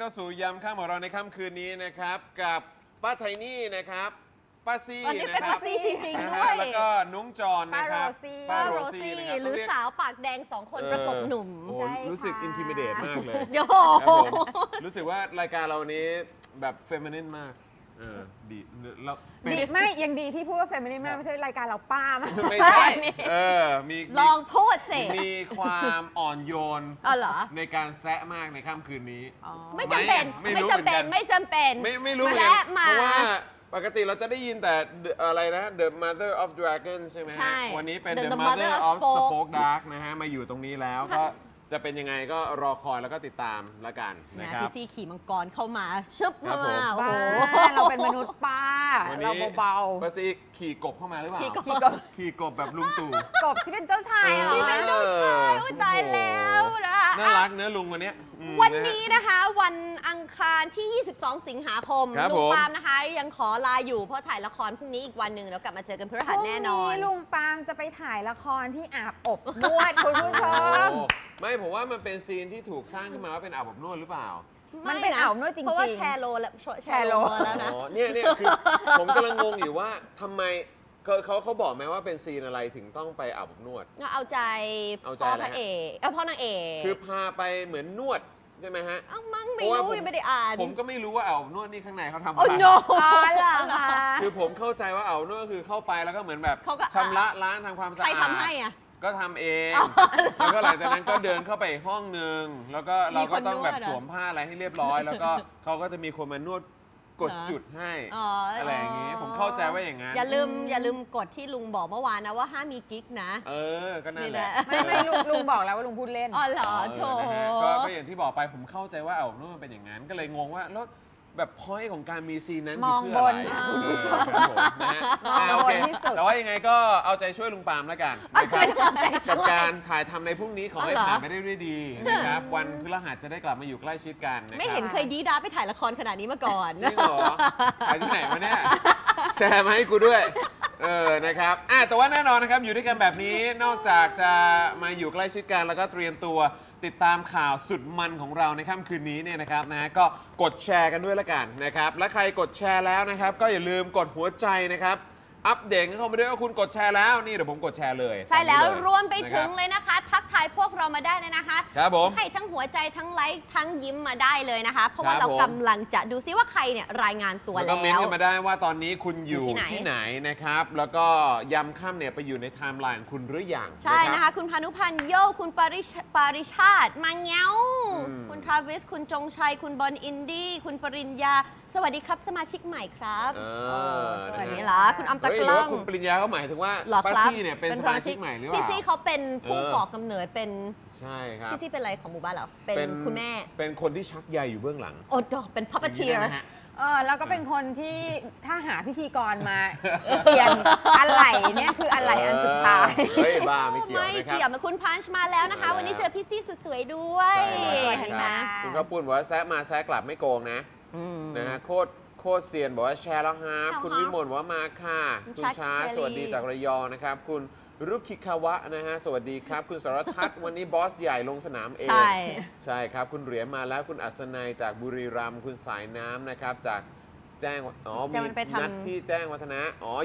สู่ยำค่ำของเราในค่ำคืนนี้นะครับกับป้าไทนี่นะครับป้าซี่นะครับป้าซี่จริงๆด้วยแล้วก็นุ้งจอนนะครับป้าโรซี่หรือสาวปากแดง2 คนประกบหนุ่มโอ้รู้สึกอินทิมิเดตมากเลยโยรู้สึกว่ารายการเรานี้แบบเฟมินินมากดีแล้วดีไม่ยังดีที่พูดว่าเฟมินินมากไม่ใช่รายการเราป้ามากไม่ใช่มีลองพูดสิมีความอ่อนโยนในการแซะมากในค่ำคืนนี้ไม่จำเป็นไม่จำเป็นไม่รู้เหมือนกันเพราะว่าปกติเราจะได้ยินแต่อะไรนะ The Mother of Dragon ใช่ไหมฮะวันนี้เป็น The Mother of Spoke Dark นะฮะมาอยู่ตรงนี้แล้วก็จะเป็นยังไงก็รอคอยแล้วก็ติดตามละกันนะครับพี่ซี่ขี่มังกรเข้ามาชึบมาโอ้โหเราเป็นมนุษย์ป้าเราเบาๆป้าซี่ขี่กบเข้ามาหรือเปล่าขี่กบแบบลุงตู่กบที่เป็นเจ้าชายที่เป็นเจ้าชายตายแล้วนะน่ารักเนื้อลุงวันนี้วันนี้นะคะวันอังคารที่ 22 สิงหาคมลุงปาล์มนะคะยังขอลาอยู่เพราะถ่ายละครพรุ่งนี้อีกวันหนึ่งแล้วกลับมาเจอกันพฤหัสแน่นอนลุงปาล์มจะไปถ่ายละครที่อาบอบนวดคุณผู้ชมไม่ผมว่ามันเป็นซีนที่ถูกสร้างขึ้นมาว่าเป็นอาบอบนวดหรือเปล่ามันเป็นอาบอบนวดจริงๆเพราะว่าแชร์โลแล้วนะเนี่ยคือผมกำลังงงอยู่ว่าทำไมเขาบอกไหมว่าเป็นซีนอะไรถึงต้องไปอาบอบนวดเอาใจพ่อพระเอกพ่อนางเอกคือพาไปเหมือนนวดใช่ไหมฮะมั่งไม่รู้ไม่ได้อ่านผมก็ไม่รู้ว่าอาบอบนวดนี่ข้างในเขาทำอะไรโอ้โหคือผมเข้าใจว่าอาบอบนวดคือเข้าไปแล้วก็เหมือนแบบชำระล้างทำความสะอาดใครทำให้อ่ะก็ทำเองแล้วก็หลังจากนั้นก็เดินเข้าไปห้องนึงแล้วก็เราก็ต้องแบบสวมผ้าอะไรให้เรียบร้อยแล้วก็เขาก็จะมีคนมานวดกดจุดให้อะไรอย่างงี้ผมเข้าใจว่าอย่างงั้นอย่าลืมกดที่ลุงบอกเมื่อวานนะว่าห้ามมีกิ๊กนะก็นั่นแหละไม่ลุงบอกแล้วว่าลุงพูดเล่นอ๋อเหรอโชว์ก็อย่างที่บอกไปผมเข้าใจว่านู่นมันเป็นอย่างนั้นก็เลยงงว่าแล้วแบบพอยต์ของการมีซีนนั้นคือเพื่ออะไรโอเคแต่ว่ายังไงก็เอาใจช่วยลุงปาล์มแล้วกันกับการถ่ายทำในพรุ่งนี้ขอให้ผ่านไปได้ด้วยดีนะครับวันพฤหัสจะได้กลับมาอยู่ใกล้ชิดกันไม่เห็นเคยดีด้าไปถ่ายละครขนาดนี้มาก่อนจริงเหรอไปที่ไหนมาเนี่ยแชร์มาให้กูด้วยนะครับแต่ว่าแน่นอนนะครับอยู่ด้วยกันแบบนี้นอกจากจะมาอยู่ใกล้ชิดกันแล้วก็เตรียมตัวติดตามข่าวสุดมันของเราในค่ำคืนนี้เนี่ยนะครับก็กดแชร์กันด้วยละกันนะครับและใครกดแชร์แล้วนะครับก็อย่าลืมกดหัวใจนะครับอัปเดตเข้ามาด้วยว่าคุณกดแชร์แล้วนี่เดี๋ยวผมกดแชร์เลยใช่แล้วรวมไปถึงเลยนะคะทักทายพวกเรามาได้เลยนะคะครับผมให้ทั้งหัวใจทั้งไลค์ทั้งยิ้มมาได้เลยนะคะเพราะว่าเรากำลังจะดูซิว่าใครเนี่ยรายงานตัวแล้วก็เม้นต์กันมาได้ว่าตอนนี้คุณอยู่ที่ไหนนะครับแล้วก็ยำค่ำเนี่ยไปอยู่ในไทม์ไลน์ของคุณหรือยังใช่นะคะคุณพานุพันธ์โยคุณปริชาติมาเงี้ยวคุณทราวิสคุณจงชัยคุณบอลอินดี้คุณปริญญาสวัสดีครับสมาชิกใหม่ครับสวัสดีล่ะคุณอมตะกล้องคุณปริญญาเขาหมายถึงว่าป้าซี่เนี่ยเป็นสมาชิกใหม่หรือเปล่าพี่ซี่เขาเป็นผู้ก่อกำเนิดเป็นใช่ครับพี่ซี่เป็นอะไรของหมู่บ้านเหรอเป็นคุณแม่เป็นคนที่ชักใยอยู่เบื้องหลังโอ้ดอกเป็นพัพเทียร์แล้วก็เป็นคนที่ถ้าหาพิธีกรมาเปลี่ยนอะไรเนี่ยคืออะไรอันสุดท้ายบ้าไม่เกี่ยวนะครับไม่เกี่ยวคุณพันช์มาแล้วนะคะวันนี้เจอพี่ซี่สุดสวยด้วยเห็นไหมคุณก็พูดว่าแซะมาแซะกลับไม่โกงนะฮะโคตรเซียนบอกว่าแชร์แล้วฮะคุณวิมลว่ามาค่ะคุณช้าสวัสดีจากระยองนะครับคุณรุคิคาวะนะฮะสวัสดีครับคุณสรทัศน์วันนี้บอสใหญ่ลงสนามเองใช่ครับคุณเหรียญมาแล้วคุณอัศนัยจากบุรีรัมย์คุณสายน้ำนะครับจากแจ้งมีนัดที่แจ้งวัฒนะ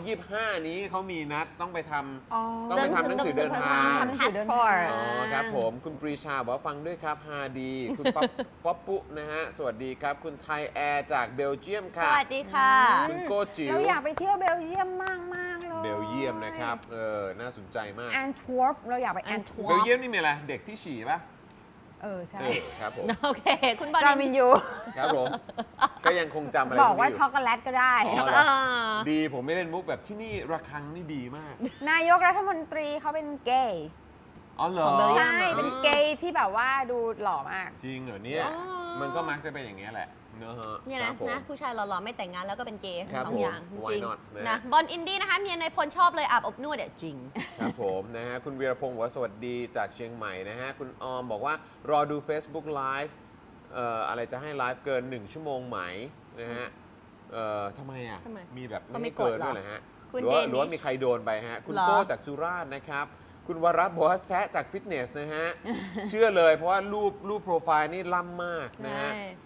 25นี้เขามีนัดต้องไปทำหนังสือเดินทางครับผมคุณปรีชาบอกว่าฟังด้วยครับฮาดีคุณป๊อปปุ๊นะฮะสวัสดีครับคุณไทยแอร์จากเบลเยียมค่ะสวัสดีค่ะคุณโกจิ๋วเราอยากไปเที่ยวเบลเยียมมากเลยเบลเยียมนะครับน่าสนใจมากแอนทเวิร์ปเราอยากไปแอนทเวิร์ปเบลเยียมนี่มีอะไรเด็กที่ฉี่ป่ะใช่ครับผมโอเคคุณบอลมินยูครับผมก็ยังคงจำอะไรบอกว่าช็อกโกแลตก็ได้ดีผมไม่เล่นมุกแบบที่นี่ระฆังนี่ดีมากนายกรัฐมนตรีเขาเป็นเกย์เหรอใช่เป็นเกย์ที่แบบว่าดูหล่อมากจริงเหรอเนี่ยมันก็มักจะเป็นอย่างนี้แหละเนี่ยนะผู้ชายหล่อๆไม่แต่งงานแล้วก็เป็นเกย์สองอย่างจริงนะบอลอินดี้นะคะเมียในพลชอบเลยอาบอบนวดจริงครับผมนะฮะคุณวีรพงศ์บอกว่าสวัสดีจากเชียงใหม่นะฮะคุณออมบอกว่ารอดู Facebook Live อะไรจะให้ไลฟ์เกิน1ชั่วโมงไหมนะฮะทำไมอ่ะมีแบบไม่เกินด้วยเหรอฮะหรือว่ามีใครโดนไปฮะคุณโก้จากสุราษฎร์นะครับคุณวรัตน์บอกว่าแซะจากฟิตเนสนะฮะเชื่อเลยเพราะว่ารูปโปรไฟล์นี่ล่ำมากนะฮะ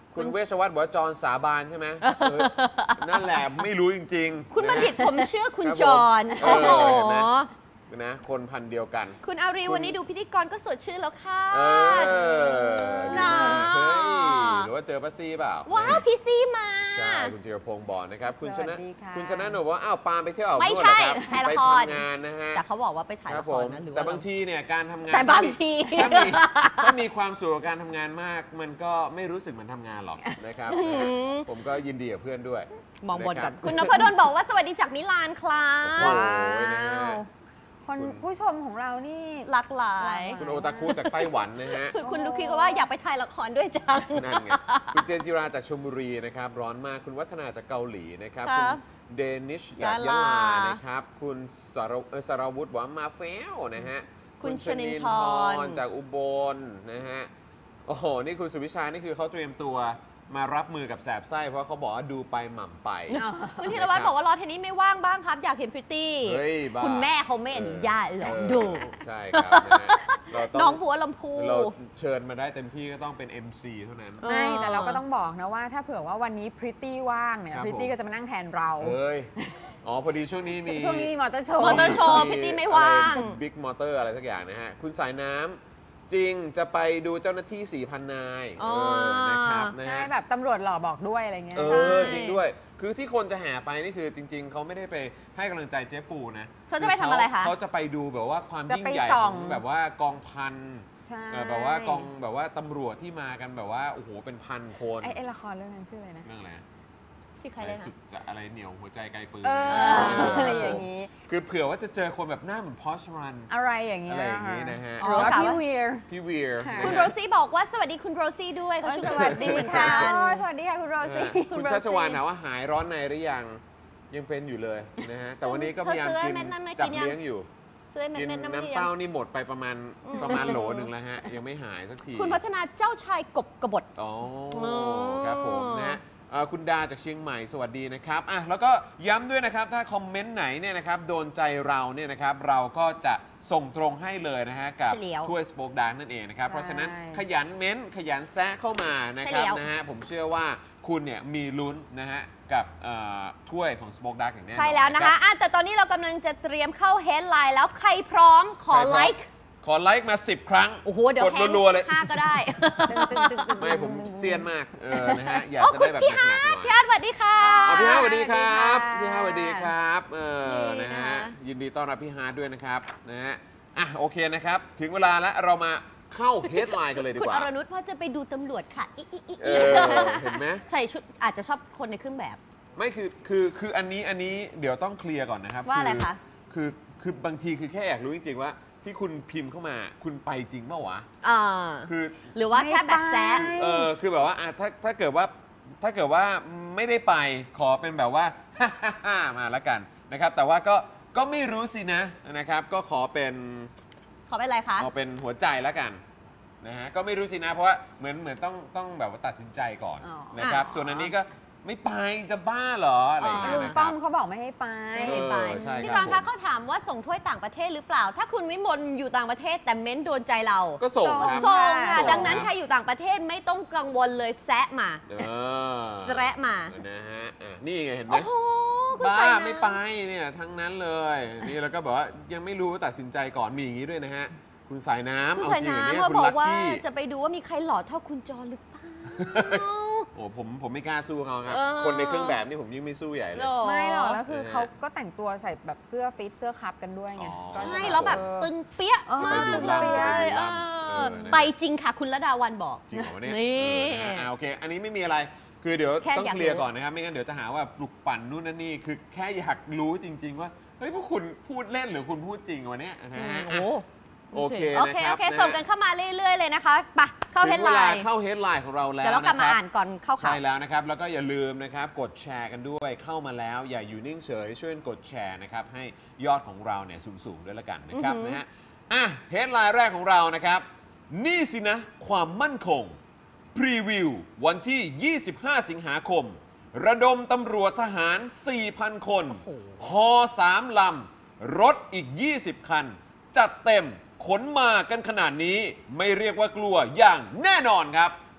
คุณเวชวัฒน์บอกว่าจอนสาบานใช่ไหมนั่นแหละไม่รู้จริงๆคุณบัณฑิตผมเชื่อคุณจอนโอ้โหเห็นไหมนะคนพันเดียวกันคุณอารีวันนี้ดูพิธีกรก็สดชื่นแล้วค่ะนะเฮ้ยหรือว่าเจอป้าซี่เปล่าว้าวพี่ซี่มาใช่คุณจิรพงศ์บอกนะครับคุณชนะสวัสดีค่ะคุณชนะหนูบอกว่าอ้าวปาล์มไปเที่ยวไม่นู่นใช่เหรอครับถ่ายละไปครทำงานนะฮะแต่เขาบอกว่าไปถ่ายครัละบคผรมนะหรือแต่ว่าบางทีเนี่ยการทำงานแต่บางทีถ้ามีความสุขกับการทำงานมาก มันก็ไม่รู้สึกเหมือนทำงานหรอกนะครับผมก็ยินดีกับเพื่อนด้วยมองบนก่อนนะคุณนพดลบอกว่าสวัสดีจากมิลานครัโอ้บโหนะฮะคนผู้ชมของเรานี่หลากหลายคุณโอตาคุจากไต้หวันนะฮะคุณลูกคีก็ว่าอยากไปถ่ายละครด้วยจังนั่นไงคุณเจนจิราจากชลบุรีนะครับร้อนมากคุณวัฒนาจากเกาหลีนะครับครัคุณบเดนิชจากยะยะลาลานะครับคุณสรวุฒิบอกว่ามาเฟลนะฮะคุณชนินทรจากอุบลนะฮะโอ้โหนี่คุณสุวิชานี่คือเขาเตรียมตัวมารับมือกับแสบไส้เพราะเขาบอกว่าดูไปหม่ำไปคุณธีรวัตรบอกว่ารอเทนนิสไม่ว่างบ้างครับ อยากเห็นพริตตี้เฮ้ยบ้าคุณแม่เขาไม่อนุญาตหรอกดูใช่ครับนะฮะเราต้น้องหัวลำพูเราเชิญมาได้เต็มที่ก็ต้องเป็น MC เท่านั้นไม่แต่เราก็ต้องบอกนะว่าถ้าเผื่อว่าวันนี้พริตตี้ว่างเนี่ยครับพริตตี้ก็จะมานั่งแทนเราเอ้ยอ๋อพอดีช่วงนี้มีช่วงนี้มีมอเตอร์โชว์มอเตอร์โชว์พริตตี้ไม่ว่างบิ๊กมอเตอร์อะไรสักอย่างนะฮะ คุณสายน้ำจริงจะไปดูเจ้าหน้าที่ 4,000 นายอ๋อนะครับนะใช่ฮะแบบตำรวจหล่อบอกด้วยอะไรเงี้ยเอใช่อจริงด้วย คือที่คนจะแห่ไปนี่คือจริง ๆ เขาไม่ได้ไปให้กำลังใจเจ๊ปูนะเขาจะไปทำอะไรคะเขาจะไปดูแบบว่าความจะยิ่งไปใหญ่ส่ขออง งแบบว่ากองพันใช่แบบว่ากองแบบว่าตำรวจที่มากันแบบว่าโอ้โหเป็นพันคนไอ้ละครเรื่องนั้นชื่ออะไรนะเรื่องอะไรนะที่ใครเล่นสุอะดจะอะไรเหนียวหัวใจไกลปืนอะไรอย่างนี้คือเผื่อว่าจะเจอคนแบบหน้าเหมือนพอชรันอะไรอย่างเงี้ยอะไรอย่างงี้นะฮะหรือว่าอ๋อพี่เวียร์พี่เวียร์ค่ะนะฮะคุณโรซี่บอกว่าสวัสดีคุณโรซี่ด้วยเขาชื่อคุณโรซี่เหมือนกันสวัสดีค่ะคุณโรซี่คุณชัชวานถามว่าหายร้อนในหรือยังยังเป็นอยู่เลยนะฮะแต่วันนี้ก็พยายามเธอซื้อกินเม็ดนั้นไหมจับกินยังเลี้ยงอยู่ซื้อเม็ดกินเม็ดน้ำน้ำเลี้ยเต้าง นี่หมดไปประมาณโหลนึงแล้วฮะยังไม่หายสักทีคุณพัฒนาเจ้าชายกบกบฏอ๋ออ๋อครับผมนะฮะคุณดาจากเชียงใหม่สวัสดีนะครับอ่ะแล้วก็ย้ำด้วยนะครับถ้าคอมเมนต์ไหนเนี่ยนะครับโดนใจเราเนี่ยนะครับเราก็จะส่งตรงให้เลยนะฮะกับเฉลียวถ้วยสโป๊กดาร์กนั่นเองนะครับเพราะฉะนั้นใช่ขยันเม้นต์ขยันแซะเข้ามานะครับเฉลียวนะฮะผมเชื่อว่าคุณเนี่ยมีลุ้นนะฮะกับถ้วยของสโป๊กดาร์กอย่างแน่นอนใช่แล้วนะคะรับอ่ะแต่ตอนนี้เรากำลังจะเตรียมเข้าเฮดไลน์แล้วใครพร้อมขอไลค์ขอไลค์มา 10 ครั้งโอ้โหเดี๋ยวกดแฮงรัวๆเลย 5ก็ได้ไม่ผมเซียนมากนะฮะอยากโอ้จะคุได้ณแบบพี่หนัฮากๆหน่อยพี่ฮาร์ดสวัสดีค่ะพี่ฮาร์ดสวัสดีครับสวัสดีพี่ฮาร์ดสวัสดีครับนี่นะฮะนะยินดีต้อนรับพี่ฮาร์ดด้วยนะครับนะฮะอ่ะโอเคนะครับ ถึงเวลาแล้วเรามาเข้าเฮดไลน์กันเลยดีคุณกว่าอรนุชว่าจะไปดูตำรวจค่ะอีอีอีเออีอเห็นไหมใส่ชุดอาจจะชอบคนในเครื่องแบบไม่คืออันนี้เดี๋ยวต้องเคลียร์ก่อนนะครับว่าอะไรคะคือบางทีคือแค่อยากรู้จริงๆว่าที่คุณพิมพ์เข้ามาคุณไปจริงเมื่อวะอ่าคือหรือว่าแค่แบบแซะคือแบบว่าถ้าเกิดว่าไม่ได้ไปขอเป็นแบบว่า มาแล้วกันนะครับแต่ว่าก็ไม่รู้สินะครับก็ขอเป็นขอเป็นอะไรคะเอาเป็นหัวใจแล้วกันนะฮะก็ไม่รู้สินะเพราะว่าเหมือนต้องแบบว่าตัดสินใจก่อนอ๋อนะครับอ๋อส่วนอันนี้ก็ไม่ไปจะบ้าเหรออะไรอย่างเงี้ยลุงนะคป้รัอบ มเขาบอกไม่ให้ไปไม่ให้ไปใช่ครับพี่จอนผคะมเขาถามว่าส่งถ้วยต่างประเทศหรือเปล่า ถ้าคุณวิมลอยู่ต่างประเทศแต่เม้นโดนใจเราก็ส่งครับส่งค่ะส่งดังนั้นครับใครอยู่ต่างประเทศไม่ต้องกังวลเลยแซะมา แซะมานะฮะนี่ไงเห็นไหมโอ้โหคุณบ้าใส่น้ำไม่ไปเนี่ยทั้งนั้นเลยนี่แล้วก็บอกว่ายังไม่รู้ตัดสินใจก่อนมีอย่างนี้ด้วยนะฮะคุณสายน้ำคุณเอาใส่จริงอย่างน้ำนี้มาคุณบอลักกว่ากี้จะไปดูว่ามีใครหล่อเท่าคุณจรหรือเปล่าโอ้ผมไม่กล้าสู้เขาครับเออคนในเครื่องแบบนี่ผมยิ่งไม่สู้ใหญ่เลยไม่หรอกแล้วคือนะฮะเขาก็แต่งตัวใส่แบบเสื้อฟิตเสื้อคับกันด้วยไงอ๋อก็จะใช่แล้วแบบตึงเปี้ยอ๋อมากจะไปดูเลล่ำยจะไปดูล่ำนะฮะไปจริงค่ะคุณระดาวันบอกจริงเหรอเนี่ยนี่โอเค อันนี้ไม่มีอะไรคือเดี๋ยวแค่ต้องอยากเคลียร์รู้ก่อนนะครับไม่งั้นเดี๋ยวจะหาว่าปลุกปั่นนู่นนั่นนี่คือแค่อยากรู้จริง ๆ ว่าเฮ้ยพวกคุณพูดเล่นหรือคุณพูดจริงวันนี้นะฮะโอ้โอเคโอนะเคครัโอบ เคะส่งกันเข้ามาเรื่อย ๆ เลยนะคะไปเข้าเฮถึดงไลเวลาน์เข้าเฮดไลน์ของเราแล้วเดี๋ยวเรากลับมาะคอ่านก่อนเข้าข่าใช่วแล้วนะครับแล้วก็อย่าลืมนะครับกดแชร์กันด้วยเข้ามาแล้วอย่าอยู่นิ่งเฉยช่วยกดแชร์นะครับให้ยอดของเราเนี่ยสูงๆด้วยละกันนะครับอือหือนะฮะเฮดไลน์แรกของเรานะครับนี่สินะความมั่นคงพรีวิววันที่ 25 สิงหาคม ระดมตำรวจทหาร 4,000 คนฮอ3 ลำ รถอีก 20 คัน จัดเต็มขนมากันขนาดนี้ไม่เรียกว่ากลัวอย่างแน่นอนครับ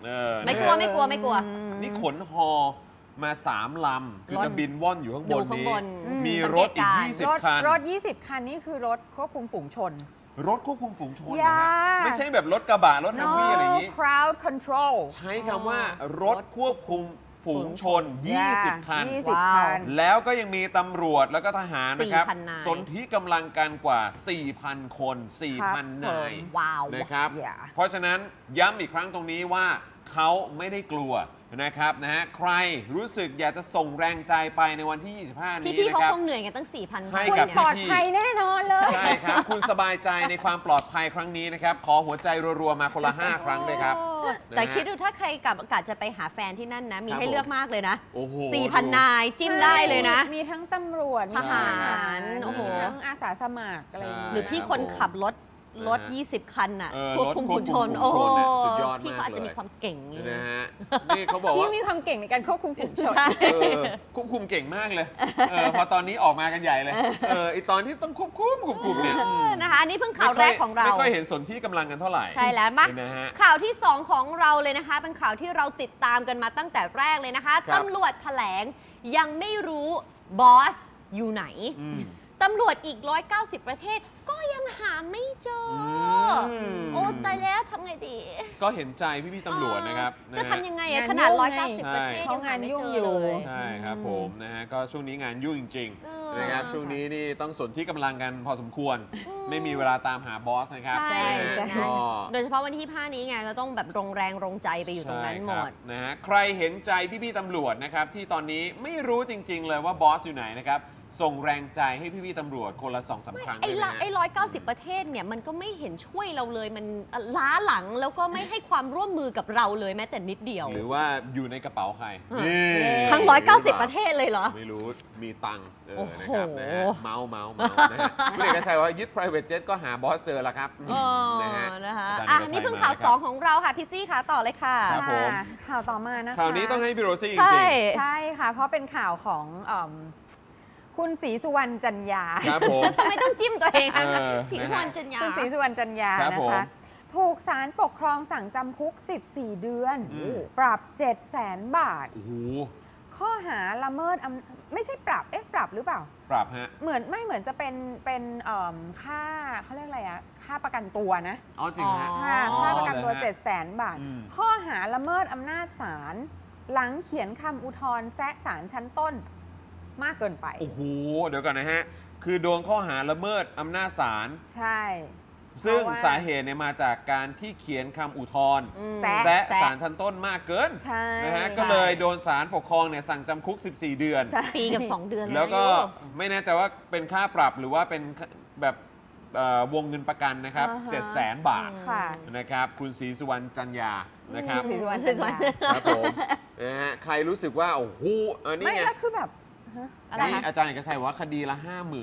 ไม่กลัวไม่กลัวไม่กลัวนี่ขนฮอมา3 ลำคือจะบินว่อนอยู่ข้างบนข้างนี้บนมีรถอีก 20 คันรถ 20 คันนี่คือรถควบคุมฝูงชนรถควบคุมฝูงชนอย่านะฮะไม่ใช่แบบรถกระบะรถฮัมวี่อะไรอย่างนี้ crowd control ใช้คำว่ารถควบคุมฝูงชน 20 คัน 20 คันแล้วก็ยังมีตำรวจแล้วก็ทหารนะครับ 4,000 นายสนธิกำลังกันกว่า 4,000 คน 4,000 นายว้าวนะครับอย่าเพราะฉะนั้นย้ำอีกครั้งตรงนี้ว่าเขาไม่ได้กลัวนะครับนะฮะใครรู้สึกอยากจะส่งแรงใจไปในวันที่ 25 นี้พี่ๆนะเขาครับคงเหนื่อยกันตั้ง 4,000 ให้คนกับเนี่ปลยอดภัยแน่นอนเลยใช่ครับ คุณสบายใจในความปลอดภัยครั้งนี้นะครับ ขอหัวใจรัวๆ มาคนละ 5 ครั้งเลยครับแต่นะฮะคิดดูถ้าใครกับอากาศจะไปหาแฟนที่นั่นนะ มีครับให้เลือกมากเลยนะโอ้โห 4,000 นายจิ้มได้เลยนะมีทั้งตำรวจทหารมีโอ้โหทั้งอาสาสมัครอะไรอย่างใช่เงี้ยหรือพี่คนขับรถนะฮะรถ 20 คันน่ะรถควบคุมฝูงชนควบคุมฝูงชนโอ้โหน่ะสุดยอดมากพี่เขาอาจจะเลยมีความเก่งนะฮะนี่เขาบอกว่าพี่มีความเก่งในการควบคุมฝูงชนใช่ควบคุมเก่งมากเลยพอตอนนี้ออกมากันใหญ่เลยไอตอนที่ต้องควบคุมเนี่ยนะคะอันนี้เพิ่งข่าวแรกของเราไม่ค่อยเห็นสนที่กำลังกันเท่าไหร่ใช่แล้วมานะฮะข่าวที่ 2 ของเราเลยนะคะ เป็นข่าวที่เราติดตามกันมาตั้งแต่แรกเลยนะคะครับตำรวจแถลงยังไม่รู้บอสอยู่ไหน ตำรวจอีก 190 ประเทศก็ยังหาไม่เจออมโอ้ตายแล้วทำไงดีก็เห็นใจพี่ๆตำรวจนะครับจะนฮทำยังไงอะงานขนาดยุ่งไง 190 ประเทศเขายังหาไม่เจองานยุ่งอยู่เลยใช่ครับผมนะฮะก็ช่วงนี้งานยุ่งจริงเออๆนะครับช่วงนี้นี่ต้องสนที่กำลังกันพอสมควร ไม่มีเวลาตามหาบอสนะครับใช่นะฮะนะก็โดยเฉพาะวันที่5นี้ไงก็ต้องแบบรงแรงรงใจไปอยู่ตรงนั้นหมใช่คดรับนะฮะใครเห็นใจพี่ๆตำรวจนะครับที่ตอนนี้ไม่รู้จริง ๆ เลยว่าบอสอยู่ไหนนะครับส่งแรงใจให้พี่ๆตำรวจคนละ 2-3 ครั้งไอ้ได้ไหมละฮะไอ้190 ประเทศเนี่ยมันก็ไม่เห็นช่วยเราเลยมันล้าหลังแล้วก็ไม่ให้ความร่วมมือกับเราเลยแม้แต่นิดเดียวหรือว่าอยู่ในกระเป๋าใครอืมนี่ทั้ง190 ประเทศเลยเหรอไม่รู้มีตังค์โอ้โหนะครับนะฮะเมานะฮะคุณเอกชัยว่ายึด private jet ก็หาบอสเจอแล้วครับอ๋อนะฮะนะคะอาจารย์อ่ะเอกชัยนี่เพิ่งข่าวมาครับ 2 ของเราค่ะพี่ซี่ค่ะต่อเลยค่ะครับผมข่าวต่อมานะคะข่าวนี้ต้องให้พี่โรซี่จใช่ริงใช่ค่ะ เพราะเป็นข่าวของคุณศรีสุวรรณจันยาๆครับผมทำไมต้องจิ้มตัวเองคะเออสีสวรรณจันยาคุณศรีสุวรรณจันยาครับนะผมคะ ถูกศาลปกครองสั่งจำคุก 14 เดือนอืมปรับ 700,000 บาทโอ้โหข้อหาละเมิดไม่ใช่ปรับ ปรับหรือเปล่าปรับฮะเหมือนจะเป็นค่าเขาเรียกอะไรอะค่าประกันตัวนะอ๋อจริงฮะอ๋อค่าประกันตัวเหรอฮะ 700,000 บาทอืมข้อหาละเมิดอำนาจศาลหลังเขียนคำอุทธรณ์แซะศาลชั้นต้นมากเกินไปโอ้โห เดี๋ยวก่อนนะฮะ คือโดนข้อหาละเมิดอำนาจศาลใช่ซึ่งเพราะว่าสาเหตุเนี่ยมาจากการที่เขียนคำอุทธรณ์อืมแซะแซะศาลชั้นต้นมากเกินใช่นะฮะ ก็เลยโดนศาลปกครองเนี่ยสั่งจำคุก 14 เดือนใช่ปีกับ 2 เดือนแล้วก็นะไม่แน่ใจว่าเป็นค่าปรับหรือว่าเป็นแบบวงเงินประกันนะครับ 700,000 บาทค่ะนะครับ คุณศรีสุวรรณจันยานะครับศรีสุวรรณศรีสุวรรณครับผมนะฮะใครรู้สึกว่า โอ้โหนี่ไม่ไงแล้วคือแบบอะไรนี่คะอาจารย์เอกชัยบอกว่าคดีละ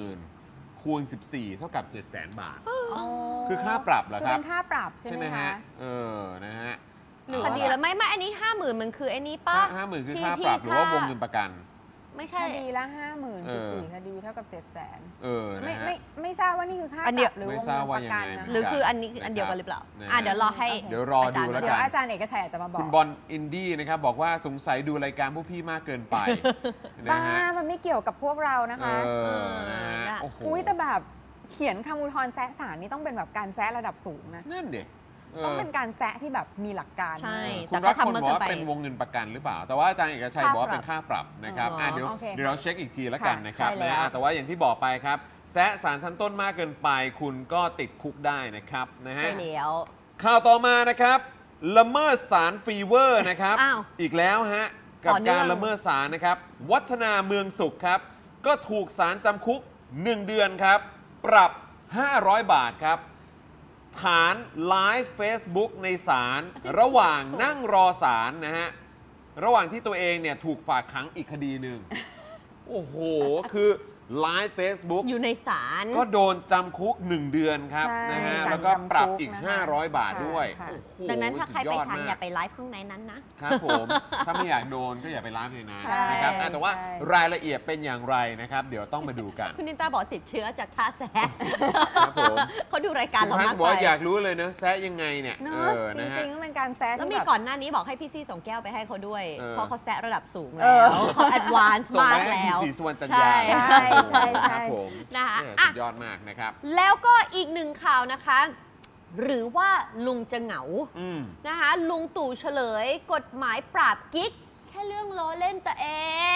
50,000 คูณ 14 เท่ากับ 700,000 บาท คือค่าปรับเหรอคือครับเป็นค่าปรับใช่ใช่ไหไหมมคะฮะ นะฮะหรือคดีแล้วไม่อันนี้ 50,000 มันคือไอ้นี้ป้า 50,000 คือค่าปรับหรือว่าวงเงินประกันไม่คใช่ดีละ 50,000 เออ 14 คดีเท่ากับ 700,000 นะฮะไม่ทราบว่านี่คือค่าอันปเดียรัวบหรือไม่วงทราบเงินว่าประยังกันไงนะหรือคืออันนี้นะครับอันเดียวกันหรือเปล่านะฮะเดี๋ยวรอให้เดี๋ยวรอดูแล้วเดี๋ยกัวน อาจารย์เอกชัยอาจจะมาบอกคุณบอลอินดี้นะครับบอกว่าสงสัยดูรายการพวกพี่มากเกินไปบ้านะฮะมันไม่เกี่ยวกับพวกเรานะคะนะฮะนะโอ้โหอุ้ยแต่แบบเขียนคำอุทธรณ์แซะศาลนี่ต้องเป็นแบบการแซะระดับสูงนะนั่นดิต้องเป็นการแซะที่แบบมีหลักการใช่คุแต่ณเขารักคนทำมาบอกเกินว่าไปเป็นวงเงินประกันหรือเปล่า แต่ว่าอาจารย์เอกชัยค่าบอกว่าปรับเป็นค่าปรับนะครับอ๋อเดี๋ยวโอเคเดี๋ยวเราเช็คอีกทีแล้วกันนะครับใช่แล้วแต่ว่าอย่างที่บอกไปครับ แซะศาลชั้นต้นมากเกินไป คุณก็ติดคุกได้นะครับนะฮะใช่แล้วข่าวต่อมานะครับละเมิดศาลฟีเวอร์นะครับอ้าวอีกแล้วฮะกับต่อเนื่กาองรละเมิดศาลนะครับ วัฒนาเมืองสุขครับ ก็ถูกศาลจำคุก 1 เดือนครับ ปรับ 500 บาทครับ ฐานไลฟ์ Facebook ในศาลระหว่างนั่งรอศาลนะฮะ ระหว่างที่ตัวเองเนี่ยถูกฝากขังอีกคดีหนึ่ง โอ้โห คือไลฟ์ Facebook อยู่ในศาลก็โดนจำคุก 1 เดือนครับใช่นะฮะศาลแล้วก็ปรับอีกจำคุกนะคะ 500 บาทด้วยค่ะโอ้โหดังนั้นถ้าใครไปศาลสุดอย่าไปไลฟ์ข้างในนั้นนะครับผม ถ้าไม่อยากโดนก็อย่าไปไลฟ์เลยนะใช่นะครับแต่ว่าใช่รายละเอียดเป็นอย่างไรนะครับ เดี๋ยวต้องมาดูกันคุณนินตาบอกติดเชื้อจากท่าแซะครับผมเขาดูรายการเราคุณมาพักชบอกไปว่าอยากรู้เลยนะแซะยังไงเนี่ยเนเออะอจนะฮะริงๆก็เป็นการแซะแล้วที่มีแบบก่อนหน้านี้บอกให้พี่ซี่ส่งแก้วไปให้เขาด้วยเออเพราะเขาแซะระดับสูงเอแล้อวเขาแอดวานซ์ส่งมากไปให้แล้คุณวศรีสุวรรณจันใช่ยาใช่ใช่คใช่รับผมนะคะเนี่ยอ่ะสุดยอดมากนะครับแล้วก็อีกหนึ่งข่าวนะคะ หรือว่าลุงจะเหงาอืมนะคะ ลุงตู่เฉลยกฎหมายปราบกิ๊ก แค่เรื่องล้อเล่นแต่เอง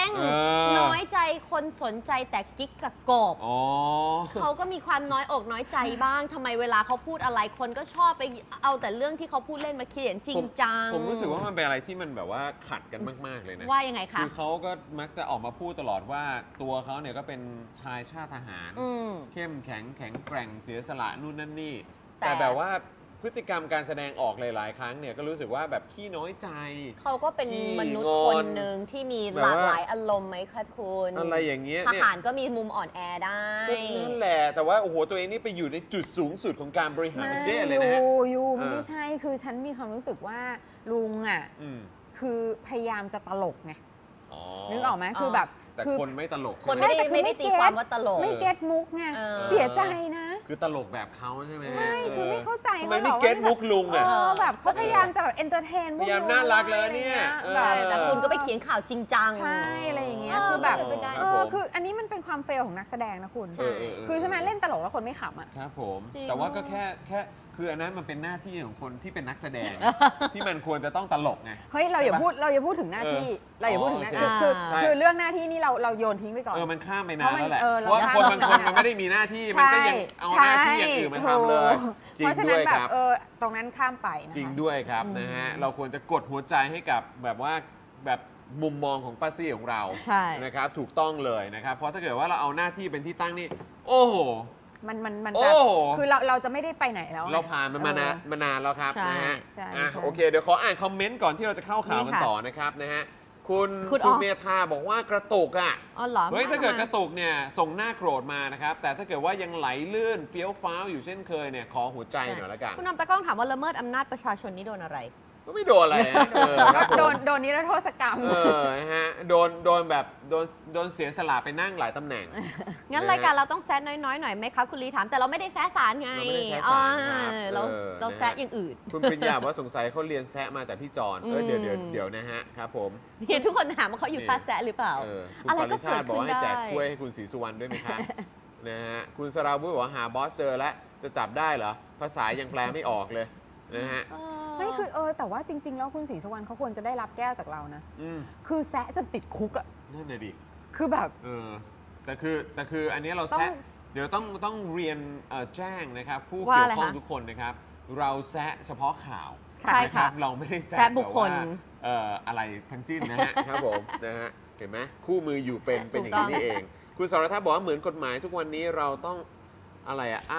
เออน้อยใจคนสนใจแต่กิ๊กกับกบอ๋อเขาก็มีความน้อยอกน้อยใจบ้างทำไมเวลาเขาพูดอะไรคนก็ชอบไปเอาแต่เรื่องที่เขาพูดเล่นมาเขียนจริงจังผมรู้สึกว่ามันเป็นอะไรที่มันแบบว่าขัดกันมาก ๆ เลยนะว่ายังไงคะคือเขาก็มักจะออกมาพูดตลอดว่าตัวเขาเนี่ยก็เป็นชายชาติทหารอืมเข้มแข็งแข็งแกร่งเสียสละนู่นนั่นนี่แต่แต่แบบว่าพฤติกรรมการแสดงออกหลาย ๆ ครั้งเนี่ยก็รู้สึกว่าแบบขี้น้อยใจเขาก็เป็นขี้มนุษย์งอนคนหนึ่งที่มีแบบหลากว่าหลายอารมณ์ไหมคะคุณอะไรอย่างเงี้ยทเนี่ยหารก็มีมุมอ่อนแอได้ก็นั่นแหละแต่ว่าโอ้โหตัวเองนี่ไปอยู่ในจุดสูงสุดของการบริหารประเทศเลยนะฮะยูเออไม่ใช่คือฉันมีความรู้สึกว่าลุงอ่ะอืมคือพยายามจะตลกไงอ๋อนึกออกไหมคือแบบแต่คือคนไม่ตลกคนใช่ไหมไม่ได้ตีความว่าตลกไม่เก็ตมุกไงเออเสียใจนะคือตลกแบบเขาใช่ไหมใช่คือไม่เข้าใจทำไมขาหรไม่อเก็ตมุกลุงเออ่ะอแบบเขาพยายามจะแบบเอนเตอร์เทนพยายามน่ารักเลยเนี่ยเออแบบแต่คุณก็ไปเขียนข่าวจริงจังใช่อะไรอย่างเงี้ยเออคือแบบก็เป็นไปได้เออคืออันนี้มันเป็นความเฟลของนักแสดงนะคุณใช่คือใช่ไหมเล่นตลกแล้วคนไม่ขำอ่ะครับผมจริงแต่ว่าก็แค่คืออันนั้นมันเป็นหน้าที่ของคนที่เป็นนักแสดง ที่มันควรจะต้องตลกไงเฮ้ยเราอย่าพูดถึงหน้าที่ เราอย่าพูดถึงหน้าที่โอเคคือใช่คือเรื่องหน้าที่นี่เราโยนทิ้งไปก่อนมันข้ามไปนานแล้วแหละเพเพราะราะว่าคนมันบางคนมันไม่ได้มีหน้าที่มันก็ยังเอาหน้าที่อย่างอื่นมาทำเลย จริงเพราะฉะด้นั้นวยแบคบรับตรงนั้นข้ามไปนะคะจริงด้วยครับนะฮะเราควรจะกดหัวใจให้กับแบบว่าแบบมุมมองของป้าซี่ของเราใช่นะครับถูกต้องเลยนะครับเพราะถ้าเกิดว่าเราเอาหน้าที่เป็นที่ตั้งนี่โอ้โหมันโอ้จะโหคือเราจะไม่ได้ไปไหนแล้วไงเราผ่านมันมานานแล้วครับใช่นะฮะใช่อ่ะใช่โอเคเดี๋ยวขออ่านคอมเมนต์ก่อนที่เราจะเข้าข่าวกันนี่ค่ะต่อนะครับนะฮะคุณคุณสุอ๋อเมธาบอกว่ากระตุกอ่ะอ๋อเหรอเฮ้ยถ้าเกิดกมระตุกเนี่ยส่งหน้าโกรธมานะครับแต่ถ้าเกิดว่ายังไหลลื่นเฟี้ยวฟ้าวอยู่เช่นเคยเนี่ยขอหัวใจหน่อยละกันคุณนำตะกล้องถามว่าละเมิดอำนาจประชาชนนี่โดนอะไรก็ไม่โดนอะไรนะครับผมโดนนิรโทษกรรมนะฮะโดนแบบโดนเสียสละไปนั่งหลายตำแหน่งงั้นรายการเราต้องแซะน้อยๆหน่อยไหมครับคุณลีถามแต่เราไม่ได้แซะสารไงเราไม่ได้แซะสารครับเราเออเราแซะอย่างอื่นคุณปริญญาบอกว่าสงสัยเขาเรียนแซะมาจากพี่จอนเดี๋ยวนะฮะครับผมเนี่ยทุกคนถามว่าเขาอยู่ป้าแซะหรือเปล่าคุณอะไรปก็ริชาติบอกว่าให้เกิดขึ้นได้แจกถ้วยให้คุณศรีสุวรรณด้วยไหมคะนะฮะคุณสราวุธบอกว่าหาบอสเจอแล้วจะจับได้เหรอภาษายังแปลไม่ออกเลยนะฮะไม่คือแต่ว่าจริง ๆ แล้วคุณศรีสุวรรณเขาควรจะได้รับแก้วจากเรานะอืมคือแซะจนติดคุกอ่ะนั่นน่ะดิคือแบบแต่คืออันนี้เราต้องแซะเดี๋ยวต้องเรียนแจ้งนะครับ ผู้ว่าเกี่ยอะไรวข้องคะทุกคนนะครับ เราแซะเฉพาะข่าวใช่ค่ะนรับเราไม่ได้แซะแซะบุคคลแบบว่าอะไรทั้งสิ้นนะฮะ ครับผมนะฮะเห็นไหมคู่มืออยู่เป็นอย่างนี้นี่เอง คุณสรทัศน์บอกว่าเหมือนกฎหมายทุกวันนี้เราต้องอะไร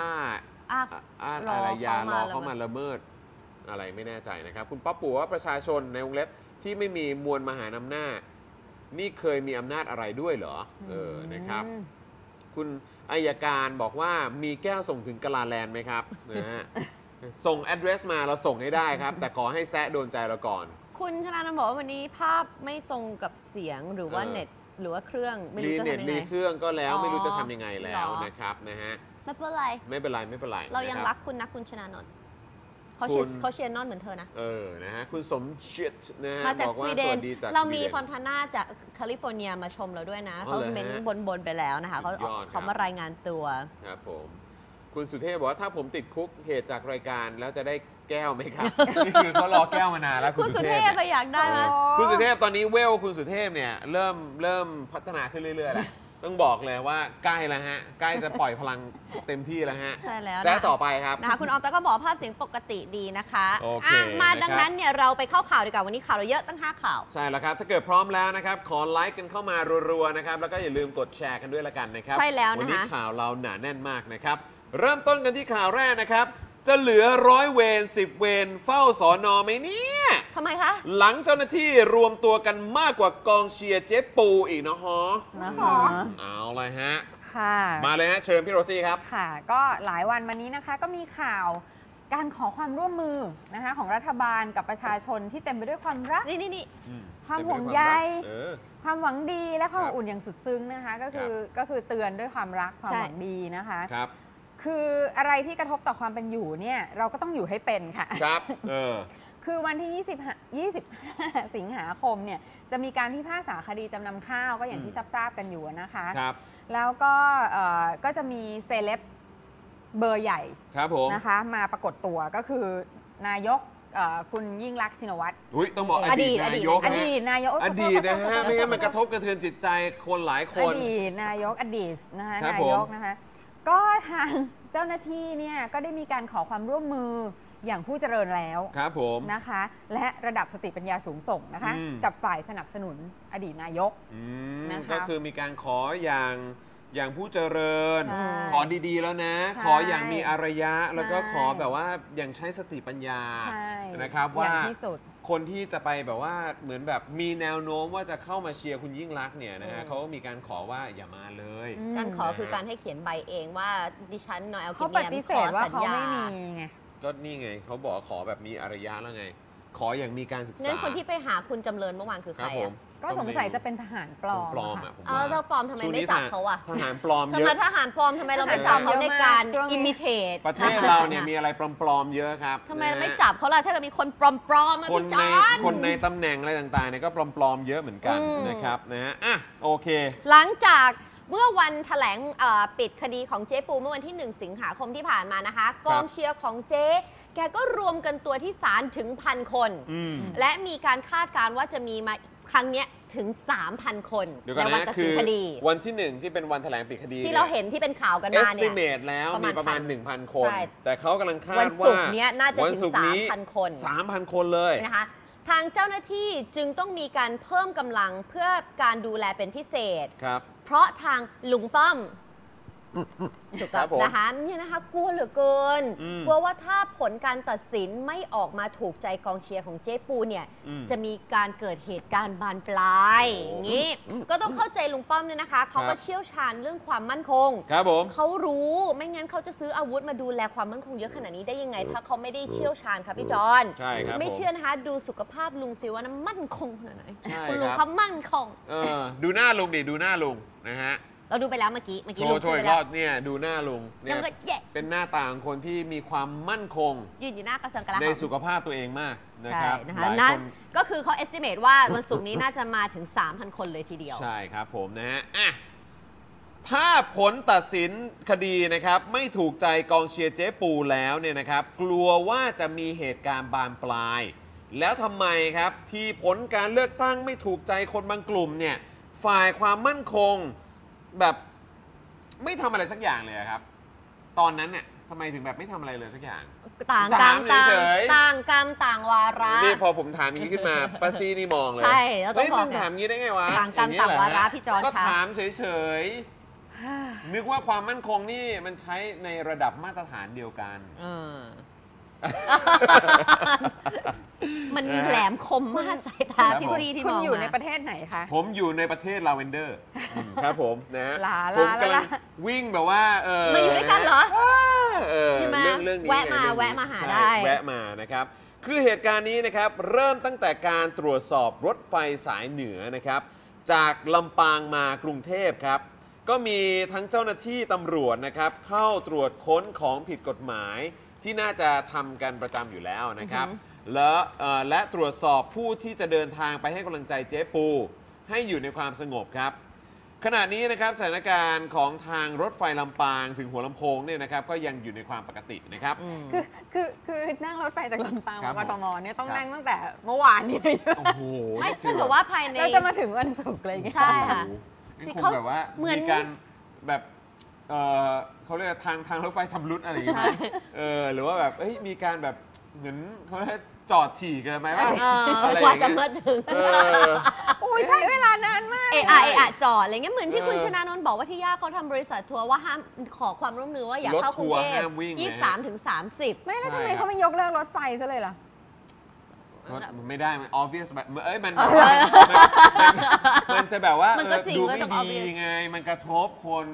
อะไรยารอเขามาละเมิดอะไรไม่แน่ใจนะครับ คุณป๊อปปู่ว่าประชาชนในวงเล็บที่ไม่มีมวลมหาอำนาจนี่เคยมีอำนาจอะไรด้วยเหรอนะครับ คุณอัยการบอกว่ามีแก้วส่งถึงกะลาแลนด์ไหมครับนะฮะส่ง address มาเราส่งให้ได้ครับ แต่ขอให้แซะโดนใจเราก่อนคุณธนานันท์บอกว่าวันนี้ภาพไม่ตรงกับเสียงหรือว่าเน็ตหรือว่าเครื่องไม่รู้รีจะเน็ตทำยังรีไงเครื่องก็แล้วอ๋อไม่รู้จะทำยังไงแล้วหรอนะครับนะฮะไม่เป็นไรไม่เป็นไรไม่เป็นไรเรายังนะครับกคุณนะคุณชนานนท์เขาคุเชียณร์เขาเชียร์นอนเหมือนเธอนะนะฮะคุณสมจิตนะฮะมาจากบอกสว่าวีเดสวัน สดีจากเรามีสวีดนฟอนทาน่าจากแคลิฟอร์เนียมาชมเราด้วยนะอ๋อเขาเหรอฮะเม้นบนไปแล้วนะคะเขาสุดยอดครับเขามารายงานตัวครับผมคุณสุเทพบอกว่าถ้าผมติดคุกเหตุจากรายการแล้วจะได้แก้วไหมครับ นี่คือเขารอแก้วมานานแล้วคุณสุเทพไปอยากได้ไหมคุณสุเทพตอนนี้เวลคุณสุเทพเนี่ยเริ่มพัฒนาขึ้นเรื่อยๆแล้วต้องบอกเลยว่าใกล้แล้วฮะใกล้จะปล่อยพลังเต็มที่แล้วฮะใช่แล้วแซะต่อไปครับนะคะคุณออมตะก็บอกภาพเสียงปกติดีนะคะโอเคมานะครับดังนั้นเนี่ยเราไปเข้าข่าวดีกว่าวันนี้ข่าวเราเยอะตั้ง 5 ข่าวใช่แล้วครับ ถ้าเกิดพร้อมแล้วนะครับ ขอไลค์กันเข้ามารัวๆนะครับ แล้วก็อย่าลืมกดแชร์กันด้วยละกันนะครับใช่แล้วนะคะวันนี้ข่าวเราหนาแน่นมากนะครับ เริ่มต้นกันที่ข่าวแรกนะครับ จะเหลือ100 เวร10 เวรเฝ้าสอนอไหมเนี่ยทำไมคะหลังเจ้าหน้าที่รวมตัวกันมากกว่ากองเชียร์เจ๊ปูอีกนะฮะนะคะเอาเลยฮะค่ะมาเลยฮะเชิญพี่โรซี่ครับค่ะ ก็หลายวันมานี้นะคะก็มีข่าวการขอความร่วมมือนะคะของรัฐบาลกับประชาชนที่เต็มไปด้วยความรักนี่ความห่วงใยเออความหวังดีและความครับอบอุ่นอย่างสุดซึ้งนะคะก็คือเตือนด้วยความรักความใช่หวังดีนะคะครับคืออะไรที่กระทบต่อความเป็นอยู่เนี่ยเราก็ต้องอยู่ให้เป็นค่ะครับคือวันที่ 25 สิงหาคมเนี่ยจะมีการพิพากษาคดีจำนำข้าวก็อย่างที่ทราบกันอยู่นะคะครับแล้วก็จะมีเซเลบเบอร์ใหญ่ครับผมนะคะมาปรากฏตัวก็คือนายกคุณยิ่งลักษณ์ชินวัตรอุ้ยต้องบอกอดีตนายกอนะดีตนายกอดีตนะฮะไม่งั้นมันกระทบกระเทือนจิตใจคนหลายคอน ดีตนายกอดีตนะคะครับนายกนะคะก็ทางเจ้าหน้าที่เนี่ยก็ได้มีการขอความร่วมมืออย่างผู้เจริญแล้วครับผมนะคะและระดับสติปัญญาสูงส่งนะคะอืมกับฝ่ายสนับสนุนอดีตนายก นะคะก็คือมีการขออย่างผู้เจริญใช่ขอดีๆแล้วนะใช่ขออย่างมีอารยะใช่แล้วก็ขอแบบว่าอย่างใช้สติปัญญาใช่นะครับอว่าย่างที่สุดคนที่จะไปแบบว่าเหมือนแบบมีแนวโน้มว่าจะเข้ามาเชียร์คุณยิ่งรักษณ์เนี่ยนะฮะอืมเขาก็มีการขอว่าอย่ามาเลยการขอคือการให้เขียนใบเองว่าดิฉันนอยแอลคิเขาเมีปยมฏิเสขอธว่าสัญเขาญาไม่มีไงก็นี่ไงเขาบอกขอแบบมีอารยะแล้วไง ขออย่างมีการศึกษานั่นคนที่ไปหาคุณจำเริญเมื่อวานคือคใครรับผมอ่ะก็สงสัยจะเป็นทหารปลอมปลอมค่ะอ่ะผมเอาว่าเราปลอมทำไมไม่จับเขาอ่ะทหารปลอมทำเยไมอะทหารปลอมทำไมเราไม่จับเขาในการช่วงนี้อิมิเทตประเทศเราเนี่ยมีอะไรปลอมๆเยอะครับทำไมเรานะไม่ฮะจับเขาล่ะถ้าเกิดมีคนปลอมๆมาคนพี่ในจอนคนในตำแหน่งอะไรต่างๆเนี่ยก็ปลอมๆเยอะเหมือนกันอืมนะครับนะฮะอ่ะโอเคหลังจากเมื่อวันแถลงปิดคดีของเจ๊ปูเมื่อวันที่ 1 สิงหาคมที่ผ่านมานะคะ กองเชียร์ของเจ๊แกก็รวมกันตัวที่ศาลถึง 1,000 คนอืมและมีการคาดการณ์ว่าจะมีมาครั้งเนี้ยถึง 3,000 คนเดี๋ยวก่อนในวันนะตัดคืสินอคดีวันที่ 1 ที่เป็นวันแถลงปิดคดีที่เราเห็นที่เป็นข่าวกันมาเนี่ย estimate แล้วมีประมาณ 1,000 คนใช่แต่เขากำลังคาวัดนว่าศุกร์เนี้ยน่าจะวัถึงศุกร์นี้ 3,000 คน 3,000 คนเลยนะคะทางเจ้าหน้าที่จึงต้องมีการเพิ่มกำลังเพื่อการดูแลเป็นพิเศษครับเพราะทางลุงป้อมถูกครัต้อบ งผมนะคะเนี่ยนะคะกลัวเหลือเกินอืมกลัวว่าถ้าผลการตัดสินไม่ออกมาถูกใจกองเชียร์ของเจ๊ปูเนี่ยอืมจะมีการเกิดเหตุการณ์บานปลายโอ้อย่างนี้ ก็ต้องเข้าใจลุงป้อมเนี่ยนะคะเขาคก็รับเชี่ยวชาญเรื่องความมั่นคงครับผมเขารู้ไม่งั้นเขาจะซื้ออาวุธมาดูแลความมั่นคงเยอะขนาดนี้ได้ยังไง ถ้าเขาไม่ได้เชี่ยวชาญครับพี่จอนใช่ครับไม่ผมเชื่อนะคะดูสุขภาพลุงสิว่านั้นมั่นคงขนาดไหนใช่คุณลุงครับเขามั่นคงดูหน้าลุงดิดูหน้าลุงนะฮะเราดูไปแล้วเมื่อกี้โชลุงว์โชพูดว์ไปอีกรแล้อวบเนี่ยดูหน้าลุงเนี่แล้วยก็แย่เป็นหน้าตาของคนที่มีความมั่นคงยืนอยู่หน้ากระทรวงกลาโหในมสุขภาพตัวเองมากนะคใช่รับนะคะหลายนั่นคนก็คือเขา estimate ว่าวันศุกร์นี้น่าจะมาถึง 3,000 คนเลยทีเดียวใช่ครับผมนะฮะอ่ะถ้าผลตัดสินคดีนะครับไม่ถูกใจกองเชียร์เจ๊ปูแล้วเนี่ยนะครับกลัวว่าจะมีเหตุการณ์บานปลาย แล้วทำไมครับที่ผลการเลือกตั้งไม่ถูกใจคนบางกลุ่มเนี่ยฝ่ายความมั่นคงแบบไม่ทำอะไรสักอย่างเลยอะครับ ตอนนั้นเนี่ยทำไมถึงแบบไม่ทำอะไรเลยสักอย่างต่างกรรมถามต่างเฉยๆต่างกรรมต่างวาระนี่พอผมถามอย่างนี้ขึ้นมา ป้าซีนี่มองเลยใช่แล้วต้องเฮ้ยบอกมึงถามงี้ได้ไงวะต่างกรรมอย่เยเหอต่างวาระฮพี่จอนก็คะถามเฉยๆ นึกว่าความมั่นคงนี่มันใช้ในระดับมาตรฐานเดียวกันมันแหลมคมมากสายตาพี่ซีที่คุมณองอยู่ในมาประเทศไหนคะผมอยู่ในประเทศลาเวนเดอร์ครับผมนะลาผมกำลังลาวิ่งแบบว่ามาอยู่ด้วยกันเหรอเรื่องนี้แวะมาไงแวะมาหาใช่ได้แวะมานะครับ คือเหตุการณ์นี้นะครับเริ่มตั้งแต่การตรวจสอบรถไฟสายเหนือนะครับ จากลำปางมากรุงเทพครับ ก็มีทั้งเจ้าหน้าที่ตำรวจนะครับ เข้าตรวจค้นของผิดกฎหมายที่น่าจะทำกันประจำอยู่แล้วนะครับ และตรวจสอบผู้ที่จะเดินทางไปให้กำลังใจเจ๊ปู ให้อยู่ในความสงบครับ ขณะนี้นะครับสถานการณ์ของทางรถไฟลำปางถึงหัวลำโพงเนี่ยนะครับก็ยังอยู่ในความปกตินะครับคือนั่งรถไฟจากลำปางครัมาบกทมเนี่ยต้องครับนั่งตั้งแต่เมื่อวานนี้เลยโอ้โหไม่ถ้าเกิดว่าภายในเราจะมาถึงวันศุกร์เลยไงใช่ค่ะนี่คเขางแบบว่าเหมือนมีการแบบเขาเรียกว่าทางรถไฟชำรุดอะไรอย่างเงี้ยหรือว่าแบบมีการแบบเหมือนเขาเรียกจอดถี่เกินไหมว่าอะไรกว่าจะมาถึงอุ้ยใช้เวลานานมากเอะจอดอะไรเงี้ยเหมือนที่คุณชนานนท์บอกว่าที่ย่าเขาทำบริษัททัวร์ว่าห้ามขอความร่วมมือว่าอย่าเข้ากรุงเทพรถทัวร์ห้ามวิ่งนะ 23 ถึง 30 ไม่แล้วใช่ทำไมครับเขาไม่ยกเลิกรถไฟซะเลยล่ะมันไม่ได้มัน obvious แบบมันจะแบบว่ามันก็จริงดูก็ไม่ต้องดี obvious ไงมันกระทบคน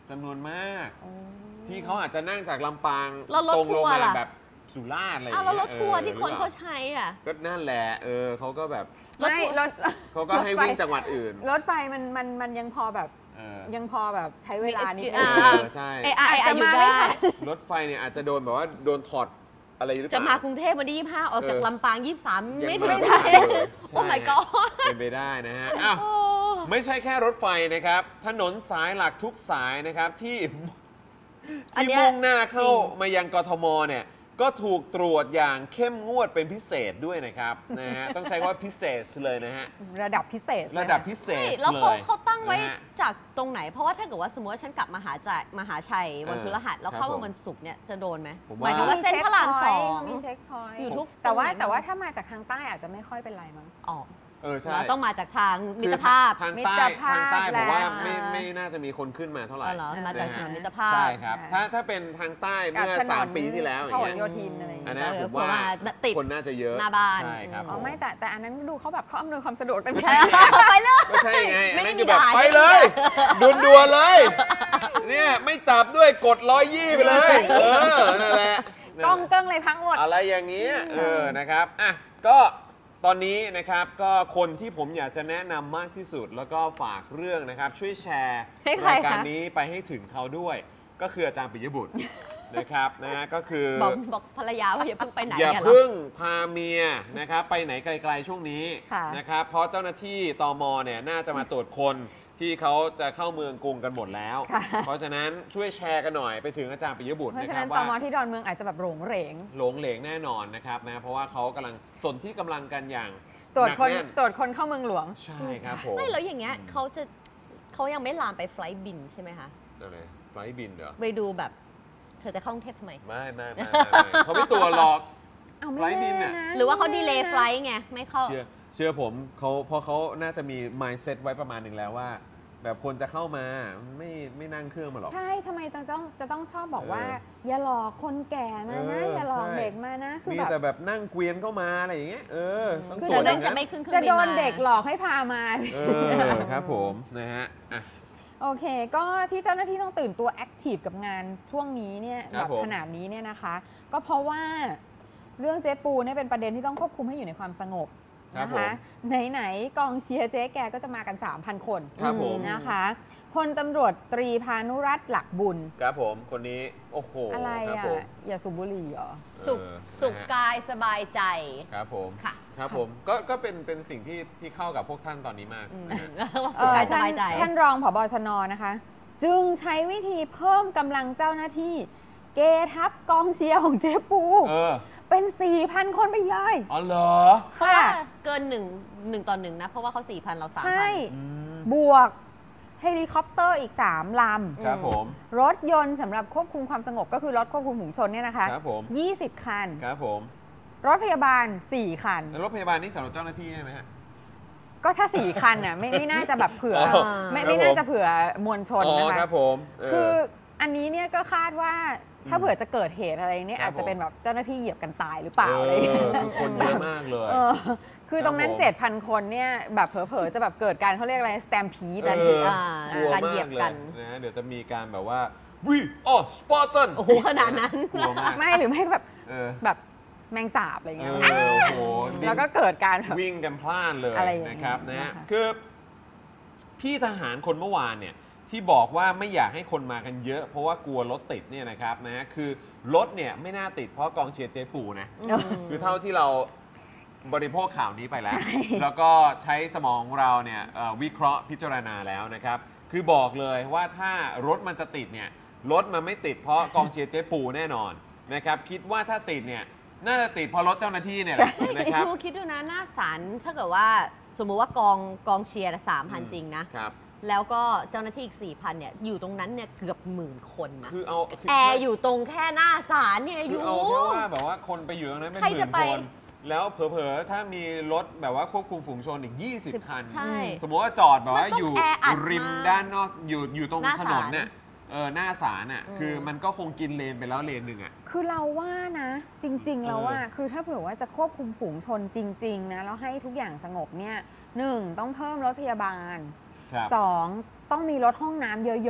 จำนวนมาก ที่เขาอาจจะนั่งจากลำปางแล้วรถตรงลทังวร์มาล่ะแบบสุราษฎร์อะไรอย่างอ้าวแล้วเงี้ยรถทัวร์ที่คนหรือเขาปล่ใช้อ่ะก็นั่นแหละเขาก็แบบรถไม่ทัวร์รถเขาก็ให้วิ่งจังหวัดอื่นรถไฟมันยังพอแบบเออยังพอแบบใช้เวลานิดอ่านึงใช่อาจจะอยู่มาไม่ได้ทันรถไฟเนี่ยอาจจะโดนแบบว่าโดนถอดอะไรหรือเปจะล่ามากรุงเทพวันที่25ออกจากลำปาง 23 ไม่ถึงยังได้ใช่โอ้ my god เป็นไปได้นะฮะอ้าวไม่ใช่แค่รถไฟนะครับ ถนนสายหลักทุกสายนะครับที่อันที่เนี้ยมุ่งหน้าเข้าจริงมายังกทมเนี่ยก็ถูกตรวจอย่างเข้มงวดเป็นพิเศษด้วยนะครับ นะฮะต้องใช้ว่าพิเศษเลยนะฮะระดับพิเศษเลยระดับพิเศษใช่แล้วเขาเลยเขาตั้งไว้นะฮะจากตรงไหน เพราะว่าถ้าเกิดว่าสมมติว่าฉันกลับมหาชัยวันเออพฤหัสแล้วเข้าครับผมมาวันศุกร์เนี่ยจะโดนไหมผมหมายถึงว่าว่าเส้นพระรามสองมีเช็คพอยต์อยู่ทุกแต่ว่าตรงไหนแต่ว่าถ้ามาจากทางใต้อาจจะไม่ค่อยเป็นไรมั้งอ๋อใช่เราต้องมาจากทางมิตรภาพทางมิใต้ตรภาพทางใต้ผมว่าแล้วไม่น่าจะมีคนขึ้นมาเท่าไหร่อ๋อเหรอมาจากถนนมิตรภาพใช่ครับ ถ้าเป็นทางใต้เมื่อกับถนน 3 ปีที่แล้วอย่างพหเงี้ลยโยธินอะไรอย่างอันเงี้ยนั้นผมเพราะว่าว่าติดคนน่าจะเยอะหน้าบ้านใช่ครับอืมอ๋อผมไม่แต่อันนั้นดูเขาแบบเขาอำนวยความสะดวกเต็มไม่ที่ใช่ไปเลยก็ใช่ไงไม่อันได้นั้นมีคือแบบด่าไปไม่ได้เลยด่ด่วนๆเลย เนี่ยไม่จับด้วยกด120ไปเลยนั่นแหละกล้องเกิ้งเลยทั้งหมดอะไรอย่างเงี้ยนะครับอ่ะก็ตอนนี้นะครับก็คนที่ผมอยากจะแนะนำมากที่สุดแล้วก็ฝากเรื่องนะครับช่วยแชร์ให้ใครรายการคะนี้ไปให้ถึงเขาด้วย ก็คืออาจารย์ปิยบุตร นะครับนะก็คือบอกภรรยาว่าอย่าเพิ่งไปไหนอย่าเนี่ยเหรอเพิ่งพาเมียนะครับไปไหนไกลๆช่วงนี้ค่ะนะครับเพราะเจ้าหน้าที่ตมเนี่ยน่าจะมาตรวจคนที่เขาจะเข้าเมืองกรุงกันหมดแล้วค่ะเพราะฉะนั้นช่วยแชร์กันหน่อยไปถึงอาจารย์ปิยบุตรเพราะนะฉะครันั้บนตว่ามที่ดอนเมืองอาจจะแบบหลงเหรงหลงเหลงแน่นอนนะครับนะเพราะว่าเขากำลังสนที่กำลังกันอย่างตรวจคนหกแน่นตรวจคนเข้าเมืองหลวงใช่ครับผมไม่แล้วอย่างเงี้ยเขายังไม่ลามไปไฟลท์บินใช่ไหมคะอะไรไฟล์บินเหรอไปดูแบบเธอจะเข้ากรุงเทพทำไมไม่เขาไม่ตัวจหรอกเอาไม่ไฟล์บินแน่ะหรือว่าเขาดีเลย์ไฟลท์ไงไม่เข้าเชื่อผมเพราะเขาน่าจะมี mindset ไว้ประมาณหนึ่งแล้วว่า แบบคนจะเข้ามาไม่นั่งเครื่องมาหรอกใช่ทำไมจะต้องชอบบอกว่าเอออย่าหลอกคนแก่มานะ อย่าหลอกเด็กมานะ คือมีแบบแต่แบบนั่งเกวียนเข้ามาอะไรอย่างเงี้ยต้องคือตรวจแต่อนั่ย่าน งจะนั้นไม่ขึ้นเครื่จะองบินโดนมาเด็กหลอกให้พามาครับผมนะฮะอ่ะโอเค ก็ที่เจ้าหน้าที่ต้องตื่นตัวแอคทีฟกับงานช่วงนี้เนี่ยครัแบบ บผมขนาดนี้เนี่ยนะคะ ก็เพราะว่าเรื่องเจ๊ปูเนี่ยเป็นประเด็นที่ต้องควบคุมให้อยู่ในความสงบครับนะผมคะไหนๆกองเชียร์เจ๊แกก็จะมากัน 3,000 คนครับผมนะคะพลตำรวจตรีพานุรัตน์หลักบุญครับผมคนนี้โอ้โหอะไรครับอ่ะผมอย่าสูบบุหรี่เหรอสุขนะฮะสุขกายสบายใจครับผมค่ะครับผมก็เป็นสิ่งที่เข้ากับพวกท่านตอนนี้มากนะฮะสุขกายสบายใจท่านรองผบชนนะคะ จึงใช้วิธีเพิ่มกำลังเจ้าหน้าที่ เกทับกองเชียร์ของเจ๊ปู เป็น 4,000 คนไปเลยอ๋อเหรอเพราะว่าเกิน1 ต่อ 1 นะ เพราะว่าเขา 4,000 เรา 3,000 ใช่ บวกเฮลิคอปเตอร์อีก 3 ลครับผมำ รถยนต์สำหรับควบคุมความสงบก็คือรถควบคุมฝูงชนเนี่ยนะคะครับผม 20 คันครับผมรถพยาบาล 4 คันแล้วรถพยาบาลนี่สำหรับเจ้าหน้าที่ใช่ไหมฮะก็ถ้า 4 คันน่ะไม่น่าจะแบบเผื่ออ๋อไม่น่าจะเผื่อมวลชนอ๋อนะคะครับผมเคืออันนี้เนี่ยก็คาดว่าถ้าเผื่อจะเกิดเหตุอะไรเนี่ยครับอาจจะเป็นแบบเจ้าหน้าที่เหยียบกันตายหรือเปล่าอะไรอย่างเงี้ยคือคนเยอะมากเลยเออคือตรงนั้นครับผม 7,000 คนเนี่ยแบบเผลอๆจะแบบเกิดการเขาเรียกอะไรสแตมพีดเออกลัวการมาเหยียกบเลยกันนะเดี๋ยวจะมีการแบบว่า we are Spartan โอ้โหขนาดนั้นกลัวมากไม่หรือไม่แบบเออแบบแมงสาบอะไรเงี้ยโอ้โหแล้วก็เกิดการแบบวิ่งกันพล่านเลยอะไรอย่างเงี้ยนะครับนะฮะนะคะคือพี่ทหารคนเมื่อวานเนี่ยที่บอกว่าไม่อยากให้คนมากันเยอะ เพราะว่ากลัวรถติดเนี่ยนะครับนะฮะคือรถเนี่ยไม่น่าติดเพราะกองเชียร์เจ๊ปูนะ คือเท่าที่เราบริโภคข่าวนี้ไปแล้ว แล้วก็ใช้สมองของเราเนี่ยวิเคราะห์พิจารณาแล้วนะครับ คือบอกเลยว่าถ้ารถมันจะติดเนี่ยรถมันไม่ติดเพราะกองเชียร์เจ๊ปูแน่นอนนะครับคิดว่าถ้าติดเนี่ยน่าจะติดเพราะรถเจ้าหน้าที่เนี่ยแหละนะครับดูคิดดูนะหน้าศาลถ้าเกิดว่าสมมุติว่ากองเชียร์3,000 จริงนะครับแล้วก็เจ้าหน้าที่อีก 4,000 เนี่ยอยู่ตรงนั้นเนี่ยเกือบ10,000 คนนะคือเอาแอร์อยู่ตรงแค่หน้าศาลเนี่ยคืออยู่เอาแค่ว่าแบบว่าคนไปอยู่ตรงนั้นเป็นใครหมื่จะนไปคนแล้วเผลอๆถ้ามีรถแบบว่าควบคุมฝูงชนอีก 20 คันใช่สมมติว่าจอดแบบว่ามันต้องอยู่แออัดริมมากด้านนอกอยู่ตรงหน้าถศาลนนเนี่ยหน้าศาลอ่ะอืมคือมันก็คงกินเลนไปแล้วเลนหนึ่งอ่ะคือเราว่านะ จริง ๆ แล้วว่าคือถ้าเผื่อว่าจะควบคุมฝูงชนจริง ๆ นะแล้วให้ทุกอย่างสงบเนี่ย1ต้องเพิ่มรถพยาบาลครับ 2ต้องมีรถห้องน้ำเยอะ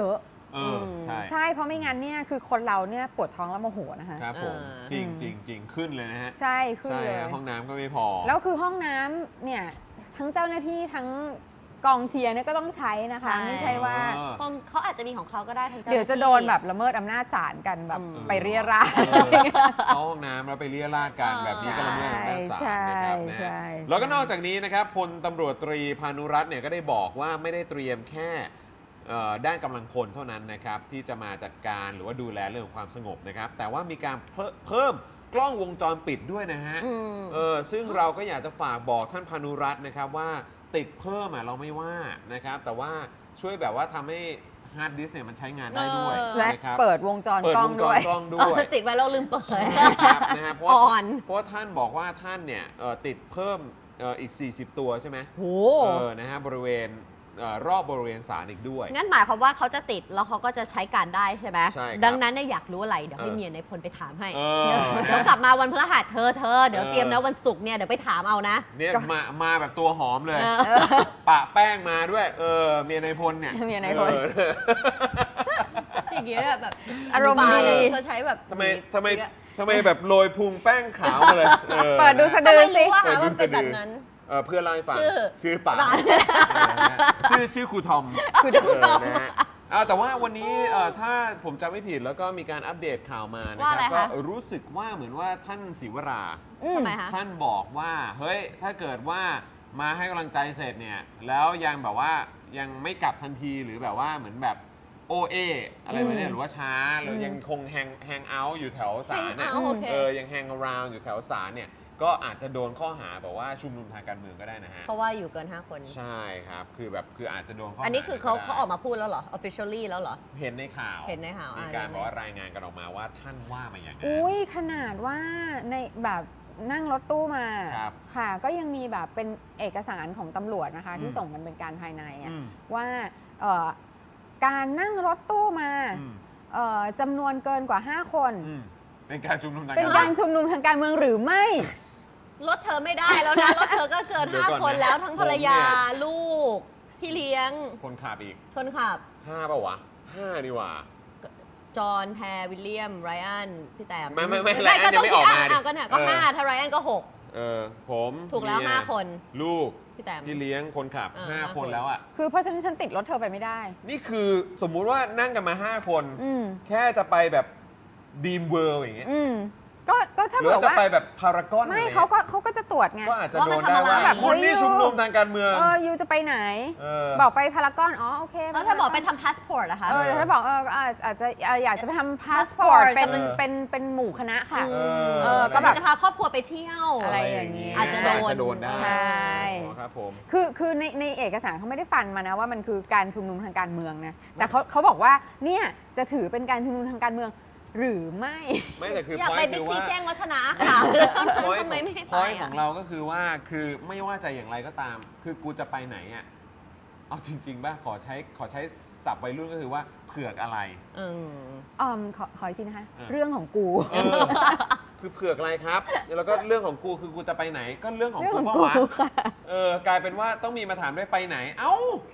ใช่เพราะไม่งั้นเนี่ยคือคนเราเนี่ยปวดท้องแล้วโมโหนะคะครับผมจริงขึ้นเลยนะฮะใช่ขึ้นเลยห้องน้ำก็ไม่พอแล้วคือห้องน้ำเนี่ยทั้งเจ้าหน้าที่ทั้งกองเชียร์เนี่ยก็ต้องใช้นะคะไม่ใช่ว่าเขาอาจจะมีของเขาก็ได้ทั้งเจ้าหน้าที่เดี๋ยวจะโดนแบบละเมิดอำนาจศาลกันแบบไปเรียราดเข้าห้องน้ำแล้วไปเรียราดกันแบบนี้ก็ละเมิดอำนาจศาลนะครับแล้วก็นอกจากนี้นะครับพลตำรวจตรีพานุรัตน์เนี่ยก็ได้บอกว่าไม่ได้เตรียมแค่ด้านกำลังพลเท่านั้นนะครับที่จะมาจัดการหรือว่าดูแลเรื่องของความสงบนะครับแต่ว่ามีการเพิ่มกล้องวงจรปิดด้วยนะฮะซึ่งเราก็อยากจะฝากบอกท่านพานุรัตน์นะครับว่าติดเพิ่มเราไม่ว่านะครับแต่ว่าช่วยแบบว่าทำให้ฮาร์ดดิสก์เนี่ยมันใช้งานได้ด้วยนะครับเปิดวงจรกล้องด้วยติดไว้เราลืมเปิดนะฮะเพราะว่าท่านบอกว่าท่านเนี่ยติดเพิ่มอีก40ตัวใช่ไหมโอ้นะฮะบริเวณรอบบริเวณศาลอีกด้วยงั้นหมายความว่าเขาจะติดแล้วเขาก็จะใช้การได้ใช่ไหมใช่ดังนั้นเนี่ยอยากรู้อะไรเดี๋ยวให้เมียในพลไปถามให้เดี๋ยวกลับมาวันพฤหัสเธอเดี๋ยวเตรียมนะวันศุกร์เนี่ยเดี๋ยวไปถามเอานะเนี่ยมาแบบตัวหอมเลยปะแป้งมาด้วยเมียในพลเนี่ยเมียในพลอย่างเงี้ยแบบอารมณ์ดีเขาใช้แบบทำไมแบบโรยพุงแป้งขาวมาเลยเปิดดูสะดือสิเปิดดูสะดือเพื่อไล่ฟังชื่อป่าชื่อครูทอมนะฮะแต่ว่าวันนี้ถ้าผมจำไม่ผิดแล้วก็มีการอัปเดตข่าวมานะครับก็รู้สึกว่าเหมือนว่าท่านศิวราท่านบอกว่าเฮ้ยถ้าเกิดว่ามาให้กำลังใจเสร็จเนี่ยแล้วยังแบบว่ายังไม่กลับทันทีหรือแบบว่าเหมือนแบบโอเออะไรแบบนี้หรือว่าช้าแล้วยังคงแฮงเอาท์อยู่แถวศาลเนี่ยยังแฮงเอาท์อยู่แถวศาลเนี่ยก็อาจจะโดนข้อหาแบบว่าชุมนุมทางการเมืองก็ได้นะฮะเพราะว่าอยู่เกิน5คนใช่ครับคืออาจจะโดนข้อหาอันนี้คือเขาออกมาพูดแล้วเหรอ officially แล้วเหรอเห็นในข่าวมีการบอกว่ารายงานกันออกมาว่าท่านว่ามาอย่างนั้นอุ้ยขนาดว่าในแบบนั่งรถตู้มาค่ะก็ยังมีแบบเป็นเอกสารของตำรวจนะคะที่ส่งกันเป็นการภายในว่าการนั่งรถตู้มาจำนวนเกินกว่า5คนเป็นการชุมนุมทางการเมืองหรือไม่รถเธอไม่ได้แล้วนะรถเธอก็เกิน5คนแล้วทั้งภรรยาลูกพี่เลี้ยงคนขับอีกคนขับ 5ป่าววะ5ดีกว่าจอห์นแพรวิลเลียมไรอันพี่แต้มไม่ไรอันยังไม่ออกมาก็เนี่ยก็5ถ้าไรอันก็6 ผมถูกแล้ว5คนลูกพี่เลี้ยงคนขับ5คนแล้วอ่ะคือเพราะฉะนั้นฉันติดรถเธอไปไม่ได้นี่คือสมมุติว่านั่งกันมา5คนแค่จะไปแบบดีมเวิลด์อย่างเงี้ยก็ถ้าบอกว่าจะไปแบบพารากอนไม่เขาก็จะตรวจไงก็อาจจะโดนได้ว่าคุณนี่ชุมนุมทางการเมืองยูจะไปไหนบอกไปพารากอนโอเคแล้วถ้าบอกไปทำพาสปอร์ตล่ะคะถ้าบอกอาจจะอยากจะไปทำพาสปอร์ตเป็นหมู่คณะค่ะก็แบบจะพาครอบครัวไปเที่ยวอะไรอย่างเงี้ยอาจจะโดนได้ใช่ครับผมคือในเอกสารเขาไม่ได้ฟันมานะว่ามันคือการชุมนุมทางการเมืองนะแต่เขาบอกว่าเนี่ยจะถือเป็นการชุมนุมทางการเมืองหรือไม่แต่คืออยากไปบิ๊กซีแจ้งวัฒนะค่ะทำไมไม่ให้ไปของเราก็คือว่าคือไม่ว่าจะอย่างไรก็ตามคือกูจะไปไหนอ่ะเอาจริงๆป่ะขอใช้ศัพท์วัยรุ่นก็คือว่าเผือกอะไรขออีกทีนะคะเรื่องของกูคือเผือกอะไรครับแล้วก็เรื่องของกูคือกูจะไปไหนก็เรื่องของกูเพราะว่ากลายเป็นว่าต้องมีมาถามด้วยไปไหนเอ้า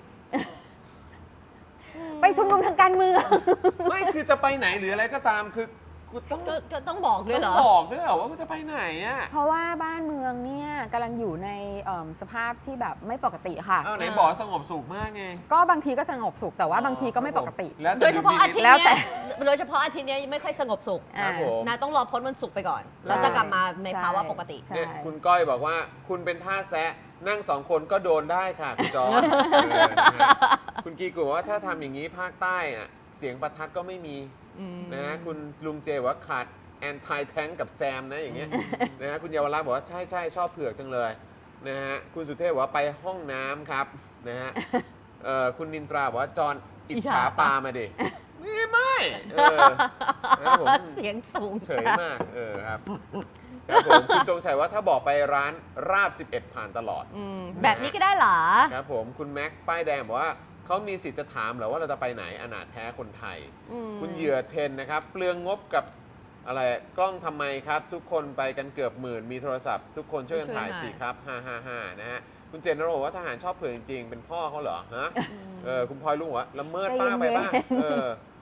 ไปชุมนุมทางการเมืองไม่คือจะไปไหนหรืออะไรก็ตามคือกูต้องบอกด้วยเหรอต้องบอกด้วยเหรอว่ากูจะไปไหนอ่ะเพราะว่าบ้านเมืองเนี่ยกำลังอยู่ในสภาพที่แบบไม่ปกติค่ะไหนบอกสงบสุขมากไงก็บางทีก็สงบสุขแต่ว่าบางทีก็ไม่ปกติโดยเฉพาะอาทิตย์นี้ไม่ค่อยสงบสุขนะต้องรอพ้นวันศุกร์ไปก่อนแล้วจะกลับมาในภาวะปกติคุณก้อยบอกว่าคุณเป็นท่าแซะนั่ง2คนก็โดนได้ค่ะคุณจอร์จคุณกีกูบอกว่าถ้าทำอย่างนี้ภาคใต้น่ะเสียงประทัดก็ไม่มีนะคุณลุงเจว่าขาดแอนตี้แทงกับแซมนะอย่างเงี้ยนะฮะคุณเยาวรักษ์บอกว่าใช่ชอบเผือกจังเลยนะฮะคุณสุเทพบอกว่าไปห้องน้ำครับนะฮะคุณนินตราบอกว่าจอนอิจฉาปลามาดิไม่เสียงสูงเฉยมากครับครับผมคุณจงชัยว่าถ้าบอกไปร้านราบ11ผ่านตลอดแบบนี้ก็ได้เหรอครับผมคุณแม็กป้ายแดงบอกว่าเขามีสิทธิ์จะถามเหรอว่าเราจะไปไหนอนาถแท้คนไทยคุณเหยื่อเทนนะครับเปลืองงบกับอะไรกล้องทำไมครับทุกคนไปกันเกือบหมื่นมีโทรศัพท์ทุกคนช่วยกันถ่ายสิครับ555นะฮะคุณเจนนบอกว่าทหารชอบเผือกจริงๆเป็นพ่อเขาเหรอฮะคุณพลอยลุงว่าละเมิดป้าไปบ้าง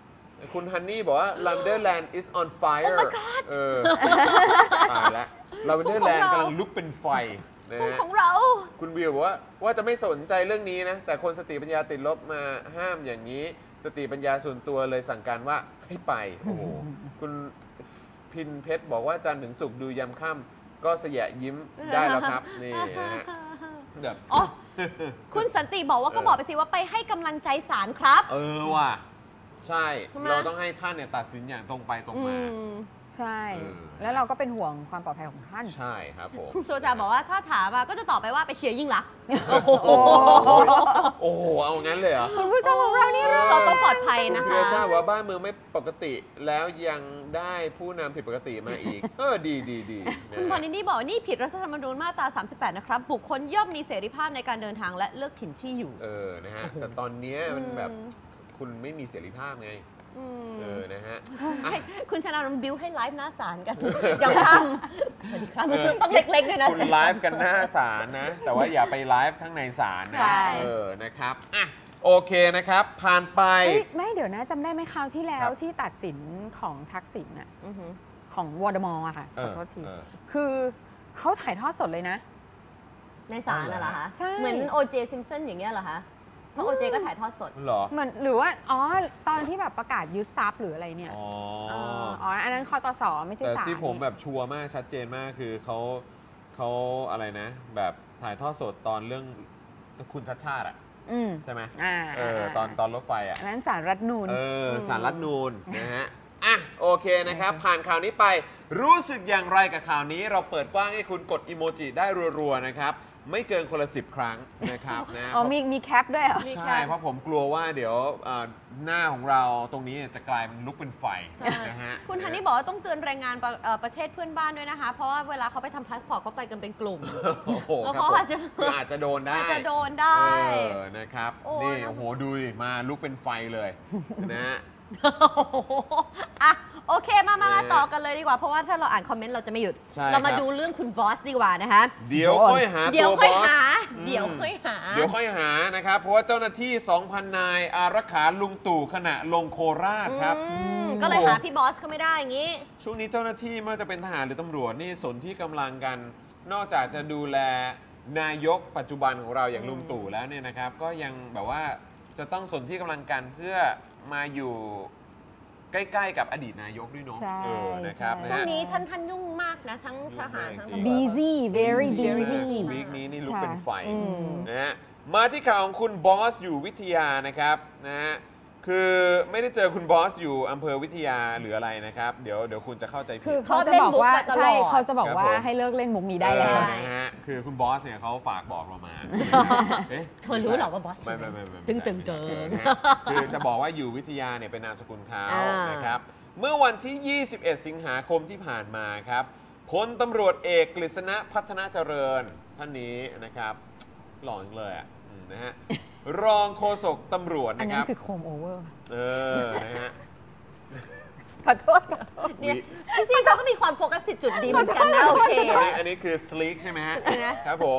คุณฮันนี่บอกว่า Lavender is on fire ตายแล้ว Lavender กำลังลุกเป็นไฟนะทุ่งฮะของเราคุณวิวบอกว่าจะไม่สนใจเรื่องนี้นะ แต่คนสติปัญญาติดลบมาห้ามอย่างนี้ สติปัญญาส่วนตัวเลยสั่งการว่าให้ไป โอ้โห คุณพินเพชรบอกว่าจันทร์ถึงศุกร์ดูยามค่ำก็เสยะยิ้มได้แล้วครับ นี่นะฮะแบบอ๋อ คุณสันติบอกว่าก็บอกไปสิว่าไปให้กำลังใจศาลครับว่ะ ใช่ทำไมเราต้องให้ท่านเนี่ยตัดสินอย่างตรงไปตรงมาใช่เออแล้วเราก็เป็นห่วงความปลอดภัยของท่านใช่ครับผมคุณโซจาบอกว่าถ้าถามมาก็จะตอบไปว่าไปเชียร์ยิ่งรักษณ์โอ้โห เอางั้นเลยเหรอคุณผู้ชมของเรานี่เราต้องปลอดภัยนะคุณคะทราบว่าบ้านเมืองไม่ปกติแล้วยังได้ผู้นำผิดปกติมาอีก ดีนะคุณพอนินี่บอกว่านี่ผิดรัฐธรรมนูญมาตรา 38 นะครับ บุคคลย่อมมีเสรีภาพในการเดินทางและเลือกถิ่นที่อยู่นะฮะ แต่ตอนเนี้ยมันแบบคุณไม่มีเสรีภาพไง นะฮะให้คุณชนะรบิวให้ไลฟ์หน้าศาลกัน อย่างทำสวัสดีครับมันต้องเล็กๆด้วยนะคุณไลฟ์กันหน้าศาลนะ แต่ว่าอย่าไปไลฟ์ข้างในศาลนะใช่นะครับโอเคนะครับ ผ่านไปไม่เดี๋ยวนะจำได้ไหมคราวที่แล้คว รับที่ตัดสินของทักษิณน่ะอือหือของวอร์ดมออะค่ะขอโทษทีเออคือเขาถ่ายทอดสดเลยนะในศาลน่ะเหรอคะใช่เหมือนโอเจซิมสันอย่างเงี้ยเหรอคะ เพราะโอเจก็ถ่ายทอดสดเหรอเหมือนหรือว่าตอนที่แบบประกาศยึดทรัพย์หรืออะไรเนี่ย อันนั้นคตสไม่ใช่แต่ศาลที่ผมแบบชัวร์มากชัดเจนมากคือเขาอะไรนะ แบบถ่ายทอดสดตอนเรื่องคุณชัดชาติอ่ะใช่ไหมตอนรถไฟอ่ะอันนั้นศาลรัฐธรรมนูญศาลรัฐธรรมนูญนะฮะโอเคนะครับ ผ่านข่าวนี้ไปรู้สึกอย่างไรกับข่าวนี้ เราเปิดกว้างให้คุณกดอีโมจิได้รัวๆนะครับไม่เกินคนละ10 ครั้งนะครับนะมีแคปด้วยเหรอใช่เพราะผมกลัวว่าเดี๋ยวหน้าของเราตรงนี้จะกลายเป็นลุกเป็นไฟนะฮะคุณฮันนี่บอกว่าต้องเตือนแรงงานประเทศเพื่อนบ้านด้วยนะคะ เพราะว่าเวลาเขาไปทำพาสปอร์ตเขาไปกันเป็นกลุ่มโอ้โหแล้วครับเขาผมอาจจะคืออาจจะโดนได้อาจจะโดนได้นะครับโอ้นี่น่าโอ้โหดูดิมาลุกเป็นไฟเลยนะฮะโอเคมาต่อกันเลยดีกว่า เพราะว่าถ้าเราอ่านคอมเมนต์เราจะไม่หยุดใช่เรามาครับดูเรื่องคุณบอสดีกว่านะคะเดี๋ยวค่อยหาเดี๋ยตัว วค่บอยอสหา เดี๋ยวค่อยหาเดี๋ยวค่อยหานะครับ เพราะว่าเจ้าหน้าที่ 2,000 นายอารักขาลุงตู่ขณะลงโคราชครับก็เลยหาพี่บอสก็ไม่ได้อย่างนี้ช่วงนี้เจ้าหน้าที่ไม่ว่าจะเป็นทหารหรือตำรวจนี่สนที่กำลังกัน นอกจากจะดูแลนายกปัจจุบันของเราอย่างลุงตู่แล้วเนี่ยนะครับ ก็ยังแบบว่าจะต้องสนที่กำลังกันเพื่อมาอยู่ใกล้ๆกับอดีตนายกด้วยเนาะใช่นะครับใช่ช่วงนี้ท่านยุ่งมากนะ ทั้งทหารทั้งตำรวจ busy very busy วีคนี้นี่ลุกเป็นไฟอืมนะฮะมาที่ข่าวของคุณบอสอยู่วิทยานะครับนะฮะคือไม่ได้เจอคุณบอสอยู่อำเภอวิทยาหรืออะไรนะครับ เดี๋ยวคุณจะเข้าใจผิคือดเขาจะบอกว่าชอบเล่นมุกมาตลอดใช่เขาจะบอกว่าครับผมให้เลิกเล่นมุกนี้ได้แล้วนะฮะคือคุณบอสเนี่ยเขาฝากบอกเรามาเอ๊ะเธอรู้เหรอว่าบอสไม่ตึงตึงเจเจิงนะฮะคือจะบอกว่าอยู่วิทยาเนี่ยเป็นนามสกุลเขาอ่านนะครับเมื่อวันที่ 21 สิงหาคมที่ผ่านมาครับพลตำรวจเอกกฤษณะพัฒนาเจริญท่านนี้นะครับหล่อจังเลยอ่ะนะฮะรองโฆษกตำรวจอันนะคนั้นรับคือโคมโอเวอร์นะฮะขอโทษเนี่ยพี่ซีเขาก็มีความโฟกัสผิดจุดดีเหมือนกันนะ โอเคอันนี้คือ sleek ใช่ไหมฮะนะครับผม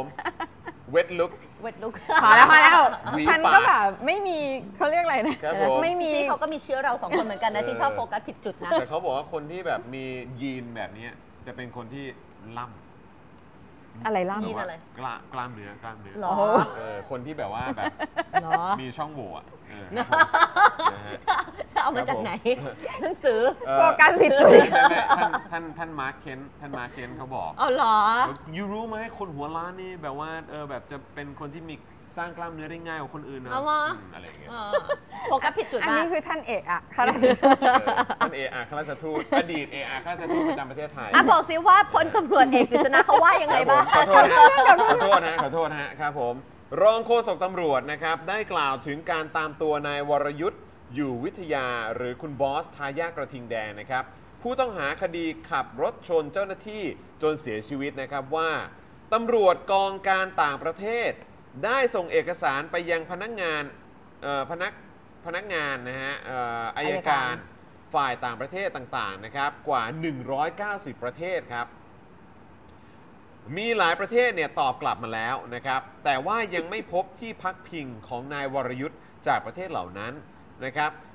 wet look เวทลุกพอแล้วหวีฉันปากก็แบบไม่มีเขาเรียกอะไรนะครับผมไม่มีพี่ซีเขาก็มีเชื้อเราสองคนเหมือนกันนะที่ชอบโฟกัสผิดจุดนะแต่เขาบอกว่าคนที่แบบมียีนแบบนี้จะเป็นคนที่ล่ำอะไรล่ำยีนอะไรกล้ามเนื้อหรอคนที่แบบว่าแบบเหรอมีช่องโหว่อะนะฮะเอามาจากไหนหนังสือโฟกัสผิดจุดท่านมาร์คเคนเขาบอกเอาเหรอยูรู้ไหมคนหัวล้านนี่แบบว่าแบบจะเป็นคนที่มีสร้างกล้ามเนื้อได้ง่ายกว่าคนอื่นนะเอาเหรออะไรอย่างเงี้ยโฟกัสผิดจุดอันมานี้กคือท่านเอกอะค่ะท่านข้าราชทูตอดีตข้าราชทูตประจำประเทศไทยบอกซิว่าพลตำรวจเอกกฤษณะเขาว่ายังไงบ้างขอโทษครับผมรองโฆษกตำรวจนะครับได้กล่าวถึงการตามตัวนายวรยุทธ์อยู่วิทยาหรือคุณบอสทายาทกระทิงแดงนะครับผู้ต้องหาคดีขับรถชนเจ้าหน้าที่จนเสียชีวิตนะครับว่าตำรวจกองการต่างประเทศได้ส่งเอกสารไปยังพนักงานนะฮะอัยการฝ่ายต่างประเทศต่างๆนะครับกว่า190ประเทศครับมีหลายประเทศเนี่ยตอบกลับมาแล้วนะครับแต่ว่ายังไม่พบที่พักพิงของนายวรยุทธ์จากประเทศเหล่านั้นนะครับ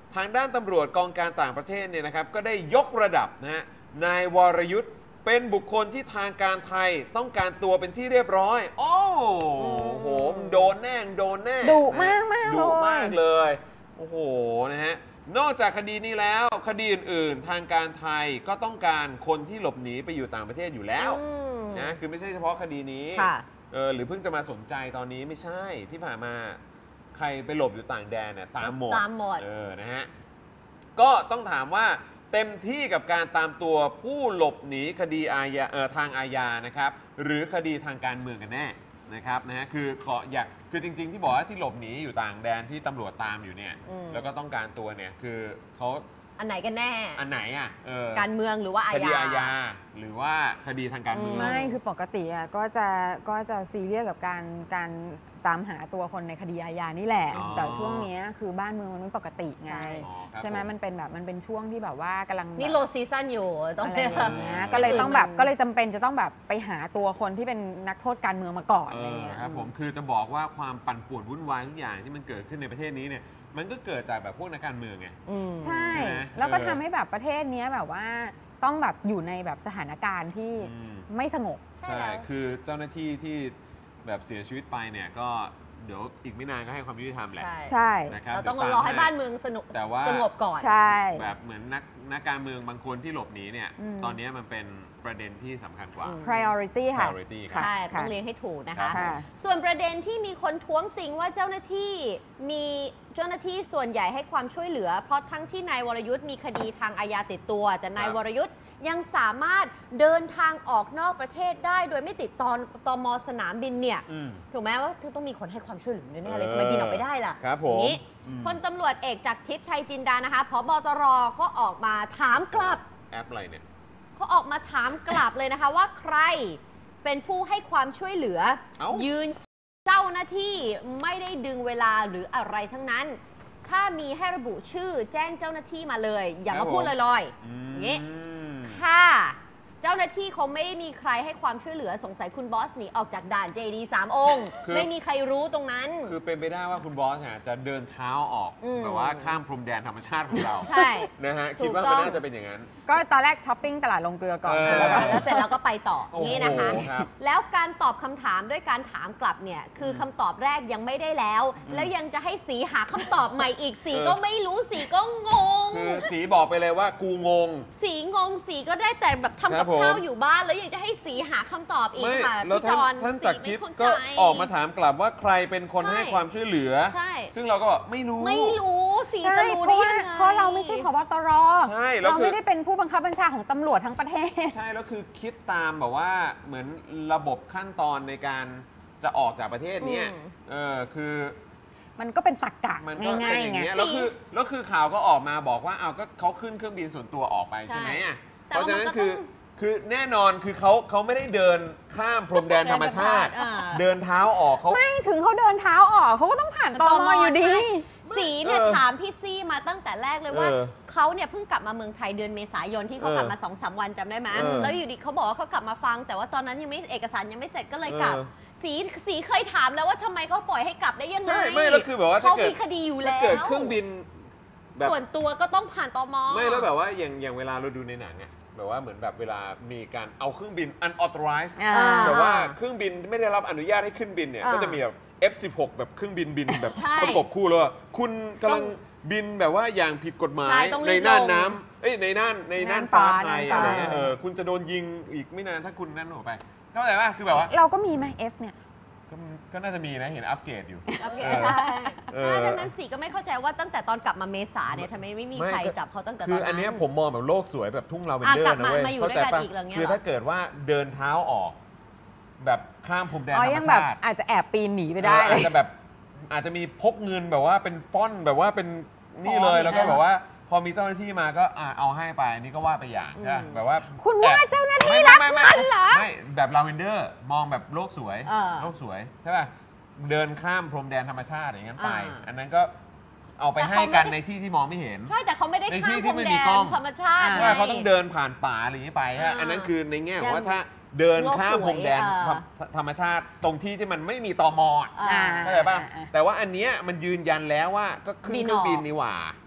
ทางด้านตำรวจกองการต่างประเทศเนี่ยนะครับก็ได้ยกระดับนะฮะนายวรยุทธ์เป็นบุคคลที่ทางการไทยต้องการตัวเป็นที่เรียบร้อยโอ้โหโดนแน่โดนแน่ดุมากๆดุมากเลยโอ้โหนะฮะนอกจากคดีนี้แล้วคดีอื่นๆทางการไทยก็ต้องการคนที่หลบหนีไปอยู่ต่างประเทศอยู่แล้วนะคือไม่ใช่เฉพาะคดีนี้หรือเพิ่งจะมาสนใจตอนนี้ไม่ใช่ที่ผ่านมาใครไปหลบอยู่ต่างแดนเนี่ยตามหมดนะฮะก็ต้องถามว่าเต็มที่กับการตามตัวผู้หลบหนีคดีอาญาทางอาญานะครับหรือคดีทางการเมืองกันแน่นะครับนะฮะคือขออยากคือจริงๆที่บอกว่าที่หลบหนีอยู่ต่างแดนที่ตำรวจตามอยู่เนี่ยแล้วก็ต้องการตัวเนี่ยคือเขาอันไหนกันแน่อันไหนอ่ะการเมืองหรือว่าอาญาคดีอาญาหรือว่าคดีทางการเมืองไม่คือปกติอ่ะก็จะซีเรียสกับการตามหาตัวคนในคดีอาญานี่แหละแต่ช่วงนี้คือบ้านเมืองมันไม่ปกติไงใช่ไหมมันเป็นช่วงที่แบบว่ากำลังนี่โลซีซั่นอยู่ต้องอะไรอย่างเงี้ยก็เลยต้องแบบก็เลยจำเป็นจะต้องแบบไปหาตัวคนที่เป็นนักโทษการเมืองมาก่อนอะไรเงี้ยครับผมคือจะบอกว่าความปั่นป่วนวุ่นวายทุกอย่างที่มันเกิดขึ้นในประเทศนี้เนี่ยมันก็เกิดจากแบบพวกนักการเมืองไงใช่แล้วก็ทำให้แบบประเทศนี้แบบว่าต้องแบบอยู่ในแบบสถานการณ์ที่ไม่สงบใช่คือเจ้าหน้าที่ที่แบบเสียชีวิตไปเนี่ยก็เดี๋ยวอีกไม่นานก็ให้ความยุติธรรมแหละใช่นะครับเราต้องรอให้บ้านเมืองสงบก่อนใช่แบบเหมือนนักการเมืองบางคนที่หลบหนีเนี่ยตอนนี้มันเป็นประเด็นที่สำคัญกว่า priority ค่ะใช่ต้องเรียงให้ถูกนะคะส่วนประเด็นที่มีคนท้วงติงว่าเจ้าหน้าที่ส่วนใหญ่ให้ความช่วยเหลือเพราะทั้งที่นายวรยุทธ์มีคดีทางอาญาติดตัวแต่นายวรยุทธ์ยังสามารถเดินทางออกนอกประเทศได้โดยไม่ติดตม.สนามบินเนี่ยถูกไหมว่าต้องมีคนให้ความช่วยเหลือแน่เลยทำไมบินออกไปได้ล่ะครับผมนี้พลตำรวจเอกจากทิพย์ชัยจินดานะคะผบ.ตร.ก็ออกมาถามกลับแอปอะไรเนี่ยเขาออกมาถามกลับเลยนะคะว่าใครเป็นผู้ให้ความช่วยเหลือยืนเจ้าหน้าที่ไม่ได้ดึงเวลาหรืออะไรทั้งนั้นถ้ามีให้ระบุชื่อแจ้งเจ้าหน้าที่มาเลยอย่ามาพูดลอยๆอย่างนี้ค่ะเจ้าหน้าที่เขาไม่ได้มีใครให้ความช่วยเหลือสงสัยคุณบอสหนีออกจากด่าน JD 3 องค์ไม่มีใครรู้ตรงนั้นคือเป็นไปได้ว่าคุณบอสเนี่ยจะเดินเท้าออกแบบว่าข้ามพรมแดนธรรมชาติของเราใช่นะฮะคิดว่ามันน่าจะเป็นอย่างนั้นก็ตอนแรกช้อปปิ้งตลาดลงเกลือก่อนแล้วเสร็จแล้วก็ไปต่อนี่นะคะแล้วการตอบคำถามด้วยการถามกลับเนี่ยคือคำตอบแรกยังไม่ได้แล้วยังจะให้สีหาคำตอบใหม่อีกสีก็ไม่รู้สีก็งงคือสีบอกไปเลยว่ากูงงสีงงสีก็ได้แต่แบบทำกับข้าวอยู่บ้านแล้วยังจะให้สีหาคำตอบอีกค่ะพี่จอนท่านจากทิพย์ก็ออกมาถามกลับว่าใครเป็นคนให้ความช่วยเหลือซึ่งเราก็บอกไม่รู้สีจะรู้ได้ยังไงเพราะเราไม่ใช่ผบ.ตร.เราไม่ได้เป็นผู้บังคับบัญชาของตำรวจทั้งประเทศใช่แล้วคือคิดตามแบบว่าเหมือนระบบขั้นตอนในการจะออกจากประเทศนี้คือมันก็เป็นตรรกะง่ายๆไงแล้วคือข่าวก็ออกมาบอกว่าเอาก็เขาขึ้นเครื่องบินส่วนตัวออกไปใช่ไหมเพราะฉะนั้นคือแน่นอนคือเขาไม่ได้เดินข้ามพรมแดนธรรมชาติเดินเท้าออกเขาไม่ถึงเขาเดินเท้าออกเขาก็ต้องผ่านตม.อยู่ดีสีเนี่ยถามพี่ซี่มาตั้งแต่แรกเลยว่าเขาเนี่ยเพิ่งกลับมาเมืองไทยเดือนเมษายนที่เขากลับมา 2-3 วันจำได้ไหมแล้วอยู่ดีเขาบอกว่าเขากลับมาฟังแต่ว่าตอนนั้นยังไม่เอกสารยังไม่เสร็จก็เลยกลับสีเคยถามแล้วว่าทำไมก็ปล่อยให้กลับได้ยังไงไม่แล้วคือแบบว่าเขามีคดีอยู่แล้วเกิดเครื่องบินส่วนตัวก็ต้องผ่านตม. ไม่แล้วแบบว่าอย่างเวลาเราดูในหนังเนี่ยแบบว่าเหมือนแบบเวลามีการเอาเครื่องบิน unauthorized แต่ว่าเครื่องบินไม่ได้รับอนุญาตให้ขึ้นบินเนี่ยก็จะมีแบบ F16 แบบเครื่องบินแบบประกบคู่เลยคุณกำลังบินแบบว่าอย่างผิดกฎหมายในน่านน้ำในน่านฟ้าไทยอะไรเงี้ยคุณจะโดนยิงอีกไม่นานถ้าคุณนั่นออกไปเข้าใจป่ะคือแบบว่าเราก็มีไหม F เนี่ยก็น่าจะมีนะเห็นอัปเกรดอยู่อัปเกรดใช่ดังนั้นสีก็ไม่เข้าใจว่าตั้งแต่ตอนกลับมาเมษาเนี่ยทำไมไม่มีใครจับเขาตั้งแต่ตอนนั้นคืออันนี้ผมมองแบบโลกสวยแบบทุ่งลาเวนเดอร์นะเว้ยเข้าใจป่ะคือถ้าเกิดว่าเดินเท้าออกแบบข้ามพรมแดนธรรมชาติอาจจะแอบปีนหนีไปได้อาจจะแบบอาจจะมีพกเงินแบบว่าเป็นฟ้อนแบบว่าเป็นนี่เลยแล้วก็แบบว่าพอมีเจ้าหน้าที่มาก็เอาให้ไปนี่ก็ว่าไปอย่างใช่แบบว่าคุณว่าเจ้าหน้าที่รักมันเหรอไม่แบบลาเวนเดอร์มองแบบโลกสวยใช่ป่ะเดินข้ามพรมแดนธรรมชาติอย่างนั้นไปอันนั้นก็เอาไปให้กันในที่ที่มองไม่เห็นใช่แต่เขาไม่ได้ข้ามพรมแดนธรรมชาติว่าเขาต้องเดินผ่านป่าอะไรอย่างนี้ไปฮะอันนั้นคือในแง่ว่าถ้าเดินข้ามพรมแดนธรรมชาติตรงที่ที่มันไม่มีตม.เข้าใจป่ะแต่ว่าอันเนี้ยมันยืนยันแล้วว่าก็ขึ้นเครื่องบินนี่หว่า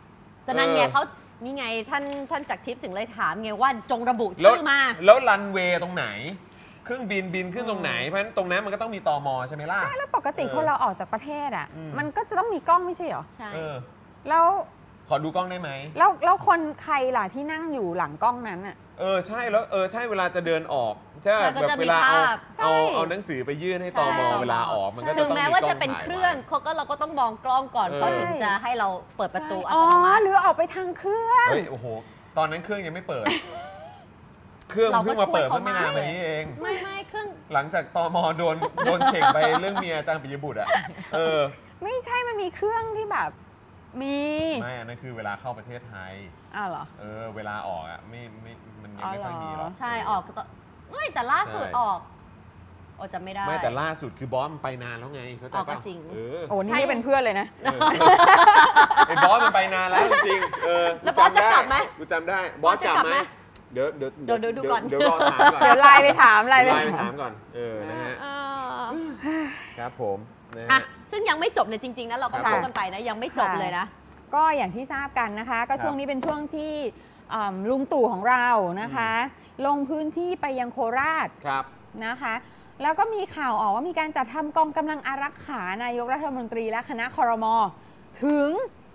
ก็นั่นไงเขานี่ไงท่านจากทิพย์ถึงเลยถามไงว่าจงระบุชื่อมาแล้วรันเวย์ตรงไหนเครื่องบินขึ้นตรงไหนเพราะฉะนั้นตรงนั้นมันก็ต้องมีตม.ใช่ไหมล่ะแล้วปกติคนเราออกจากประเทศอ่ะมันก็จะต้องมีกล้องไม่ใช่เหรอใช่แล้วขอดูกล้องได้ไหมแล้วคนใครล่ะที่นั่งอยู่หลังกล้องนั้นอ่ะใช่แล้วใช่เวลาจะเดินออกใช่แบบเวลาเอาหนังสือไปยื่นให้ตม.เวลาออกมันก็จะต้องมีกล้องถึงแม้ว่าจะเป็นเครื่องเราก็ต้องมองกล้องก่อนเขาถึงจะให้เราเปิดประตูอัตโนมัติหรือออกไปทางเครื่องโอ้โหตอนนั้นเครื่องยังไม่เปิดเครื่องเพิ่งมาเปิดเมื่อไม่นานมานี้เองไม่เครื่องหลังจากตม.โดนเช็คไปเรื่องเมียอาจารย์ปิยบุตรไม่ใช่มันมีเครื่องที่แบบมีไม่อันนั้นคือเวลาเข้าประเทศไทยเหรอเวลาออกไม่มันยังไม่ค่อยมีหรอกใช่ออกไม่แต่ล่าสุดออกจำไม่ได้ไม่แต่ล่าสุดคือบอสมันไปนานแล้วไงเขาจะจริงโอ้นี่เป็นเพื่อนเลยนะไอ้บอสมันไปนานแล้วจริงแล้วบอสจะกลับไหมกูจำได้บอสกลับไหมเดี๋ยวดูก่อนเดี๋ยวรอถามก่อนเดี๋ยวไลน์ไปถามก่อนนะฮะครับผมซึ่งยังไม่จบเลยจริงๆนะเราก็พูดกันไปนะยังไม่จบเลยนะก็อย่างที่ทราบกันนะคะก็ช่วงนี้เป็นช่วงที่ลุงตู่ของเรานะคะลงพื้นที่ไปยังโคราชนะคะแล้วก็มีข่าวออกว่ามีการจัดทำกองกำลังอารักขานายกรัฐมนตรีและคณะครม.ถึง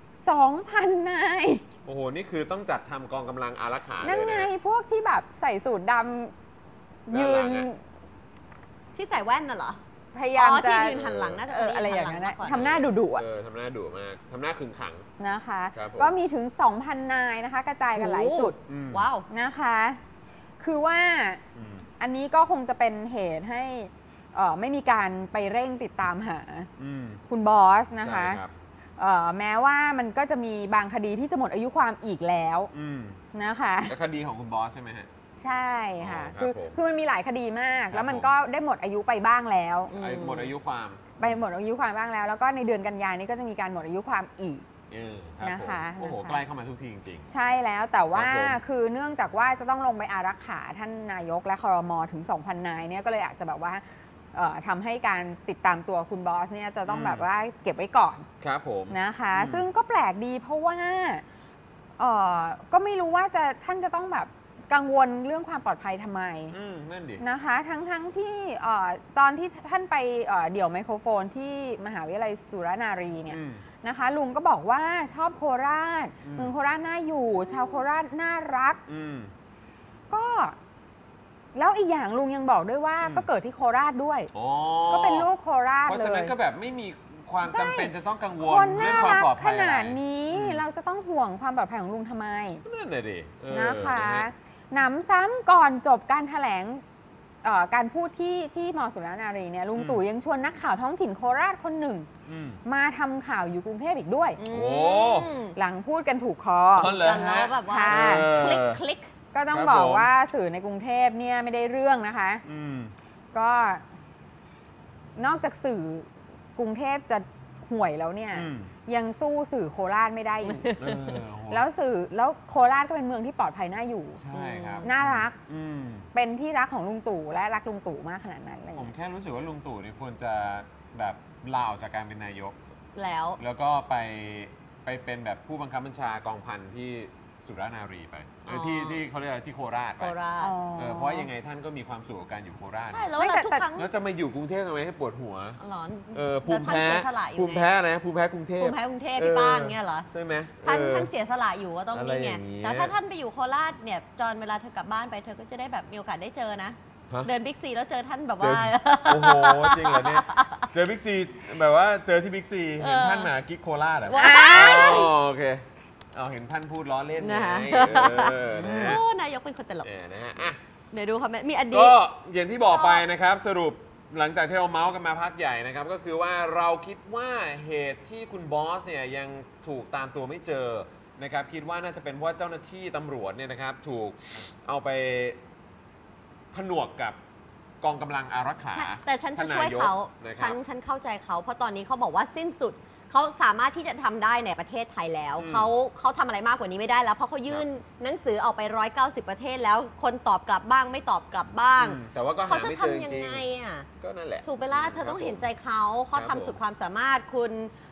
2,000 นายโอ้โหนี่คือต้องจัดทำกองกำลังอารักขานั่นไงพวกที่แบบใส่สูทดำยืนที่ใส่แว่นน่ะเหรอพยายามจะที่ยืนหันหลังน่าจะอะไรอย่างนั้นทำหน้าดุๆทำหน้าดุมากทำหน้าขึงขังนะคะก็มีถึง 2,000 นายนะคะกระจายกันหลายจุดว้าวนะคะคือว่าอันนี้ก็คงจะเป็นเหตุให้ไม่มีการไปเร่งติดตามหาคุณบอสนะคะแม้ว่ามันก็จะมีบางคดีที่จะหมดอายุความอีกแล้วนะคะแต่คดีของคุณบอสใช่ไหมฮะใช่ค่ะคือมันมีหลายคดีมากแล้วมันก็ได้หมดอายุไปบ้างแล้วหมดอายุความไปหมดอายุความบ้างแล้วแล้วก็ในเดือนกันยายนนี้ก็จะมีการหมดอายุความอีกนะคะโอ้โหใกล้เข้ามาทุกทีจริงๆใช่แล้วแต่ว่าคือเนื่องจากว่าจะต้องลงไปอารักขาท่านนายกและครม.ถึง 2,000 นายเนี่ยก็เลยอาจจะแบบว่าทำให้การติดตามตัวคุณบอสเนี่ยจะต้องแบบว่าเก็บไว้ก่อนครับผมนะคะซึ่งก็แปลกดีเพราะว่าก็ไม่รู้ว่าท่านจะต้องแบบกังวลเรื่องความปลอดภัยทำไมนั่นดินะคะทั้งที่ตอนที่ท่านไปเดี่ยวไมโครโฟนที่มหาวิทยาลัยสุรนารีเนี่ยนะคะลุงก็บอกว่าชอบโคราชเมืองโคราชน่าอยู่ชาวโคราชน่ารักก็แล้วอีกอย่างลุงยังบอกด้วยว่าก็เกิดที่โคราชด้วยก็เป็นลูกโคราชเลยเพราะฉะนั้นก็แบบไม่มีความจำเป็นจะต้องกังวลเรื่องความปลอดภัยขนาดนี้เราจะต้องห่วงความปลอดภัยของลุงทำไมนั่นเลยดินะคะหนำซ้ำก่อนจบการแถลงการพูดที่ม.สุรนารีเนี่ยลุงตู่ยังชวนนักข่าวท้องถิ่นโคราชคนหนึ่งมาทำข่าวอยู่กรุงเทพอีกด้วยหลังพูดกันถูกคอแล้วแบบว่าคลิกก็ต้องบอกว่าสื่อในกรุงเทพเนี่ยไม่ได้เรื่องนะคะก็นอกจากสื่อกรุงเทพจะห่วยแล้วเนี่ยยังสู้สื่อโคราชไม่ได้อีกแล้วโคราชก็เป็นเมืองที่ปลอดภัยน่าอยู่ใช่ครับน่ารักเป็นที่รักของลุงตู่และรักลุงตู่มากขนาดนั้นเลยผมแค่รู้สึกว่าลุงตู่นี่ควรจะแบบลาออกจากการเป็นนายกแล้วก็ไปเป็นแบบผู้บังคับบัญชากองพันที่สุรานารีไปที่เขาเรียกอะไรที่โคราชไปเพราะยังไงท่านก็มีความสุขกับการอยู่โคราชใช่แล้วทุกครั้งแล้วจะมาอยู่กรุงเทพทำไมให้ปวดหัวร้อนภูมิแพ้นะภูมิแพ้กรุงเทพพี่ป้างเงี้ยเหรอใช่ไหมท่านเสียสละอยู่ว่าต้องนี่ไงแต่ถ้าท่านไปอยู่โคราชเนี่ยจอนเวลาเธอกลับบ้านไปเธอก็จะได้แบบมีโอกาสได้เจอนะเดินบิ๊กซีแล้วเจอท่านแบบว่าโอ้โหจริงเหรอเนี่ยเจอบิ๊กซีแบบว่าเจอที่บิ๊กซีเห็นท่านมากิ๊กโคราชโอเคเห็นท่านพูดล้อเล่นไงนายกเป็นคนตลกนะฮะเดี๋ยวดูครับมีอดีตก็อย่างที่บอกไปนะครับสรุปหลังจากที่เราเมาส์กันมาพักใหญ่นะครับก็คือว่าเราคิดว่าเหตุที่คุณบอสเนี่ยยังถูกตามตัวไม่เจอนะครับคิดว่าน่าจะเป็นเพราะเจ้าหน้าที่ตำรวจเนี่ยนะครับถูกเอาไปผนวกกับกองกำลังอารักขาแต่ฉันจะช่วยเขาฉันเข้าใจเขาเพราะตอนนี้เขาบอกว่าสิ้นสุดเขาสามารถที่จะทำได้ในประเทศไทยแล้วเขาทำอะไรมากกว่านี้ไม่ได้แล้วเพราะเขายื่นหนังสือออกไป190ประเทศแล้วคนตอบกลับบ้างไม่ตอบกลับบ้างแต่ว่าก็หาไม่เจอจริงๆเขาจะทำยังไงอ่ะก็นั่นแหละถูกไปล่ะเธอต้องเห็นใจเขาทำสุดความสามารถคุณ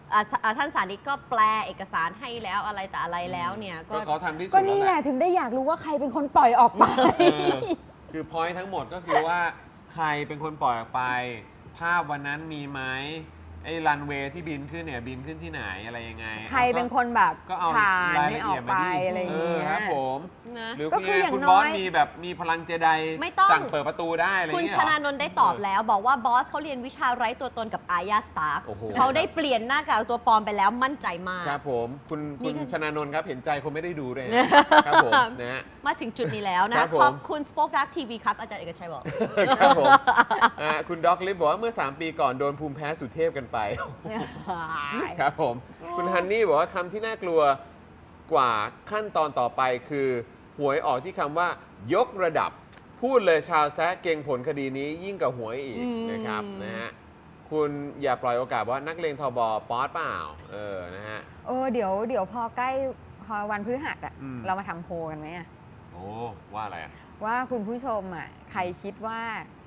ท่านสานิตก็แปลเอกสารให้แล้วอะไรแต่อะไรแล้วเนี่ยก็เขาทำที่สุดก็แล้วนี่แหแหละละถึงได้อยากรู้ว่าใครเป็นคนปล่อยออกไปคือพอยทั้งหมดก็คือว่าใครเป็นคนปล่อยออกไป ภาพวันนั้นมีไหมไอ้รันเวย์ที่บินขึ้นเนี่ยบินขึ้นที่ไหนอะไรยังไงใครเป็นคนแบบก็เอาถ่ายรายไม่ละออเอียกดไปมาดิอะไรอย่างเงี้ยครับผมนะหรือก็คืออย่างคุณน้บออสยมีแบบมีพลังเจไดไม่ต้องสั่งเปิดประตูได้อะไรคุณเงี้ยชนานนท์ได้ตอบแล้ว บอกว่าบอสเขาเรียนวิชาไร้ตัวตนกับอาญาสตาร์โอ้โหเขาได้เปลี่ยนหน้ากากตัวปลอมไปแล้วมั่นใจมากครับผมคุณนี่คือชนานนท์ครับเห็นใจคนไม่ได้ดูด้วยนะครับผมนะฮะมาถึงจุดนี้แล้วนะครับผมขอบคุณ Spoke Dark TV ครับอาจารย์เอกชัยบอกครับผมคุณด็อกลิฟบอกว่าเมื่อ 3 ปีก่อนโดนภูมิแพ้สุเทพกันไป ครับผม คุณฮันนี่บอกว่าคำที่น่ากลัวกว่าขั้นตอนต่อไปคือหวยออกที่คำว่ายกระดับ พูดเลยชาวแซะเก่งผลคดีนี้ยิ่งกว่าหวยอีกนะครับนะฮะคุณอย่าปล่อยโอกาสว่านักเลงทบป๊อดเปล่านะฮะเดี๋ยวพอใกล้พอวันพฤหัสอ่ะอืมเรามาทำโพลกันไหมอะโอ้ว่าอะไรอ่ะว่าคุณผู้ชมอ่ะใครคิดว่า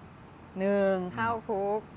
1. เข้าคุก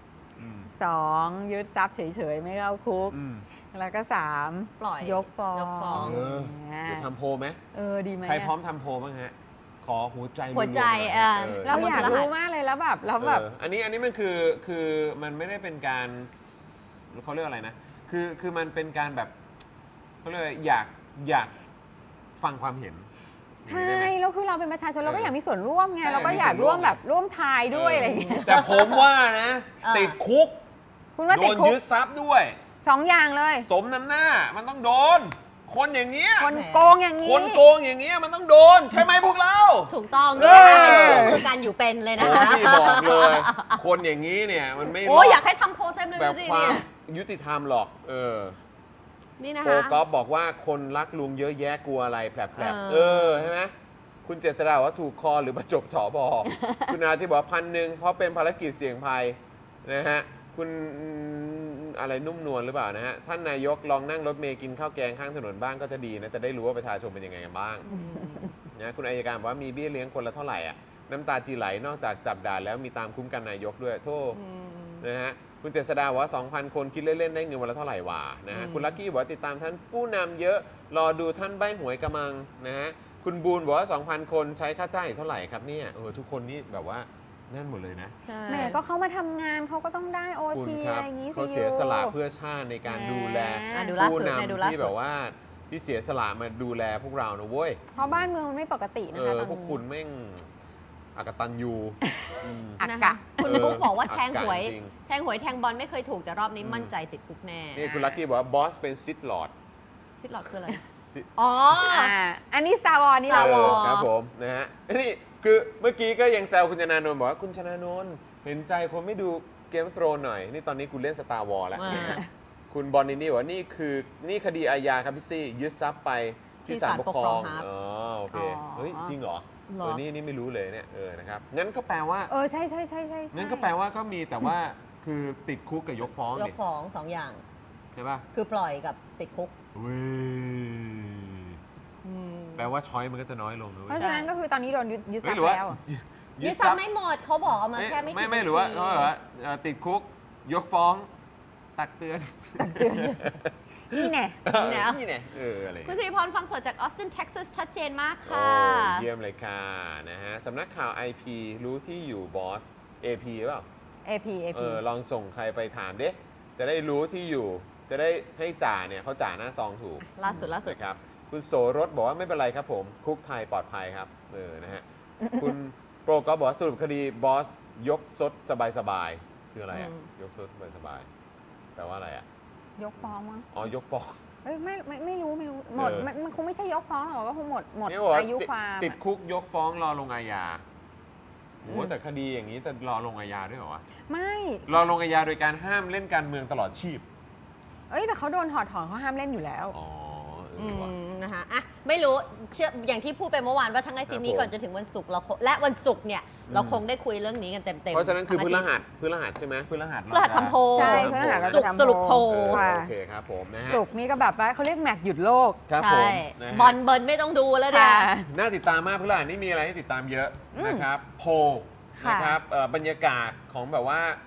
2. ยึดทรัพย์เฉยๆ ไม่เข้าคุก แล้วก็ 3. ปล่อยยกฟ้องยกฟ้องเนี่ยเดี๋ยวทำโพลไหมดีไหมใครพร้อมทำโพลบ้างฮะ ขอหัวใจหัวใจเราอยากรู้มากเลยแล้วแบบอันนี้มันคือมันไม่ได้เป็นการเขาเรียกอะไรนะคือมันเป็นการแบบเขาเรียกอยากฟังความเห็นใช่แล้วคือเราเป็นประชาชนเราก็อยากมีส่วนร่วมไงใช่เราก็อยากร่วมแบบร่วมทายด้วยอะไรอย่างเงี้ยแต่ผมว่านะ ติดคุกคุณว่าโดติดนคุยึกดทรัพย์ด้วย 2 อย่างเลยสมน้ำหน้ามันต้องโดน คนอย่างเงี้ยคนโกงอย่างคนี้นโกงอย่างเงี้ยมันต้องโดน ใช่ไหมพวกเราถูกต้องนี่นะคะเป็นคู่มือกันอยู่เป็นเลยนะโอ้คะพี่บอกเลย คนอย่างนี้เนี่ยมันไม่รโอ้อดอยากให้ทำโพลเต็มเลยแบบดูสิควาเนี่มยยุติธรรมหรอกนี่นะโปรคะกอล์ฟบอกว่าคนรักลุงเยอะแยะกลัวอะไรแผลบใช่ไหมคุณเจษฎาว่าถูกคอหรือประจบฉอบอ คุณนาที่บอกว่า1,000เพราะเป็นภารกิจเสี่ยงภัยนะฮะคุณอะไรนุ่มนวลหรือเปล่านะฮะท่านนายกลองนั่งรถเมล์กินข้าวแกงข้างถนนบ้างก็จะดีนะจะได้รู้ว่าประชาชนเป็นยังไงกันบ้างนะคุณอัยการบอกว่ามีเบี้ยเลี้ยงคนละเท่าไหร่อ่ะน้ำตาจีไหลนอกจากจับด่าแล้วมีตามคุ้มกันนายกด้วยโทษนะฮะคุณเจษฎาบอกว่า 2,000 คนคิดเล่นๆได้เงินวันละเท่าไหร่วะนะฮะคุณลักกี้บอกว่าติดตามท่านผู้นำเยอะรอดูท่านใบ้หวยกระมังนะฮะคุณบูนบอกว่า 2,000 คนใช้ค่าจ้างเท่าไหร่ครับเนี่ยทุกคนนี่แบบว่านั่นหมดเลยนะแหมก็เขามาทำงานเขาก็ต้องได้โอคุณทีคอะรับไรอย่างงี้สิเขาเสียสละเพื่อชาติในการดูแลดูล่าผู้สุดเนี่ยดูนำล่าที่สุแบดบว่าที่เสียสละมาดูแลพวกเรานะเว้ยเพราะบ้านเมืองมันไม่ปกตินะคะตอนพวกนี้คุณแม่งอกตันยูอักนะกะคะคุณบุ๊กบอกว่าอักกะแทงหวยจริงแทงหวยแทงบอลไม่เคยถูกแต่รอบนี้มั่นใจติดคุกแน่นี่คุณลักกี้บอกว่าบอสเป็นซิดลอร์ดซิดหลอดคืออะไรซิดอ๋ออันนี้ Star Wars นี่ Star เรา Wars ครับผมนะฮะนี่คือเมื่อกี้ก็ยังแซวคุณชนานนท์บอกว่าคุณชนานนท์เห็นใจคนไม่ดูเกมโทรนหน่อยนี่ตอนนี้คุณเล่นสตาร์วอลแล้ว คุณบอลนี่บอกว่านี่คดีอาญาครับพี่ซี่ยึดทรัพย์ไปที่ศาลปกครองโอเคเฮ้ยจริงเหรอนี่ไม่รู้เลยเนี่ยนะครับงั้นก็แปลว่าใช่งั้นก็แปลว่าก็มีแต่ว่าคือติดคุกกับยกฟ้องยกฟ้อง2 อย่างใช่ป่ะคือปล่อยกับติดคุกเว้ยแปลว่าช้อยมันก็จะน้อยลงด้วยเพราะฉะนั้นก็คือตอนนี้โดนยึดทรัพหรือย์ว่าแล้วยึดทรัพย์ไม่หมดเขาบอกเอามาแค่ไม่กี่ไม่หรือว่าเขาบอกว่าติดคุกยกฟ้องตักเตือนนี่แน่นี่แน่อะไรคุณสิริพรฟังสดจากออสตินเท็กซัสชัดเจนมากโอ้ค่ะเยี่ยมเลยค่ะนะฮะสำนักข่าว IP รู้ที่อยู่บอส AP หรือเปล่า AP ลองส่งใครไปถามดิจะได้รู้ที่อยู่จะได้ให้จ่าเนี่ยเขาจ่าหน้าซองถูกล่าสุดครับคุณโสรสบอกว่าไม่เป็นไรครับผมคุกไทยปลอดภัยครับนะฮะ คุณโปรก็บอกว่าสรุปคดีบอสยกซดสบายๆคืออะไรอ่ะยกซดสบายๆแปลว่าอะไรอ่ะยกฟ้องมั้งยกฟ้องไม่รู้หมดมันคงไม่ใช่ยกฟ้องหรอกก็คงหมดอายุความติดคุกยกฟ้องรอลงอาญาโอ้แต่คดีอย่างนี้จะรอลงอาญาด้วยเหรอวะไม่รอลงอาญาโดยการห้ามเล่นการเมืองตลอดชีพแต่เขาโดนถอดถอนเขาห้ามเล่นอยู่แล้วนะคะอ่ะไม่รู้เชื่ออย่างที่พูดไปเมื่อวานว่าทั้งอาทิตย์นี้ก่อนจะถึงวันศุกร์และวันศุกร์เนี่ยเราคงได้คุยเรื่องนี้กันเต็มๆเพราะฉะนั้นคือพฤหัสใช่ไหมพฤหัสทำโพลใช่พฤหัสเราจะทำสรุปโพลโอเคครับผมนะฮะศุกร์นี่ก็แบบว่าเขาเรียกแมตช์หยุดโลกครับผใช่มนะบอลเบิร์นไม่ต้องดูแล้วเนี่ยน่าติดตามมากพฤหัสนี่มีอะไรให้ติดตามเยอะนะครับโพลนะครับบรรยากาศของแบบว่า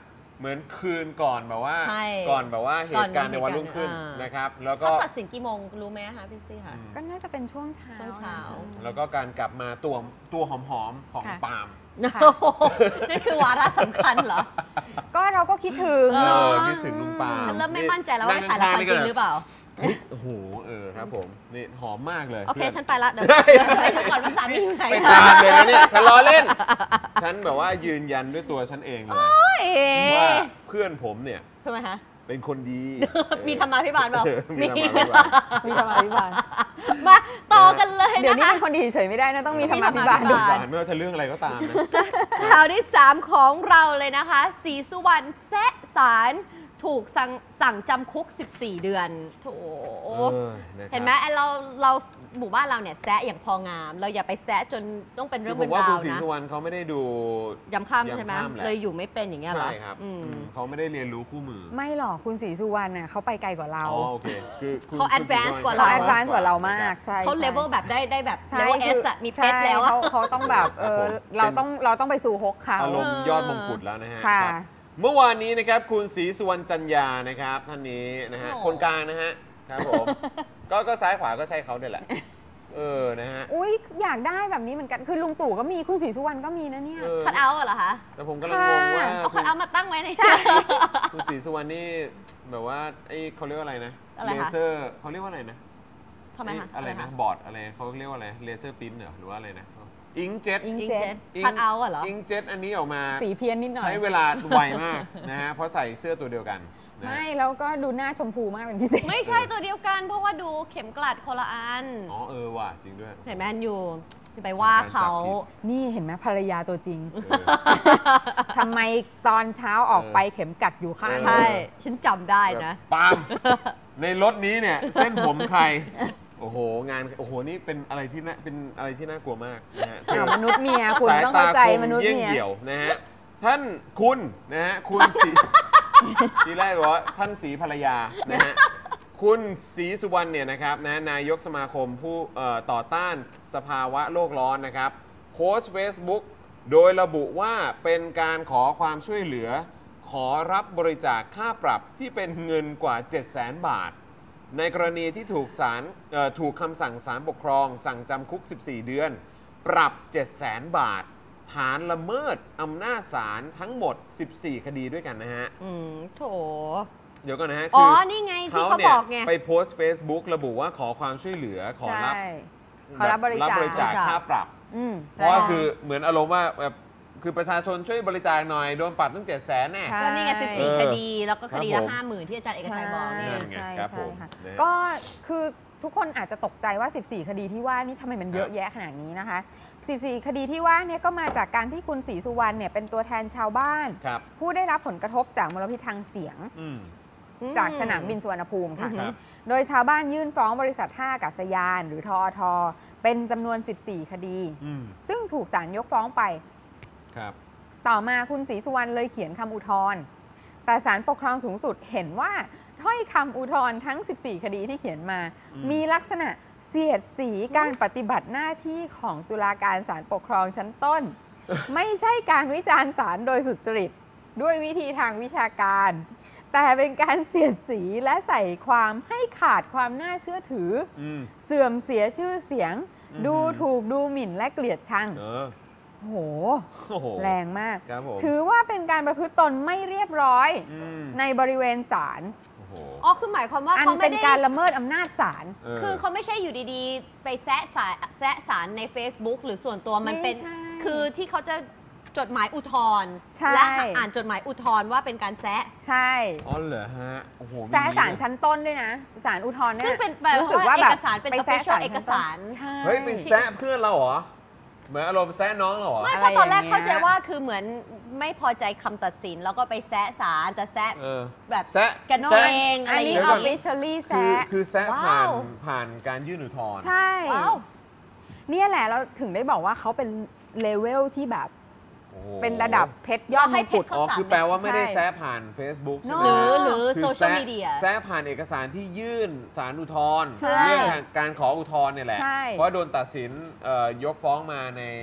เหมือนคืนก่อนแบบว่าใช่ก่อนแบบว่าเหตุการณ์ในวันรุ่งขึ้นอ่านนะครับแล้วก็เขาตัดสินกี่โมงรู้ไหมคะพี่ซี่ค่ะก็น่าจะเป็นช่วงเช้าช่วงเช้าแล้วก็การกลับมาตัวหอมๆของค่ะปาล์มค่ะนั่นคือวาระสำคัญเหรอก็เราก็คิดถึงเออคิดถึงลุงปาล์มฉันเริ่มไม่มั่นใจแล้วว่าไปถ่ายละครจริงหรือเปล่าเฮ้ยโอ้โหครับผมนี่หอมมากเลยโอเคพื่ฉันไปละ เดี๋ยวไปดูก่อนว่าสามีอยู่ไหนไปตามเลยนะเนี่ยฉันล้อเล่น ฉันแบบว่ายืนยันด้วยตัวฉันเองเลยว่าเพื่อนผมเนี่ยทำไมคะเป็นคนดีมีธรรมาภิบาลเปล่ามีธรรมาภิบาลมีธรรมาภิบาลมาต่อกันเลยเดี๋ยวนี้นะคะเป็นคนดีเฉยไม่ได้นะต้องมีธรรมาภิบาลด้วยไม่ว่าจะเรื่องอะไรก็ตามนะข่าวที่ 3 ของเราเลยนะคะศรีสุวรรณแซะศาลถูกสั่งจำคุก 14 เดือนโถเห็นไหมเราหมู่บ้านเราเนี่ยแซะอย่างพองาม เราอย่าไปแซะจนต้องเป็นเรื่องผเป็นมว่าราคุณวศรีนะสุวรรณเขาไม่ได้ดูย้ำข้ามใช่ไหมย้ำข้ามแหละเลยอยู่ไม่เป็นอย่างเงี้ยเหรอใช่ครับอืมเขาไม่ได้เรียนรู้คู่มือไม่หรอกคุณศรีสุวรรณน่ะเขาไปไกลกว่าเราอ๋อโอเคคือคุณเขา advance กว่าเราเราแอดวานซ์กว่าเรามากใช่เขาใช่เลเวลแบบได้แบบใช่เลเวลเอคือสอะมีเพชรแล้วอะใช่เขาต้องแบบเราต้องไปสู่ฮกเขาอารมณ์ยอดมงกุฎแล้วนะฮะค่ะครับเมื่อวานนี้นะครับคุณศรีสุวรรณจันยานะครับท่านนี้นะฮะโอ้คนกลางนะฮะครับผมก็ซ้ายขวาก็ใช่เขาเนี่ยแหละนะฮะอุ้ยอยากได้แบบนี้เหมือนกันคือลุงตู่ก็มีคุณศรีสุวรรณก็มีนะเนี่ยคัดเอาท์เหรอคะแต่ผมกำลังงงว่าเอาคัดเอาท์มาตั้งไว้ในคุณศรีสุวรรณนี่แบบว่าไอ้เขาเรียกว่าอะไรนะอะไรคะเลเซอร์เขาเรียกว่าอะไรนะทำไมคะอะไรนะบอร์ดอะไรเขาเรียกว่าอะไรเลเซอร์พิมพ์เหรอหรือว่าอะไรนะอิงเจ็ตอิงอิงเจ็เจ็ตตคัดเอาท์เหรออิงเจ็ตอันนี้ออกมาสีเพี้ยนนิดหน่อยใช้เวลาไวมากนะฮะเพราะใส่เสื้อตัวเดียวกันนะฮะไม่แล้วก็ดูหน้าชมพูมากเป็นพิเศษไม่ใช่ตัวเดียวกัน เพราะว่าดูเข็มกลัดคนละอันอ๋อว่ะจริงด้วยเห็นไหมอยู่ไปว่าเขานี่เห็นไหมภรรยาตัวจริงเออทำไมตอนเช้าออกไปเข็มกัดอยู่ข้างใช่ ฉันจำได้นะปาล์มในรถนี้เนี่ยเส้นผมใคร โอ้โหงานโอ้โหนี่เป็นอะไรที่น่ากลัวมากนะฮะอ้าวมนุษย์เมียคุณสายต้องตาเข้าใจคมมนุษย์เยี่ยงเมียเดี่ยวนะฮะท่านคุณนะฮะคุณศรี ทีแรกบอกว่าท่านศรีภรรยานะฮะคุณศรีสุวรรณเนี่ยนะครับนะนายกสมาคมผู้ต่อต้านสภาวะโลกร้อนนะครับโพสต์ Facebook โดยระบุว่าเป็นการขอความช่วยเหลือ ขอรับบริจาคค่าปรับที่เป็นเงินกว่า 700,000 บาท ในกรณีที่ถูกคำสั่งศาลปกครอง สั่งจำคุก 14 เดือน ปรับ 700,000 บาท ฐานละเมิดอำนาจศาลทั้งหมด 14 คดีด้วยกันนะฮะโถเดี๋ยวก่อนนะฮะอ๋อคือนี่ไงที่เขาบอกไงไปโพสต์ Facebook ระบุว่าขอความช่วยเหลือขอรับใช่ขอรับบริจาคค่าปรับอืมเพราะว่าคือเหมือนอารมณ์ว่าแบบคือประชาชนช่วยบริจาคหน่อย โดนปรับตั้ง 700,000แน่ใช่ก็นี่ไงเอ 14 อคดี แล้วก็คดีครัละบผม 50,000 ที่อาจารย์เอกชัยบอกนี่นั่นไงใช่ครับใช่ผมค่ะนะก็คือทุกคนอาจจะตกใจว่า 14 คดีที่ว่านี่ทำไมมันเยอะแยะขนาดนี้นะคะ 14 คดีที่ว่าเนี่ยก็มาจากการที่คุณศรีสุวรรณเนี่ยเป็นตัวแทนชาวบ้านครับผู้ได้รับผลกระทบจากมลพิษทางเสียงอืมจากสนามบินสุวรรณภูมิค่ะครับโดยชาวบ้านยื่นฟ้องบริษัทท่าอากาศยานหรือทอทเป็นจำนวน 14 คดีอืมซึ่งถูกศาลยกฟ้องไปครับต่อมาคุณศรีสุวรรณเลยเขียนคำอุทธรณ์แต่ศาลปกครองสูงสุดเห็นว่าถ้อยคำอุทธรณ์ทั้ง 14 คดีที่เขียนมา มีลักษณะเสียดสีการปฏิบัติหน้าที่ของตุลาการศาลปกครองชั้นต้น ไม่ใช่การวิจารณ์ศาลโดยสุจริตด้วยวิธีทางวิชาการ แต่เป็นการเสียดสีและใส่ความให้ขาดความน่าเชื่อถืออืมเสื่อมเสียชื่อเสียงอืมดูถูกดูหมิ่นและเกลียดชัง โอ้โหโอ้โหแรงมากครับผมถือว่าเป็นการประพฤติตนไม่เรียบร้อยอืมในบริเวณศาลโอ้โหอ๋อ คือหมายความว่าอันเขาเป็ไม่นได้การละเมิดอำนาจศาลคือเขาไม่ใช่อยู่ดีๆ ไปแซะสารใน Facebook หรือส่วนตัวมันเป็นไม่ใช่คือที่เขาจะจดหมายอุทธรณ์ใช่และอ่านจดหมายอุทธรณ์ว่าเป็นการแซะใช่อ๋อเหรอฮะ โอ้โหแซะศาลชั้นต้นด้วยนะศาลอุทธรณ์เนี่ยซึ่งเป็นแบบรู้สึกว่าว่าเอแบบกสารเป็นไปแซะ official ศลเอกชั้นต้นสารใช่เฮ้ยเป็นแซะเพื่อนเราเหรอ เหมือนอารมณ์แซะน้องเราเหรอไม่อะไรเพราะตอนแรกอย่างเงี้ยเข้าใจว่าคือเหมือนไม่พอใจคำตัดสิน แล้วก็ไปแซะศาลแต่แซะเออแบบแซะกันแซะเองอะไรอย่างนี้เงี้ย officially แซะคือแซะว้าวผ่านการยื่นอุทธรณ์ใช่ว้าวเนี่ยแหละเราถึงได้บอกว่าเขาเป็นเลเวลที่แบบโอ้โหเป็นระดับเพชรยอดมงกุฎเราให้เพชรอ๋อ คือแปลว่าไม่ได้ใช่แซะผ่าน Facebook ใช่ No ไหมหรือคือโซเชียลแซะมีเดียแซะผ่านเอกสารที่ยื่นศาลอุทธรณ์ใช่เรื่องการขออุทธรณ์เนี่ยแหละใช่เพราะโดนตัดสินยกฟ้องมาใน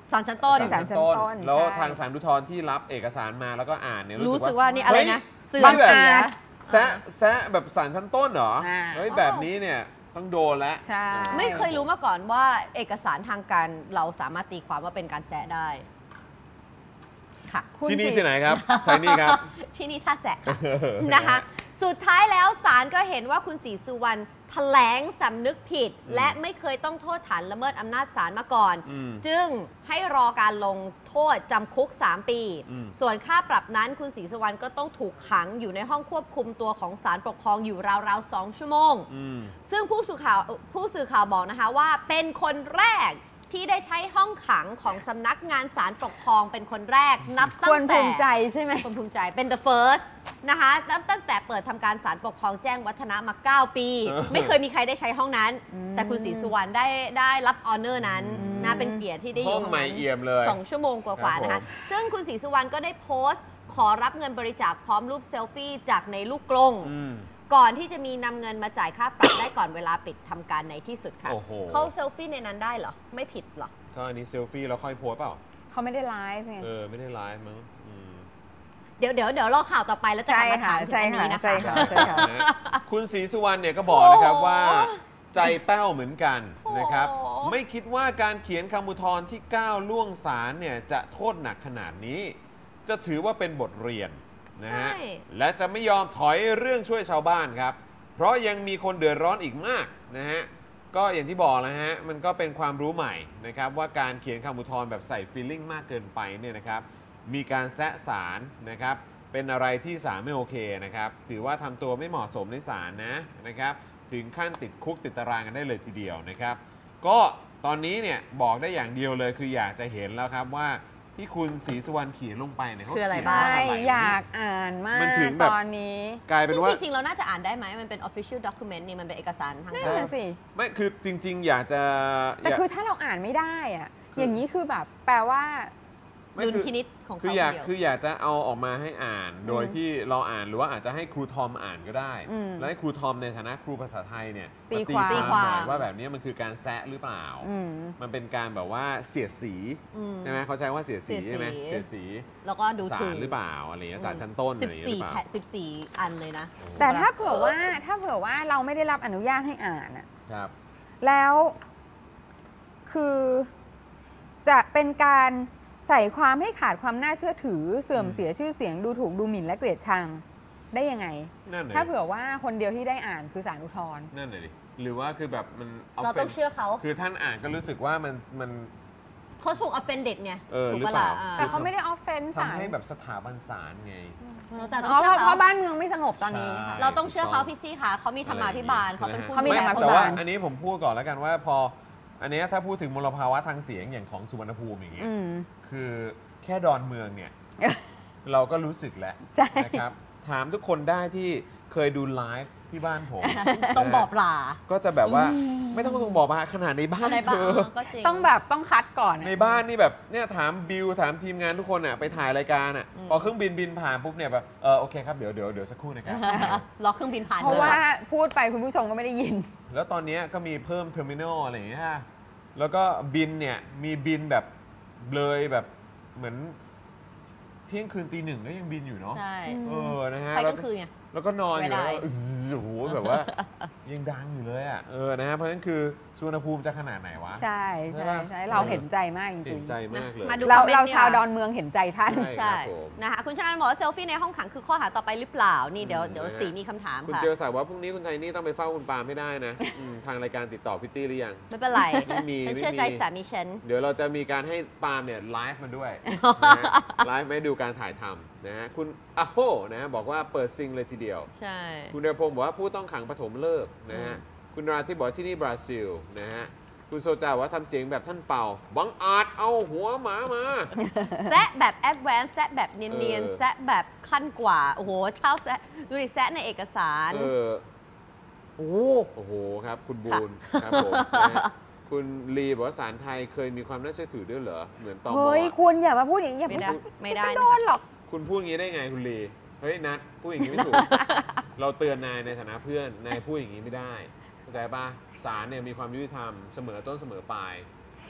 ศาลชั้นต้นศาลชั้นต้นแล้วใช่ทางศาลอุทธรณ์ที่รับเอกสารมาแล้วก็อ่านเนี่ยรู้สึกว่านี่อะไรนะเสื่อฮ้มยแบบเสียแซะแบบศาลชั้นต้นเหรอ เฮ้ยแบบนี้เนี่ยต้องโดนแล้วใช่ไม่เคยรู้มาก่อนว่าเอกสารทางการเราสามารถตีความว่าเป็นการแซะได้ค่ะที่นี่ที่ไหนครับไทยนี่ครับที่นี่ท่าแสะค่ะ นะคะสุดท้ายแล้วศาลก็เห็นว่าคุณศรีสุวรรณแถลงสำนึกผิด และไม่เคยต้องโทษฐานละเมิดอำนาจศาลมาก่อน จึงให้รอการลงโทษจำคุก 3 ปี ส่วนค่าปรับนั้นคุณศรีสุวรรณก็ต้องถูกขังอยู่ในห้องควบคุมตัวของศาลปกครองอยู่ราวๆ 2 ชั่วโมง ซึ่งผู้สื่อข่าวบอกนะคะว่าเป็นคนแรกที่ได้ใช้ห้องขังของสำนักงานศาลปกครองเป็นคนแรกนับตั้ควรงแต่ภูมิใจใช่ไหมคนภูมิใจเป็น the first นะคะตั้งแต่เปิดทำการศาลปกครองแจ้งวัฒนะมา 9 ปี ไม่เคยมีใครได้ใช้ห้องนั้น แต่คุณศรีสุวรรณได้รับออเนอร์นั้นนะเป็นเกียรติที่ได้อห้อยู่ งใหม่เอี่ยมเลย 2 ชั่วโมงกว่าๆนะคะซึ่งคุณศรีสุวรรณก็ได้โพสต์ขอรับเงินบริจาคพร้อมรูปเซลฟี่จากในลูกกลงก่อนที่จะมีนำเงินมาจ่ายค่าปรับได้ก่อนเวลาปิดทำการในที่สุดค่ะโอ้โหเขาเซลฟี่ในนั้นได้เหรอไม่ผิดเหรอก็อันนี้เซลฟี่แล้วค่อยโพสเปล่าเขาไม่ได้ไลฟ์ไงไม่ได้ไลฟ์มั้งเดี๋ยวรอข่าวต่อไปแล้วจะกลับมาถามถึงอันนี้นะคะใช่ค่ะนะฮะคุณศรีสุวรรณเนี่ยก็บอกนะครับว่าใจแป้วเหมือนกันนะครับโอ้ไม่คิดว่าการเขียนคำอุทธรณ์ที่ก้าวล่วงศาลเนี่ยจะโทษหนักขนาดนี้ จะถือว่าเป็นบทเรียนนะฮะใช่และจะไม่ยอมถอยเรื่องช่วยชาวบ้านครับ เพราะยังมีคนเดือดร้อนอีกมากนะฮะก็อย่างที่บอกนะฮะมันก็เป็นความรู้ใหม่นะครับว่าการเขียนคำอุทธรณ์แบบใส่ฟีลลิ่งมากเกินไปเนี่ยนะครับมีการแซะศาลนะครับเป็นอะไรที่ศาลไม่โอเคนะครับถือว่าทำตัวไม่เหมาะสมในศาลนะครับถึงขั้นติดคุกติดตารางกันได้เลยทีเดียวนะครับก็ตอนนี้เนี่ยบอกได้อย่างเดียวเลยคืออยากจะเห็นแล้วครับว่าที่คุณศรีสุวรรณเขียนลงไปเนี่ยเขาคืออะไรเขียนบ้างว่าอะไรอยากอ่านมากมันถึงแบบตอนนี้กลายเป็ซึ่นงว่าจริงๆเราน่าจะอ่านได้ไหมมันเป็น official document นี่มันเป็นเอกสารทางนั่นการน่ะสิไม่คือจริงๆ อยากจะแต่คือถ้าเราอ่านไม่ได้อะอย่างนี้คือแบบแปลว่าไม่ดุลคือพินิจของคือเขาอยากเดียวคืออยากจะเอาออกมาให้อ่าน โดยที่เราอ่านหรือว่าอาจจะให้ครูทอมอ่านก็ได้ แล้วให้ครูทอมในฐานะครูภาษาไทยเนี่ยตีมาความหน่อยว่าแบบนี้มันคือการแซะหรือเปล่า มันเป็นการแบบว่าเสียดสี ใช่ไหมเขาใช้ว่าเสียดสีใช่ไหมเสียดสีแล้วก็ดูศาถูลกหรือเปล่าอะไรอย่างเงี้ยศาลชั้นต้นอะไรอย่างเงี้ยหรือเปล่า 14 อันเลยนะแต่ถ้าเผื่อว่าเราไม่ได้รับอนุญาตให้อ่านอะครับแล้วคือจะเป็นการใส่ความให้ขาดความน่าเชื่อถือเสื่อมเสียชื่อเสียงดูถูกดูหมิ่นและเกลียดชังได้ยังไงนั่นเลยถ้าเผื่อว่าคนเดียวที่ได้อ่านคือศาลอุทธรณ์นั่นเลยดิหรือว่าคือแบบมันเราต้องเชื่อเขาคือท่านอ่านก็รู้สึกว่ามันเขาถูก offended ไงหถูกรือปะเปล่ะล่าแต่เขาไม่ได้ออฟเฟนศาลทำให้แบบสถาบันศาลไงแต่ต้องอ๋อเชื่อเพเขาราะบ้านเมืองไม่สงบตอนนี้ค่ะใช่เราต้องเชื่อเขาพี่ซี่ค่ะเขามีธรรมาภิบาลเขาเป็นผู้เขามีดูแลธรรมาภิแต่บว่าอันนี้ผมพูดก่อนแล้วกันว่าพออันเนี้ยถ้าพูดถึงมลภาวะทางเสียงอย่างของสุวรรณภูมิอย่างเงี้ยอืมคือแค่ดอนเมืองเนี่ย เราก็รู้สึกแล้วใช่นะครับถามทุกคนได้ที่เคยดูไลฟ์ที่บ้านผมต้องบอกลาก็จะแบบว่าไม่ต้องบอกมาขนาดในบ้านในเธบ้านอก็จริงต้องคัดก่อนในบ้านนี่แบบเนี่ยถามบิวถามทีมงานทุกคนอ่ะไปถ่ายรายการอ่ะพอเครื่องบินผ่านปุ๊บเนี่ยแบบโอเคครับเดี๋ยวสักครู่นะครับรอเครื่องบินผ่านเพราะว่าพูดไปคุณผู้ชมก็ไม่ได้ยินแล้วตอนนี้ก็มีเพิ่มเทอร์มินอลอะไรอย่างเงี้ยฮะแล้วก็บินเนี่ยมีบินแบบเลยแบบเหมือนเที่ยงคืนตีหนึ่งก็ยังบินอยู่เนาะใช่นะฮะไปกลางคืนไงแล้วก็นอนอยู่ไม่ได้แล้วก็โอ้โหแบบว่า ยังดังอยู่เลยอ่ะนะฮะเพราะฉะนั้นคือสุวรรณภูมิจะขนาดไหนวะใช่ใช่ใช่ปะใช่เราเห็นใจมากจเห็รินงใจมากเลยมาดูๆเราคอมเมนต์เราเนี่ยชาวดอนเมืองเห็นใจท่านใช่ใช่นะคะคุณชนันบอกว่าเซลฟี่ในห้องขังคือข้อหาต่อไปหรือเปล่านี่เดี๋ยวสีมีคำถามคุณค่ะเจอสายว่าพรุ่งนี้คุณไทนี่ต้องไปเฝ้าคุณปาล์มให้ได้นะทางรายการติดต่อพี่ตี้หรือยังไม่เป็นไรไม่มีฉันเชื่อใจสามีฉันเดี๋ยวเราจะมีการให้ปาล์มเนี่ยไลฟ์มาด้วยนะฮะไลฟ์มาให้ดูการถ่ายทำนะฮะคุณอาโฮนะบอกว่าเปิดซิงเลยทีเดียวใช่คุณเดชพงศ์บอกว่าผู้ต้องขังปฐมฤกษ์นะฮะคุณราที่บอกว่าที่นี่บราซิลนะฮะคุณโซจาบอกว่าทำเสียงแบบท่านเป่าบังอาจเอาหัวหมามาแซะแบบแอดแวนซ์แซะแบบเนียนๆแซะแบบขั้นกว่าโอ้โหเช่าแซะดูดิแซะในเอกสาร โอ้โอ้โหครับ คุณบูนครับผมนะฮะคุณลีบอกว่าศาลไทยเคยมีความน่าเชื่อถือด้วยเหรอ เหมือนตอมเฮ้ยคุณอย่ามาพูดอย่างนี้อย่าไม่มาได้พูดไม่ได้โดนหรอกคุณพูดอย่างนี้ได้ไงคุณลีเฮ้ยนัทพูดอย่างนี้ไม่ถูก เราเตือนนายในฐานะเพื่อนนายพูดอย่างนี้ไม่ได้เข้าใจป่ะศาลเนี่ยมีความยุติธรรมเสมอต้นเสมอปลาย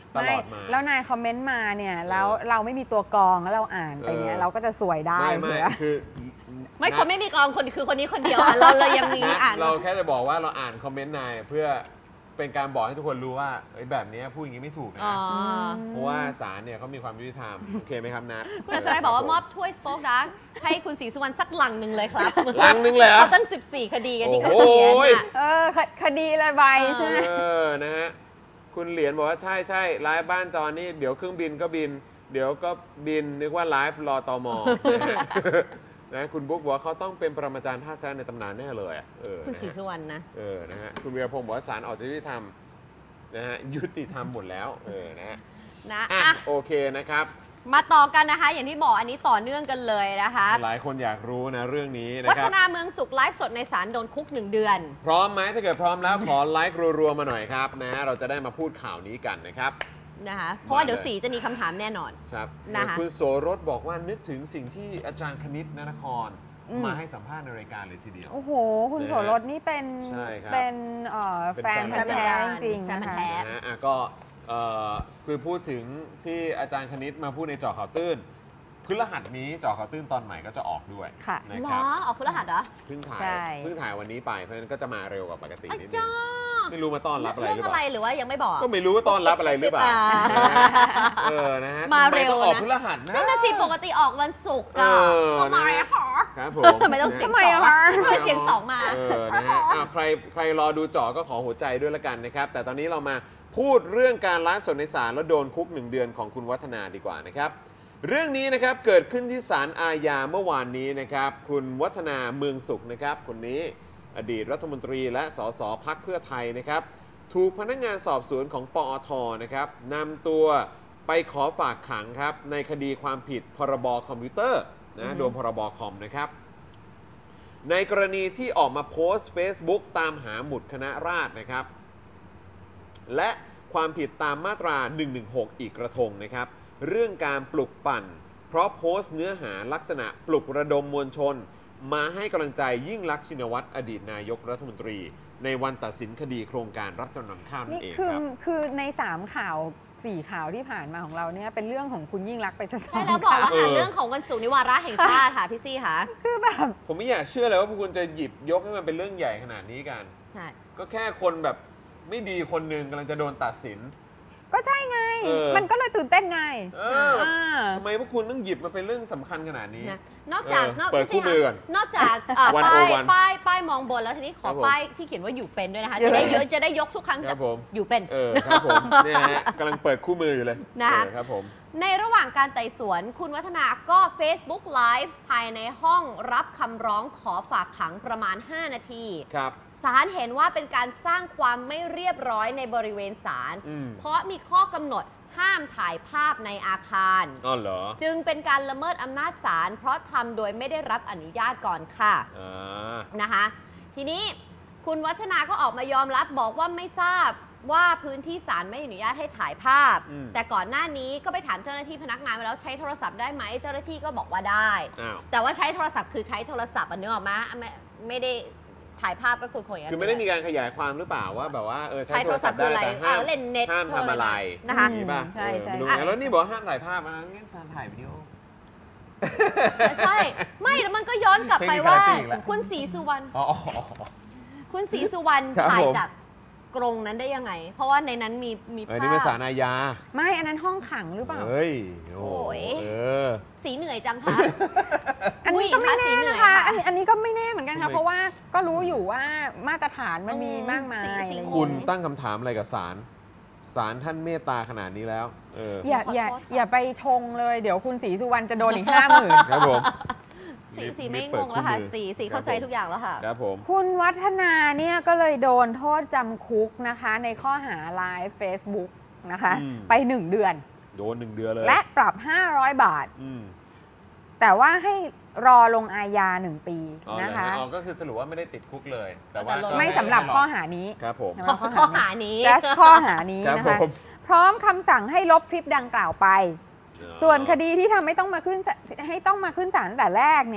ตลอดมาแล้วนายคอมเมนต์มาเนี่ยแล้วเราไม่มีตัวกรองแล้วเราอ่านไปเนี่ยเราก็จะสวยได้ไม่คือไม่คนไม่มีกรองคนคือคนนี้คนเดียวเรายังมีอ่านเราแค่จะบอกว่าเราอ่านคอมเมนต์นายเพื่อเป็นการบอกให้ทุกคนรู้ว่าแบบนี้พูดอย่างนี้ไม่ถูกนะเพราะว่าศาลเนี่ยเขามีความยุติธรรมโอเคไหมครับนัทคุณอัศนัยบอกว่ามอบถ้วยสโป๊กดาร์กให้คุณศรีสุวรรณสักลังหนึ่งเลยครับลังหนึ่งเลยเขาตั้ง14 คดีกันที่เขาเขียนคดีละใบใช่ไหมนะฮะคุณเหรียญบอกว่าใช่ไลฟ์บ้านจอนี่เดี๋ยวเครื่องบินก็บินเดี๋ยวก็บินนึกว่าไลฟ์รอตมนะคุณบุ๊กบอกว่าเขาต้องเป็นปรมาจารย์ท่าแซะในตำนานแน่เลยคุณศรีสุวรรณนะนะฮะคุณวีรพงศ์บอกว่าศาลออกยุติธรรมนะฮะยุติธรรมหมดแล้วนะโอเคนะครับมาต่อกันนะคะอย่างที่บอกอันนี้ต่อเนื่องกันเลยนะคะหลายคนอยากรู้นะเรื่องนี้นะครับวัฒนาเมืองสุขไลฟ์สดในศาลโดนคุก1 เดือนพร้อมไหมถ้าเกิดพร้อมแล้วขอไลค์รัวๆมาหน่อยครับนะฮะเราจะได้มาพูดข่าวนี้กันนะครับนะคะเพราะว่าเดี๋ยวสีจะมีคำถามแน่นอนครับนะคะคุณโสรสบอกว่านึกถึงสิ่งที่อาจารย์คณิตนครมาให้สัมภาษณ์ในรายการเลยทีเดียวโอ้โหคุณโสรสนี่เป็นแฟนพันธุ์แท้จริงๆนะคะก็คือพูดถึงที่อาจารย์คณิตมาพูดในเจาะข่าวตื้นพฤหัสนี้เจาะข่าวตื้นตอนใหม่ก็จะออกด้วยนะครับออกพฤหัสเหรอเพิ่งถ่ายวันนี้ไปเพราะฉะนั้นก็จะมาเร็วกว่าปกตินิดนึงไม่รู้มาต้อนรับอะไรหรือเปล่าหรือว่ายังไม่บอกก็ไม่รู้ว่าต้อนรับอะไรหรือเปล่านะฮะมาเร็วต้องออกพฤหัสนะนั่นสิปกติออกวันศุกร์ทำไมคะครับผมทำไมต้องเสียงสองมานะฮะใครรอดูเจาะก็ขอหัวใจด้วยละกันนะครับแต่ตอนนี้เรามาพูดเรื่องการไลฟ์สดในศาลแล้วโดนคุก1 เดือนของคุณวัฒนาดีกว่านะครับเรื่องนี้นะครับเกิดขึ้นที่ศาลอาญาเมื่อวานนี้นะครับคุณวัฒนาเมืองสุขนะครับคนนี้อดีตรัฐมนตรีและสสพรรคเพื่อไทยนะครับถูกพนักงานสอบสวนของปอทนะครับนำตัวไปขอฝากขังครับในคดีความผิดพรบคอมพิวเตอร์นะโดนพรบคอมนะครับในกรณีที่ออกมาโพสต์ Facebook ตามหาหมุดคณะราษฎรนะครับและความผิดตามมาตรา 116 อีกกระทงนะครับเรื่องการปลุกปั่นเพราะโพสต์เนื้อหาลักษณะปลุกระดมมวลชนมาให้กำลังใจยิ่งลักษณ์ชินวัตรอดีตนายกรัฐมนตรีในวันตัดสินคดีโครงการรับจำนำข้าวนั่นเองครับคือใน3ข่าว4ข่าวที่ผ่านมาของเราเนี่ยเป็นเรื่องของคุณยิ่งลักษณ์ไปซะใช่แล้วบอกว่าเรื่องของวันศุกร์นิวาระแห่งชาติค่ะพี่ซี่ค่ะคือแบบผมไม่อยากเชื่อเลยว่าพวกคุณจะหยิบยกให้มันเป็นเรื่องใหญ่ขนาดนี้กันก็แค่คนแบบไม่ดีคนหนึ่งกำลังจะโดนตัดสินก็ใช่ไงมันก็เลยตื่นเต้นไงทำไมพวกคุณต้องหยิบมาเป็นเรื่องสำคัญขนาดนี้นอกจากเปิดคู่มือก่อนนอกจากป้ายมองบนแล้วทีนี้ขอป้ายที่เขียนว่าอยู่เป็นด้วยนะคะจะได้ยกทุกครั้งอยู่เป็นครับผมเนี่ยฮะกำลังเปิดคู่มืออยู่เลยนะครับผมในระหว่างการไต่สวนคุณวัฒนาก็ Facebook Live ภายในห้องรับคำร้องขอฝากขังประมาณ5 นาทีครับศาลเห็นว่าเป็นการสร้างความไม่เรียบร้อยในบริเวณศาลเพราะมีข้อกำหนดห้ามถ่ายภาพในอาคารจึงเป็นการละเมิดอำนาจศาลเพราะทำโดยไม่ได้รับอนุญาตก่อนค่ะนะคะทีนี้คุณวัฒนาก็ออกมายอมรับบอกว่าไม่ทราบว่าพื้นที่ศาลไม่อนุญาตให้ถ่ายภาพแต่ก่อนหน้านี้ก็ไปถามเจ้าหน้าที่พนักงานไปแล้วใช้โทรศัพท์ได้ไหมเจ้าหน้าที่ก็บอกว่าได้แต่ว่าใช้โทรศัพท์คือใช้โทรศัพท์นึกออกไหมไม่ได้ถ่ายภาพก็คือคนคือไม่ได้มีการขยายความหรือเปล่าว่าแบบว่าใช้โทรศัพท์ได้แต่เล่นเน็ตห้ามทำอะไรนะคะใช่ใช่แล้วนี่บอกห้ามถ่ายภาพนะงั้นถ่ายวิดีโอใช่ไม่แล้วมันก็ย้อนกลับไปว่าคุณศรีสุวรรณคุณศรีสุวรรณถ่ายจากกรงนั้นได้ยังไงเพราะว่าในนั้นมีภาพนี่เป็นศาลอาญาไม่อันนั้นห้องขังหรือเปล่าเฮ้ยโอ้ยสีเหนื่อยจังค่ะอันนี้ก็ไม่แน่นะคะอันนี้ก็ไม่แน่เหมือนกันค่ะเพราะว่าก็รู้อยู่ว่ามาตรฐานมันมีมากมายคุณตั้งคำถามอะไรกับศาลท่านเมตตาขนาดนี้แล้วอย่าไปชงเลยเดี๋ยวคุณศรีสุวรรณจะโดนอีก 50,000 ครับผมสีไม่งงแล้วค่ะสีเข้าใจทุกอย่างแล้วค่ะครับผมคุณวัฒนาเนี่ยก็เลยโดนโทษจำคุกนะคะในข้อหาไลฟ์ Facebook นะคะไป1 เดือนโดน1 เดือนเลยและปรับ500 บาทแต่ว่าให้รอลงอาญา1 ปีนะคะก็คือสรุปว่าไม่ได้ติดคุกเลยแต่ว่าไม่สำหรับข้อหานี้ครับผมข้อหานี้ข้อหานี้นะคะพร้อมคำสั่งให้ลบคลิปดังกล่าวไปส่วนคดีที่ทำให้ต้องมาขึ้นศาลแต่แรกเนี่ย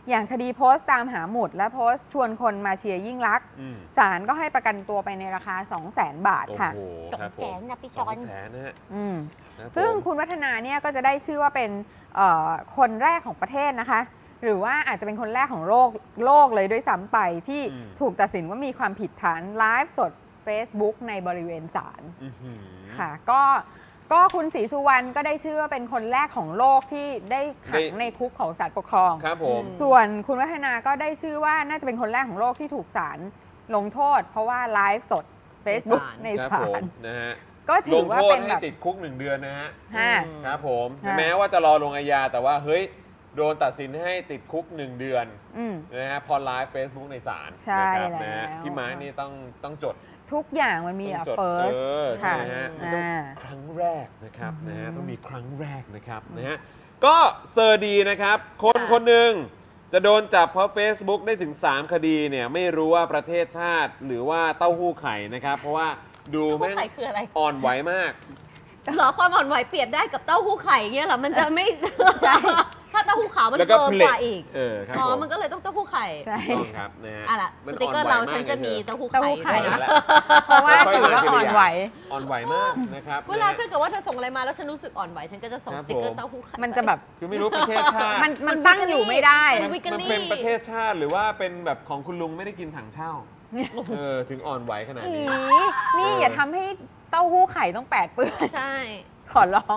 อย่างคดีโพสต์ตามหาหมุดและโพสต์ชวนคนมาเชียร์ยิ่งลักษณ์ศาลก็ให้ประกันตัวไปในราคา 200,000 บาทค่ะโอ้โหครับผม 200,000นะพี่จอน 200,000นะฮะซึ่งคุณวัฒนาเนี่ยก็จะได้ชื่อว่าเป็นคนแรกของประเทศนะคะ หรือว่าอาจจะเป็นคนแรกของโลกเลยด้วยซ้ำไปที่ถูกตัดสินว่ามีความผิดฐานไลฟ์สด Facebook ในบริเวณศาลค่ะก็คุณศรีสุวรรณก็ได้ชื่อว่าเป็นคนแรกของโลกที่ได้ขังในคุกของศาลปกครองครับผมส่วนคุณวัฒนาก็ได้ชื่อว่าน่าจะเป็นคนแรกของโลกที่ถูกศาลลงโทษ เพราะว่าไลฟ์สด Facebook ในศาลนะฮะก็ถือว่าเป็นแบบให้ติดคุก1 เดือนนะฮะ ครับผมค่ะแม้ว่าจะรอลงอาญาแต่ว่าเฮ้ยโดนตัดสินให้ติดคุก1 เดือนนะฮะพอไลฟ์ Facebook ในศาลใช่นะครับแล้วนะฮะพี่ม้านี่ต้องจดทุกอย่างมันมีต้องจด first ใช่ค่ะฮะมันต้องครั้งแรกนะครับนะฮะต้องมีครั้งแรกนะครับนะฮะก็เซอร์ดีนะครับคนหนึ่งจะโดนจับเพราะ Facebook ได้ถึง3 คดีเนี่ยไม่รู้ว่าประเทศชาติหรือว่าเต้าหู้ไข่นะครับเพราะว่าดูเต้าหู้แม่งไข่คืออะไรอ่อนไหวมากเหรอความอ่อนไหวเปรียบได้กับเต้าหู้ไข่เงี้ยเหรอมันจะไม่ ถ้าเต้าหู้ขาวมันแล้วก็เฟิร์มเพลกทว่าอีกครับอ๋อผมมันก็เลยต้องเต้าหู้ไข่ใช่ต้องครับนะฮะล่ะมัสนติกเกอร์อ่เราอนไหวฉันจะมีกเต้าหู้เต้าไข่หู้ไข่ด้วยนะเพราะว่าถือว่าอ่อนไหวอ่อนไหวมากนะครับเวลานะฮะถ้าเกิดว่าเธอส่งอะไรมาแล้วฉันรู้สึกอ่อนไหวฉันก็จะส่งครับสติกเกอผมร์เต้าหู้ไข่มันจะแบบคือไม่รู้ประเทศชาติมันตั้งอยู่ไม่ได้มันวิกฤตมันเป็นประเทศชาติหรือว่าเป็นแบบของคุณลุงไม่ได้กินถังเช่าถึงอ่อนไหวขนาดอีนี้นี่อย่าทำให้เต้าหู้ไข่ต้องแปดเปื้อนใช่ขอร้อง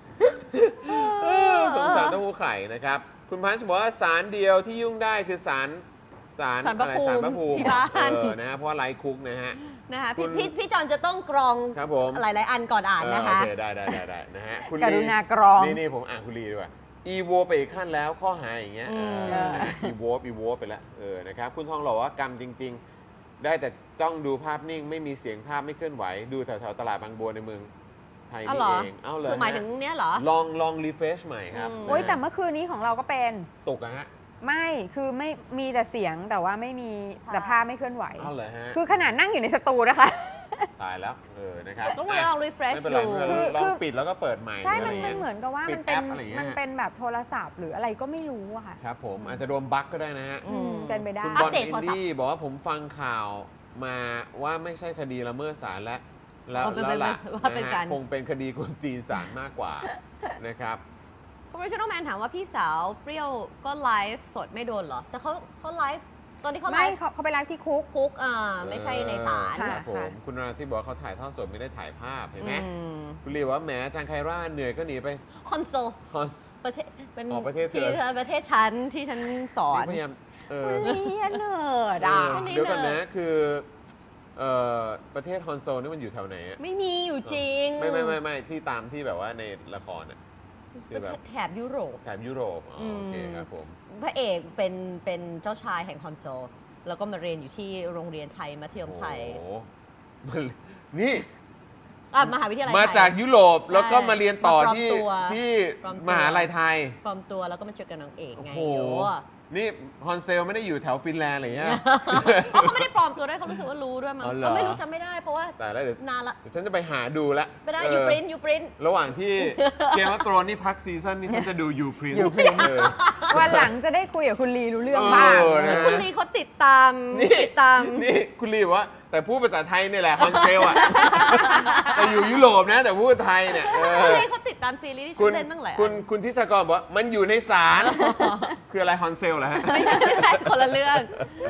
สงสารเต้าหู้ไข่นะครับ คุณพันธ์บอกว่าสารเดียวที่ยุ่งได้คือสารอะไรสารพระภูมิที่บ้านนะฮะเพราะว่าไลฟ์คุกนะฮะนะคะคุณพี่จอนจะต้องกรองครับผมหลายๆอันก่อนอ่านนะคะโอเคได้นะฮะคุณกรุณากรองนี่ผมอ่านคุณลีดีกว่าอีโวไปอีกขั้นแล้วข้อหาอย่างเงี้ยอีโวไปแล้วนะครับคุณทองหล่อว่ากรรมจริง ๆ ได้แต่จ้องดูภาพนิ่งไม่มีเสียงภาพไม่เคลื่อนไหวดูแถวๆตลาดบางบัวในเมืองไทยนี่เองเอาเลยคือหมายถึงเนี้ยเหรอลองรีเฟรชใหม่ครับโอ้ยแต่เมื่อคืนนี้ของเราก็เป็นตกอะฮะไม่คือไม่มีแต่เสียงแต่ว่าไม่มีแต่ภาพไม่เคลื่อนไหวเอาเลยฮะคือขนาดนั่งอยู่ในสตูนะคะตายแล้วนะครับต้องไปลอง refresh ไม่เป็นไรดูไม่เป็นไรลองปิดแล้วก็เปิดใหม่ใช่หรือมันอะไรมันเงี้ยเหมือนกับว่าปิมัดนเป็นแอปอะไรอย่างเงี้ยมันเป็นแบบโทรศัพท์หรืออะไรก็ไม่รู้อะค่ะครับผมอาจจะโดนบั๊กก็ได้นะฮะเป็นไปได้คุณอับปอลเดตอิโทรนศัพท์ดี้บอกว่าผมฟังข่าวมาว่าไม่ใช่คดีละเมิดศาลแล้วอ๋อเป็นล่ะว่าเป็นการคงเป็นคดีกวนตีนศาลมากกว่านะครับคุณริชโนแมนถามว่าพี่สาวเปรี้ยวก็ไลฟ์สดไม่โดนเหรอ แต่เขาไลฟ์ตอนที่เขาไลไม่ฟ์เขาไปไลฟ์ที่คุกคุกไม่ใช่ในศาลค่ะครับผมคุณนาที่บอกว่าเขาถ่ายทอดสดไม่ได้ถ่ายภาพเห็นไหมอืมคุณเรียกว่าแหมอาจารย์ไคร่าเหนื่อยก็หนีไปคอนโซลคอนประเทศเป็นอ๋อประเทศเธอที่ประเทศฉันที่ฉันสอนพยายามเรียนเนิร์ดอ่ะเดี๋ยวกันนะคือประเทศคอนโซลนี่มันอยู่แถวไหนอะไม่มีอยู่จริงไม่ที่ตามที่แบบว่าในละครอ่ะคือแบบแถบยุโรปแถบยุโรปอ๋อโอเคครับผมพระเอกเป็นเจ้าชายแห่งคอนโซลแล้วก็มาเรียนอยู่ที่โรงเรียนไทยมัธยมไทยโอ้โหมันนี่มหาวิทยาลัยมาไทยจากยุโรปแล้วก็มาเรียนต่อมาปลอมที่ตัวที่ปลอมตัวมหาลัยไทยปลอมตัวแล้วก็มาเจอกับนางเอกไงโอ้โห นี่ฮอนเซลไม่ได้อยู่แถวฟินแลนด์อะไรเงี้ยอ๋อเขาไม่ได้ปลอมตัวด้วยเขารู้สึกว่ารู้ด้วยมั้งอ๋อเหรอไม่รู้จำไม่ได้เพราะว่าแต่แล้วเดี๋ยวนานละฉันจะไปหาดูละไม่ได้เออยูปรินยูปรินระหว่างที่เกมออฟโทรนนี่พักซีซั่นนี่ฉันจะดูยูพริน You Print วันหลังจะได้คุยกับคุณลีรู้เรื่องบ้างนะคุณลีเขาติดตามนี่ติดตามนี่คุณลีบอกว่าแต่พูดภาษาไทยนี่แหละฮอนเซลอ่ะ แต่อยู่ยุโรปนะ แต่พูดไทยเนี่ยคุณลีเขาติดตามซีรีส์ที่ฉันเล่นตั้งหลายอันคุณทิชกรบอกว่ามันอยู่ในศาลคืออะไรฮอนเซลเหรอฮะไม่ใช่คนละเรื่อง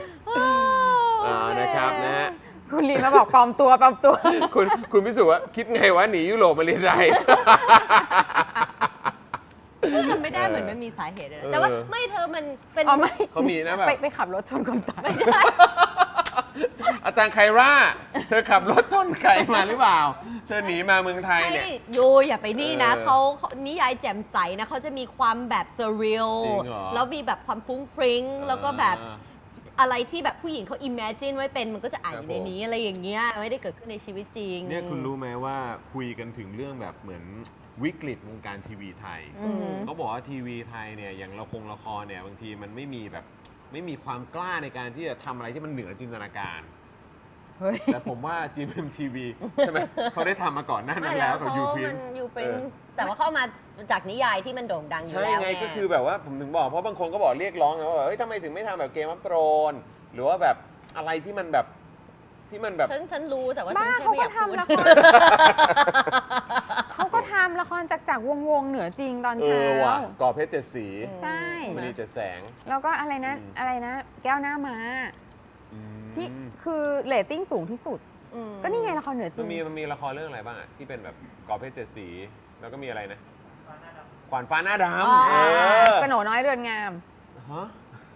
นะครับนะฮะคุณลีมาบอกปลอมตัวคุณพิสูจน์ว่าคิดไงวะหนียุโรปมาเรียนไทยจำไม่ได้เหมือนมันมีสาเหตุเลยแต่ว่าไม่เธอมันเป็นอ๋อไม่เขามีนะแบบไปขับรถชนคนตายอาจารย์ไคร่า เธอขับรถชนใครมาหรือเปล่า เธอหนีมาเมืองไทยเนี่ยโยอย่าไปนี่นะเขานิยายแจ่มใสนะเขาจะมีความแบบเซเรียลจริงเหรอแล้วมีแบบความฟุ้งฟริ้งแล้วก็แบบอะไรที่แบบผู้หญิงเขาอิมเมจินไว้เป็นมันก็จะอ่านอยู่ในนี้อะไรอย่างเงี้ยไม่ได้เกิดขึ้นในชีวิตจริงเนี่ยคุณรู้ไหมว่าคุยกันถึงเรื่องแบบเหมือนวิกฤตวงการทีวีไทย เขาบอกว่าทีวีไทยเนี่ยอย่างละครเนี่ยบางทีมันไม่มีความกล้าในการที่จะทำอะไรที่มันเหนือจินตนาการแต่ผมว่า GMMTV ใช่ไหมเขาได้ทำมาก่อนหน้านั้นแล้วกับยูพรินซ์แต่ว่าเข้ามาจากนิยายที่มันโด่งดังอยู่ใช่แล้วไงก็คือแบบว่าผมถึงบอกเพราะบางคนก็บอกเรียกร้องไงว่าเอ้ยทำไมถึงไม่ทำแบบเกมอัพโตรนหรือว่าแบบอะไรที่มันแบบฉันรู้แต่ว่าฉับ้านแค่เขาไม่อก็ยากพูดทำละครเขาก็ทำละครจากวงเหนือจริงตอนเอเช้าอว่ะก่อเพชรเจ็ดสีใช่มณีเจ็ดแสงแล้วก็อะไรนะแก้วหน้าม้าที่คือเรตติ้งสูงที่สุดก็นี่ไงละครเหนือจริมันงมีละครเรื่องอะไรบ้างอะที่เป็นแบบก่อเพชรเจ็ดสีแล้วก็มีอะไรนะขวานฟ้าหน้าดำสโหนน้อยเรือนงามฮะ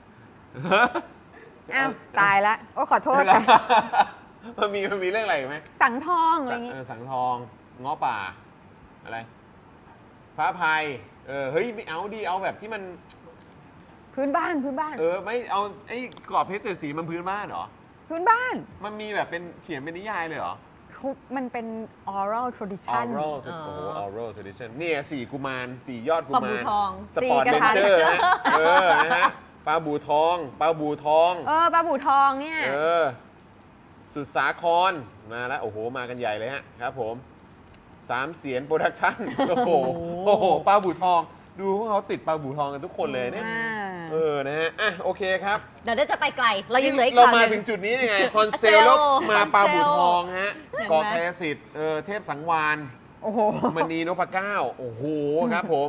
อ้าวตายละโอ้ขอโทษมันมีเรื่องอะไรไหมสังทองอะไรอย่างงี้สังทองง้อป่าอะไรพระอภัยเฮ้ยไม่เอาดีเอาแบบที่มันพื้นบ้านไม่เอาไอ้กรอบเพชรเจ็ดสีมันพื้นบ้านเหรอพื้นบ้านมันมีแบบเป็นเขียนเป็นนิยายเลยเหรอมันเป็น oral tradition oral โอ้โห oral tradition เนี่ยสี่กุมารสี่ยอดกุปลาบูมารทองสปอร์ตสี่เรกระนทะเจอร์นะนะฮะปลาบูทองปลาบูทองปลาบูทองเนี่ยสุดสาครมาแล้วโอ้โหมากันใหญ่เลยฮะครับผมสามเสียนโปรดักชั่นโอ้โหปลาบูทองดูว่าเขาติดปลาบูทองกันทุกคนเลยเนี่ยนะฮะอ่ะโอเคครับเดี๋ยวจะไปไกลเรายังเหลืออีกเราข่าวมาหถึนึ่งงจุดนี้ยังไงคอนเซลแล้วมาปลาบูทองฮะเห็นไหมกอแทสิทธิ์เทพสังวานโอ้โหมณีนพเก้าโอ้โหครับผม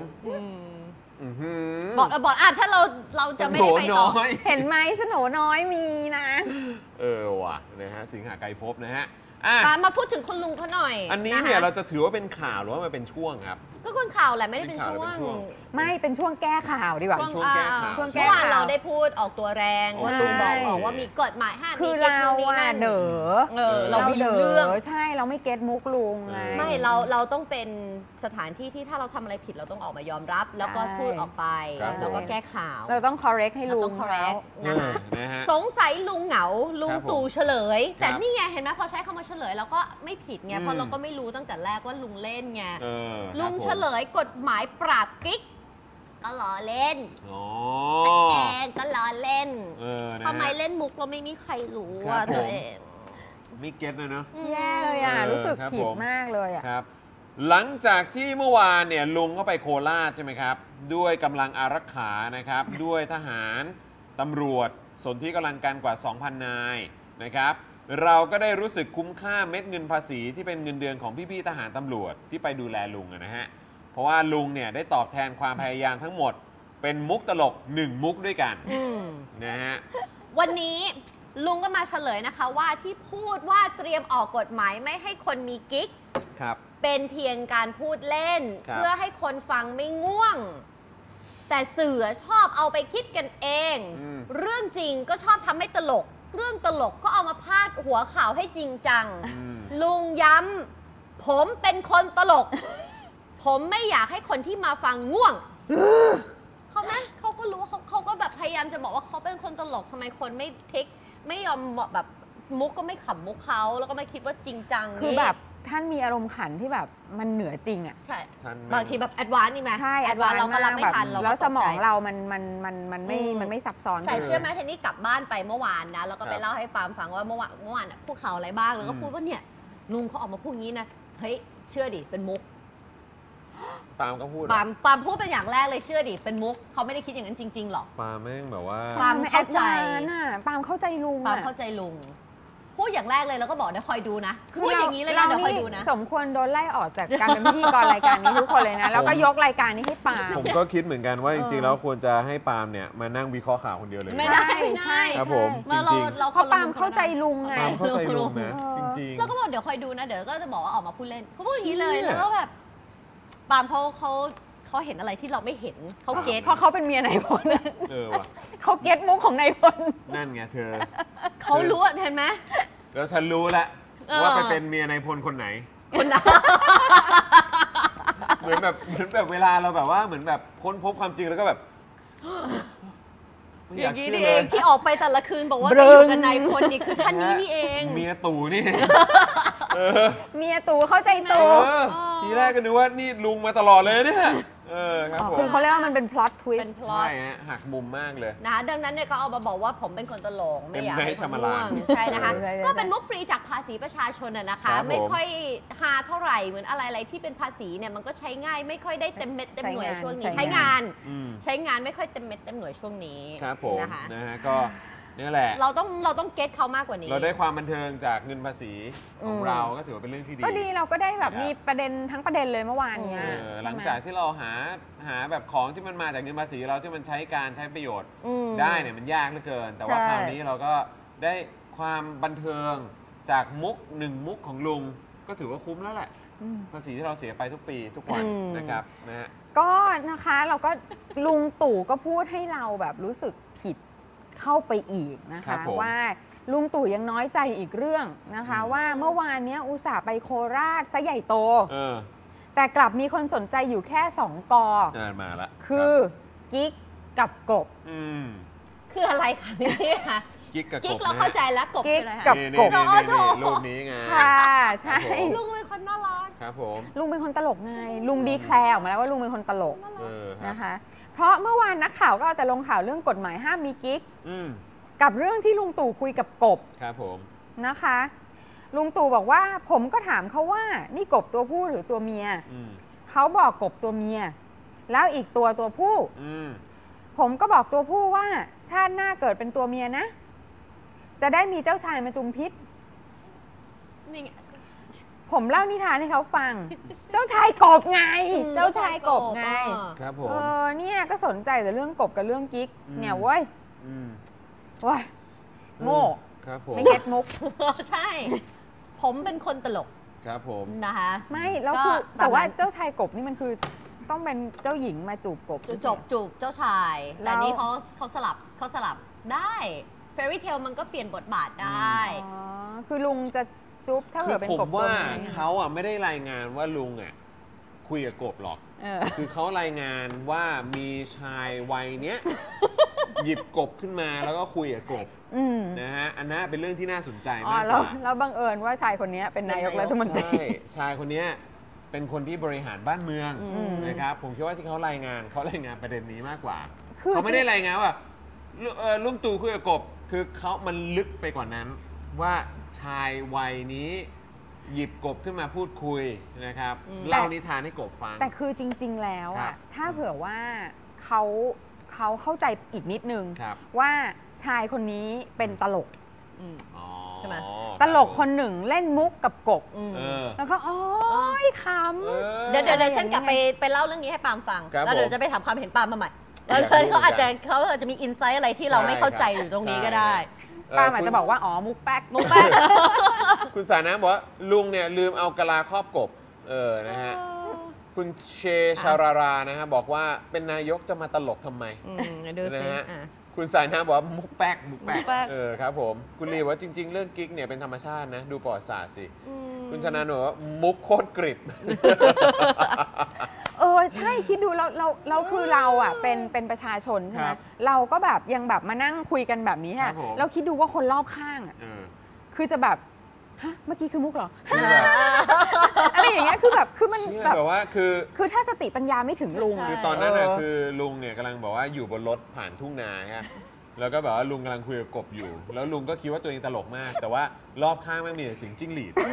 บอกถ้าเราจะไม่ได้ไปต่อสโหน้อยเห็นไหมสโหนน้อยมีนะว่ะนะฮะสิงหาไกรภพนะฮะมาพูดถึงคุณลุงเขาหน่อยอันนี้เนี่ยเราจะถือว่าเป็นข่าวหรือว่ามันเป็นช่วงครับก็คุณข่าวแหละไม่ได้เป็นเป็นข่าวหรือช่วเป็นงช่วงไม่เป็นช่วงแก้ข่าวดีกว่าช่วงแก้ข่าวช่วงแก้เมื่อวานข่าวเราได้พูดออกตัวแรงว่าลุงบอกว่ามีกฎหมายห้ามคือมีเทคเราโนโลยีอะนั่นเด๋อเราไม่รู้เรื่องใช่เราไม่เก็ตมุกลุงไงไม่เราต้องเป็นสถานที่ที่ถ้าเราทำอะไรผิดเราต้องออกมายอมรับ แล้วก็พูดออกไปครับแล้วก็แก้ข่าวเราต้อง correct ให้เราลุต้องง correct เอนะอคะนะฮะสงสัยลุงเหงาลุงครับผมตู่เฉลย แต่ครับนี่ไงเห็นไหมพอใช้คำว่าเฉลยเราก็ไม่ผิดไงอืมเพราะเราก็ไม่รู้ตั้งแต่แรกว่าลุงเล่นไงครับลุงผมเฉลยกฎหมายปราบกิ๊กก็ล้อเล่นอ๋อแองก็ล้อเล่นนะฮะทำไมเล่นมุกเราไม่มีใครรู้ครัอ่ะบผมตัวเองไม่เก็ตเลยเนอะแย่เลยอ่ะ รู้สึกครับผิดผมมากเลยอ่ะครับ หลังจากที่เมื่อวานเนี่ยลุงเข้าไปโคราชใช่ไหมครับ ด้วยกำลังอารักขานะครับ ด้วยทหารตำรวจสนที่กำลังกันกว่า 2,000 นายนะครับ เราก็ได้รู้สึกคุ้มค่าเม็ดเงินภาษีที่เป็นเงินเดือนของพี่ๆทหารตำรวจที่ไปดูแลลุงนะฮะ เพราะว่าลุงเนี่ยได้ตอบแทนความพยายามทั้งหมด เป็นมุกตลก 1 มุกด้วยกันนะฮะวันนี้ลุงก็มาเฉลยนะคะว่าที่พูดว่าเตรียมออกกฎหมายไม่ให้คนมีกิ๊กครับเป็นเพียงการพูดเล่นครับเพื่อให้คนฟังไม่ง่วง แต่สื่อชอบเอาไปคิดกันเอง เรื่องจริงก็ชอบทำให้ตลก เรื่องตลกก็เอามาพาดหัวข่าวให้จริงจัง ลุงย้ำผมเป็นคนตลก ผมไม่อยากให้คนที่มาฟังง่วงเขาไหมเขาก็รู้เขาก็แบบพยายามจะบอกว่าเขาเป็นคนตลกทำไมคนไม่เทคไม่ยอมแบบมุกก็ไม่ขำมุกเขาแล้วก็ไม่คิดว่าจริงจังคือแบบท่านมีอารมณ์ขันที่แบบมันเหนือจริงอ่ะใช่ท่านบางทีแบบแอดวานซ์นี่ไหมใช่แอดวานซ์เราก็รับไม่ทันเราก็แล้วสมองตกใจเรามันไม่ซับซ้อนแต่เชื่อไหมเทนนี่กลับบ้านไปเมื่อวานนะแล้วก็ไปเล่าให้ปาล์มฟังว่าเมื่อวานพูดข่าวอะไรบ้างแล้วก็พูดว่าเนี่ยลุงเขาออกมาพูดงี้นะเฮ้ยเชื่อดิเป็นมุกปาล์มก็พูดปาล์มพูดเป็นอย่างแรกเลยเชื่อดิเป็นมุกเขาไม่ได้คิดอย่างนั้นจริงๆหรอกปาล์มแม่งแบบว่าปาล์มเข้าใจปาล์มเข้าใจลุงปาล์มเข้าใจลุงพูดอย่างแรกเลยแล้วก็บอกเดี๋ยวคอยดูนะพูดอย่างนี้เลยนะเดี๋ยวคอยดูนะสมควรโดนไล่ออกจากการเป็นพิธีกรรายการนี้ทุกคนเลยนะ แล้วก็ยกรายการนี้ให้ปาล์มผมก็คิดเหมือนกันว่าจริงๆแล้วควรจะให้ปาล์มเนี่ยมานั่งวิเคราะห์ข่าวคนเดียวเลยไม่ได้ใช่ครับผมเมื่อจริงเราเพราะปาล์มเข้าใจลุงไงปาล์มเข้าใจลุงนะจริงแล้วก็บอกเดี๋ยวคอยดูนะเดี๋ยวก็จะบอกว่าออกมาพูดเล่นเขาพูดอย่างนี้เลยเชี่ยแล้วก็แบบปาล์มเขาเห็นอะไรที่เราไม่เห็นเขาเก็ตเพราะเขาเป็นเมียนายพลว่ะเขาเก็ตมุกของนายพลนั่นไงเธอเขารู้อะเห็นไหมแล้วฉันรู้แล้วว่าไปเป็นเมียนายพลคนไหนคนนั้นเหมือนแบบเวลาเราแบบว่าเหมือนแบบค้นพบความจริงแล้วก็แบบไม่ออยาย่าก งนี้เชื่นี่อเอเลยงที่ออกไปแต่ละคืนบอกว่าเบไปลออยู่กับนายพลนี่คือท่านนี้นี่เองเมียตู่นี่เมียตู่เข้าใจเอตู่อทีแรกก็นึกว่านี่ลุงมาตลอดเลยเนี่ยครับผมคือเขาเรียกว่ามันเป็นพล็อตทวิสเป็นต์พล็อใช่ตฮะหักมุมมากเลยนะดังนั้นเนี่ยเขาเอามาบอกว่าผมเป็นคนตลกไม่อยากเป็นให้ไพคนชามาง่ลาวงนใช่นะคะใช่ก็เป็นมุกฟรีจากภาษีประชาชนนะครัคะบผมไม่ค่อยฮาเท่าไหร่เหมือนอะไรที่เป็นภาษีเนี่ยมันก็ใช้ง่ายไม่ค่อยได้เต็มเม็ดเต็มหน่วยช่วงนี้ใช้งาน ใช้งานไม่ค่อยเต็มเม็ดเต็มหน่วยช่วงนี้ครับผมนะคะนะฮะก็นี่แหละเราต้องเก็ตเขามากกว่านี้เราได้ความบันเทิงจากเงินภาษีของเราก็ถือว่าเป็นเรื่องที่ดีก็ดีเราก็ได้แบบครับมีประเด็นทั้งประเด็นเลยเมื่อวานเนี้ยหลังจากที่เราหาแบบของที่มันมาจากเงินภาษีเราที่มันใช้การใช้ประโยชน์อืมได้เนี่ยมันยากเหลือเกิน แต่ว่าใช่คราวนี้เราก็ได้ความบันเทิงจากมุก1มุกของลุงก็ถือว่าคุ้มแล้วแหละ ภาษีที่เราเสียไปทุกปีทุกวันนะครับนะฮะก็นะคะเราก็ลุงตู่ก็พูดให้เราแบบรู้สึกผิดเข้าไปอีกนะครัคะบผมว่าลุงตู่ยังน้อยใจอีกเรื่องนะคะ ว่าเมื่อวานเนี้ยอุตส่าห์ไปโคราชซะใหญ่โต แต่กลับมีคนสนใจอยู่แค่2 กอมาละคือกิ๊กกับกบคืออะไรคะนี่ค่ะกิ๊กกับกิ๊กบเรานะฮะเข้าใจแล้วกบกิ๊กคืออะไรคะกับนี่กบนี่อ๋อโถรูปนี้ไงค่ะใช่ครับผมลุงเป็นคนน่ารักครับผมลุงเป็นคนตลกไงลุงดีแคลร์ออกมาแล้วว่าลุงเป็นคนตลกครับนะคะ เพราะเมื่อวานนักข่าวก็เอาแต่ลงข่าวเรื่องกฎหมายห้ามมีกิ๊ก กับเรื่องที่ลุงตู่คุยกับกบครับผมนะคะ ลุงตู่บอกว่าผมก็ถามเขาว่านี่กบตัวผู้หรือตัวเมียเขาบอกกบตัวเมีย แล้วอีกตัวผู้ผมก็บอกตัวผู้ว่าชาติหน้าเกิดเป็นตัวเมียนะ จะได้มีเจ้าชายมาจุมพิษนี่ไงผมเล่านิทานให้เขาฟัง เจ้าชายกบไง เจ้าชายกบไงครับผมเนี่ยก็สนใจแต่เรื่องกบกับเรื่องกิ๊กเนี่ยเว้ยเว้ยโง่ครับผมไม่เก็ตมุกใช่ ผมเป็นคนตลกครับผมนะคะไม่แล้วคือก็แต่ว่าตามนั้นเจ้าชายกบนี่มันคือต้องเป็นเจ้าหญิงมาจูบกบจูบเจ้าชายแล้แต่วนี่เขาสลับได้เฟร r ี เทลมันก็เปลี่ยนบทบาทได้อ๋อคือลุงจะจุ๊บถ้าคืเกิอดเป็นผกมบว่าตัวนี้เขาอ่ะไม่ได้รายงานว่าลุงอ่ะคุยกับกบหรอก คือเขารายงานว่ามีชายวัยเนี้ย หยิบกบขึ้นมาแล้วก็คุยกับกบนะฮะอันนั้นเป็นเรื่องที่น่าสนใจอ๋อมากกแล้วว่าแล้วบังเอิญว่าชายคนนี้เป็นนายกรัฐมนตรีใช่ชายคนเนี้ยเป็นคนที่บริหารบ้านเมืองนะครับผมคิดว่าที่เขารายงานประเด็นนี้มากกว่า เขาไม่ได้รายงานว่าลุงตู่คุยกับกบคือเขามันลึกไปกว่านั้น ว่าชายวัยนี้หยิบกบขึ้นมาพูดคุยนะครับเล่านิทานให้กบฟังแต่คือจริง ๆ แล้วครัอะบถ้าเผื่อว่าเขาเข้าใจอีกนิดนึงครับว่าชายคนนี้เป็นตลกอ๋อใช่ไหมตลกคนหนึ่งเล่นมุกกับกบเออแล้วก็อ๋อยขำเดี๋ยวฉันกลับไปเล่าเรื่องนี้ให้ปาล์มฟังครับแล้วเดี๋ยวผมจะไปถามความเห็นปาล์มมาใหม่อยากรู้เขาอาจจะมีอินไซต์อะไรที่เราไม่เข้าใจอยู่ตรงนี้ก็ได้ปาล์มอาจจะบอกว่าอ๋อมุกแป๊กมุกแป๊กคุณสานะบอกว่าลุงเนี่ยลืมเอากะลาครอบกบนะฮะคุณเชชารานะฮะบอกว่าเป็นนายกจะมาตลกทำไมดูสินะฮะอ่ะคุณสายน้ำบอกว่ามุกแป๊กมุกแป๊กครับผมคุณลีบอกว่าจริง ๆ เรื่องกิ๊กเนี่ยเป็นธรรมชาตินะ ดูประวัติศาสตร์สิ คุณชนะหนูว่ามุกโคตรกริบใช่คิดดูเราคือเราอ่ะเป็นประชาชนใช่ไหมครับเราก็แบบยังแบบมานั่งคุยกันแบบนี้ครัค่ะบผมเราคิดดูว่าคนรอบข้างอ่ะคือจะแบบฮะเมื่อกี้คือมุกเหรอคือแบบอะไรอย่างเงี้ยคือแบบคือมันเชื่อแบบแบบว่าคือถ้าสติปัญญาไม่ถึงลุงใช่คือตอนนั้นน่ะคือลุงเนี่ยกำลังบอกว่าอยู่บนรถผ่านทุ่งนาฮะแล้วก็แบบว่าลุงกำลังคุยกับกบอยู่ แล้วลุงก็คิดว่าตัวเองตลกมาก แต่ว่ารอบข้างไม่มีแต่เสียงจิ้งหรีด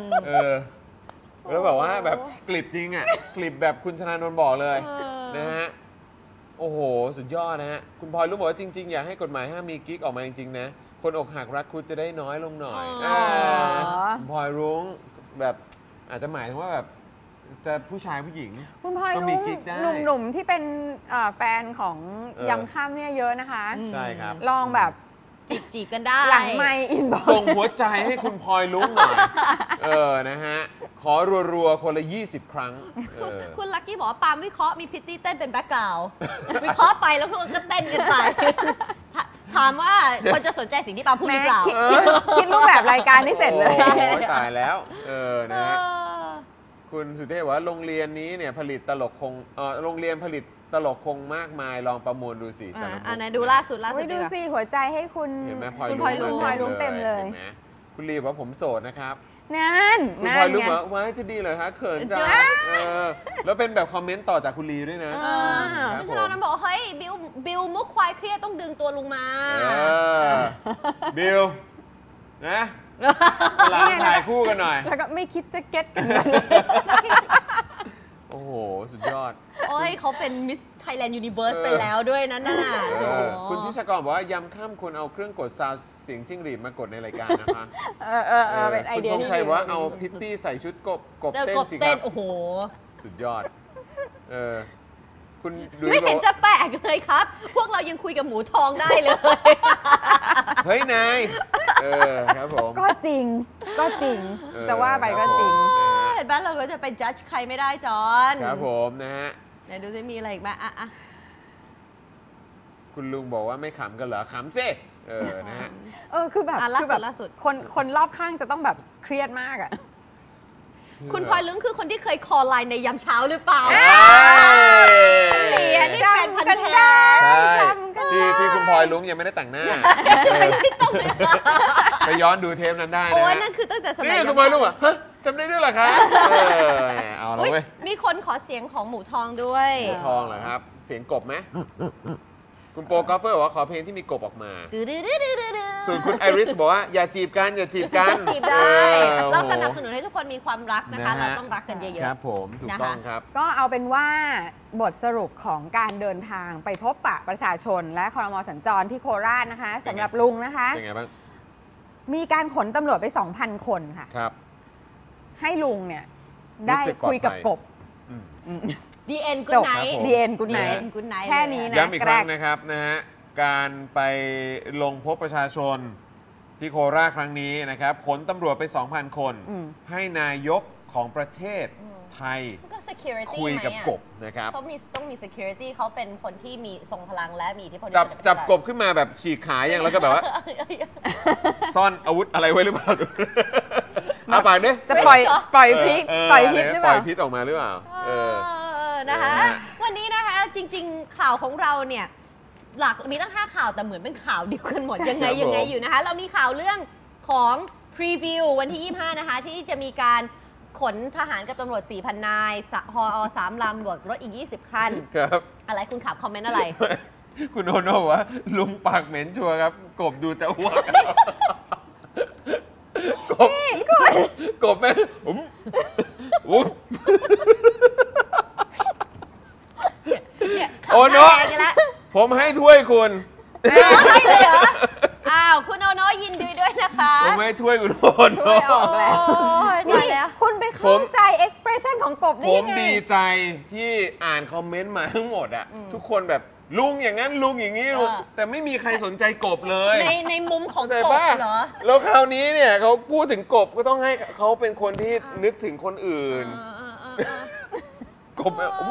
แล้วแบบว่าแบบกลิบจริงอ่ะกลิบแบบคุณชนานนท์บอกเลยนะฮะโอ้โหสุดยอดนะฮะคุณพลอยรู้บอกว่าจริง ๆ อยากให้กฎหมายห้ามมีกิ๊กออกมาจริงๆนะคนอกหักรักคุดจะได้น้อยลงหน่อยคุณพลอยรุ้งแบบอาจจะหมายถึงว่าแบบจะผู้ชายผู้หญิงคุณพลอยก็มีรู้กิ๊กได้หนุ่มๆที่เป็นแฟนของเออยำข้ามเนี่ยเยอะนะคะใช่ครับลองแบบจีบกันได้หลังไมค์อินบอกส่งหัวใจให้คุณพลอยลุ้งหน่อย นะฮะ ขอรัวๆ คนละ 20 ครั้งคุณลักกี้บอกว่าปาล์มวิเคราะห์มีพิตตี้เต้นเป็นแบ็คกราวด์ วิเคราะห์ไปแล้วพวกก็เต้นกันไป ถามว่าคนจะสนใจสิ่งที่ปาล์มพูดหรือเปล่าคิดรูปแบบรายการให้เสร็จเลยโอ้ยตายแล้ว นะฮะ คุณสุเทพบอกว่าโรงเรียนนี้เนี่ยผลิตตลกคงโรงเรียนผลิตตลกคงมากมายลองประมวลดูสิแต่ละมุกอันไหนดูล่าสุดโอ้ยดีดูกว่าสิหัวใจให้คุณเห็นไหมพลอยคุณพลอยลุ้งพลอยลุ้งเต็มเลยห็นไหมคุณลีบอกว่าผมโสดนะครับนั่นคุณพลอยรู้ว่าว้ายจะดีเหรอคะเขินจังแล้วเป็นแบบคอมเมนต์ต่อจากคุณลีด้วยนะพี่ชนะนั้นบอกเฮ้ยบิวมุกควายเครียดต้องดึงตัวลงมาบิวนะหลังถ่ายคู่กันหน่อยแล้วก็ไม่คิดจะเก็ตกันโอ้โหสุดยอดโอ้ยเขาเป็นมิสไทยแลนด์ยูนิเวิร์สไปแล้วด้วยนั่นน่ะคุณทิชกรบอกว่ายำข้ามควรเอาเครื่องกดซาวเสียงจิ้งหรีดมากดในรายการนะคะเป็นไอเดียคุณธงชัยว่าเอาพิตตี้ใส่ชุดกบเต้นสิครับโอ้โหสุดยอดคุณไม่เห็นจะแปลกเลยครับพวกเรายังคุยกับหมูทองได้เลยเฮ้ยนายครับผมก็จริงจะว่าไปก็จริงเห็นบ้านเราก็จะไปจัดใครไม่ได้จอนครับผมนะฮะไหนดูจะมีอะไรอีกไหมอ่ะคุณลุงบอกว่าไม่ขำกันเหรอขำสินะฮะคือแบบล่าสุดคนรอบข้างจะต้องแบบเครียดมากอ่ะคุณพลอยลึงคือคนที่เคยคอไลน์ในยามเช้าหรือเปล่าเหรียญนี่แฟนพันธุ์แท้ที่คุณพลอยลุงยังไม่ได้แต่งหน้าไปย้อนดูเทปนั้นได้นะโอ้นั่นคือตั้งแต่สมัยนี่คุณพลอยลุงอ่ะจำได้ด้วยเหรอคะเอาละเว้ยมีคนขอเสียงของหมูทองด้วยหมูทองเหรอครับเสียงกบไหมคุณโปรกอล์ฟเฟอร์บอกว่าขอเพลงที่มีกบออกมาส่วนคุณไอริสบอกว่าอย่าจีบกันจีบได้เราสนับสนุนให้ทุกคนมีความรักนะคะเราต้องรักกันเยอะๆครับผมถูกต้องครับก็เอาเป็นว่าบทสรุปของการเดินทางไปพบปะประชาชนและครม.สัญจรที่โคราชนะคะสำหรับลุงนะคะเป็นไงบ้างมีการขนตำรวจไป 2,000 คนค่ะครับให้ลุงเนี่ยได้คุยกับกบดีเอ็นกูไนท์แค่นี้นะย้ำอีกครั้งนะครับนะฮะการไปลงพบประชาชนที่โคราชครั้งนี้นะครับขนตำรวจไป 2,000 คนให้นายกของประเทศไทยคุยกับกบนะครับเขาต้องมี security เขาเป็นคนที่มีทรงพลังและมีอิทธิพลจับกบขึ้นมาแบบฉีกขาอย่างแล้วก็แบบว่าซ่อนอาวุธอะไรไว้หรือเปล่าอาปากเนี่ยจะปล่อยพิษหรือเปล่าปล่อยพิษออกมาหรือเปล่านะคะวันนี้นะคะจริงๆข่าวของเราเนี่ยหลักมีตั้ง5ข่าวแต่เหมือนเป็นข่าวเดียวกันหมดยังไงอยู่นะคะเรามีข่าวเรื่องของพรีวิววันที่25นะคะที่จะมีการขนทหารกับตำรวจ 4,000 นายฮอ3 ลำบวกรถอีก20 คันครับอะไรคุณขับคอมเมนต์อะไรคุณโอโน่ว่าลุงปากเหม็นชัวร์ครับกบดูจะอ้วกกบแม่โอโน่ผมให้ถ้วยคุณให้เลยเหรอคุณโอโน่ยินดีด้วยนะคะผมให้ถ้วยคุณโอโน่ออกแล้วคุณไปเข้าใจ expression ของกบได้ยังไงผมดีใจที่อ่านคอมเมนต์มาทั้งหมดอ่ะทุกคนแบบลุงอย่างนั้นลุงอย่างนี้แต่ไม่มีใครสนใจกบเลยในมุมของกบเหรอแล้วคราวนี้เนี่ยเขาพูดถึงกบก็ต้องให้เขาเป็นคนที่นึกถึงคนอื่นกบแบบ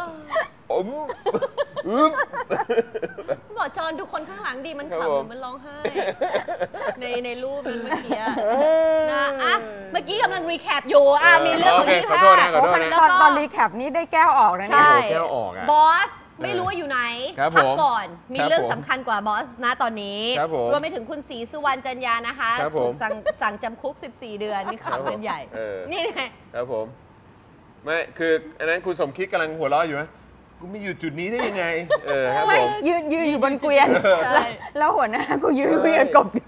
บอกจอนดูคนข้างหลังดีมันขำหรือมันร้องไห้ในรูปนั้นเมื่อกี้นะเมื่อกี้กำลังรีแคปอยู่มีเรื่องของที่ขอโทษนะตอนรีแคปนี้ได้แก้วออกนะใช่แก้วออกบอสไม่รู้ว่าอยู่ไหนพักก่อนมีเรื่องสำคัญกว่าบอสนะตอนนี้รวมไปถึงคุณศรีสุวรรณจันยานะคะถูกสั่งจำคุก14 เดือนนี่ขำกันใหญ่นี่ไงครับผมไม่คืออันนั้นคุณสมคิดกำลังหัวเราะอยู่ไหมกูไม่อยู่จุดนี้ได้ยังไงครับผมยืนอยู่บนเกวียนแล้วหัวหน้ากูยืนคุยกับกบอยู่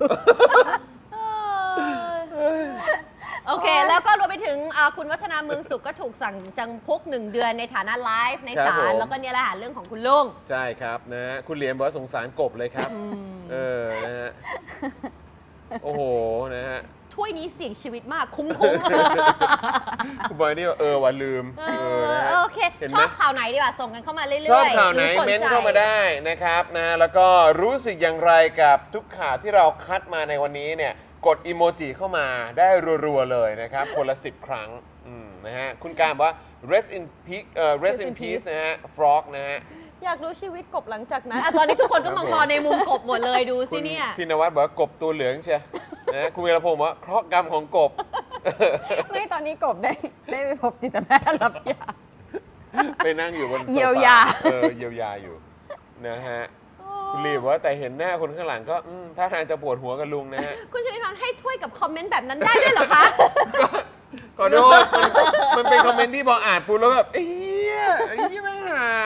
โอเคแล้วก็รวมไปถึงคุณวัฒนาเมืองสุขก็ถูกสั่งจำคุก1 เดือนในฐานะไลฟ์ในศาลแล้วก็เนี่ยแหละเรื่องของคุณลุงใช่ครับนะคุณเหรียญบอกว่าสงสารกบเลยครับนะฮะโอ้โหนะฮะถ้วยนี้เสี่ยงชีวิตมากคุ้มคุณบอยนี่ว่าลืมโอเคชอบข่าวไหนดีกว่าส่งกันเข้ามาเรื่อยๆชอบข่าวไหนเม้นเข้ามาได้นะครับนะแล้วก็รู้สึกอย่างไรกับทุกข่าวที่เราคัดมาในวันนี้เนี่ยกดอีโมจิเข้ามาได้รัวๆเลยนะครับคนละ10 ครั้งนะฮะคุณการบอกว่า rest in peace นะฮะ frog นะฮะอยากรู้ชีวิตกบหลังจากนั้นตอนนี้ทุกคนก็มองในมุมกบหมดเลยดูสิเนี่ยธินวัฒน์บอกว่ากบตัวเหลืองเชียนะคุณวีรพงศ์บอกว่าเคราะห์กรรมของกบไม่ตอนนี้กบได้ไปพบจิตแพทย์รับยาไปนั่งอยู่บนโซฟาเยียวยาเยียวยาอยู่นะฮะคุณลีบอกว่าแต่เห็นหน้าคนข้างหลังก็ท่าทางจะปวดหัวกับลุงนะฮะคุณชลินทร์ให้ถ้วยกับคอมเมนต์แบบนั้นได้ด้วยเหรอคะขอโทษมันเป็นคอมเมนต์ที่บอกอ่านปุ๊บแล้วแบบเฮียไม่หา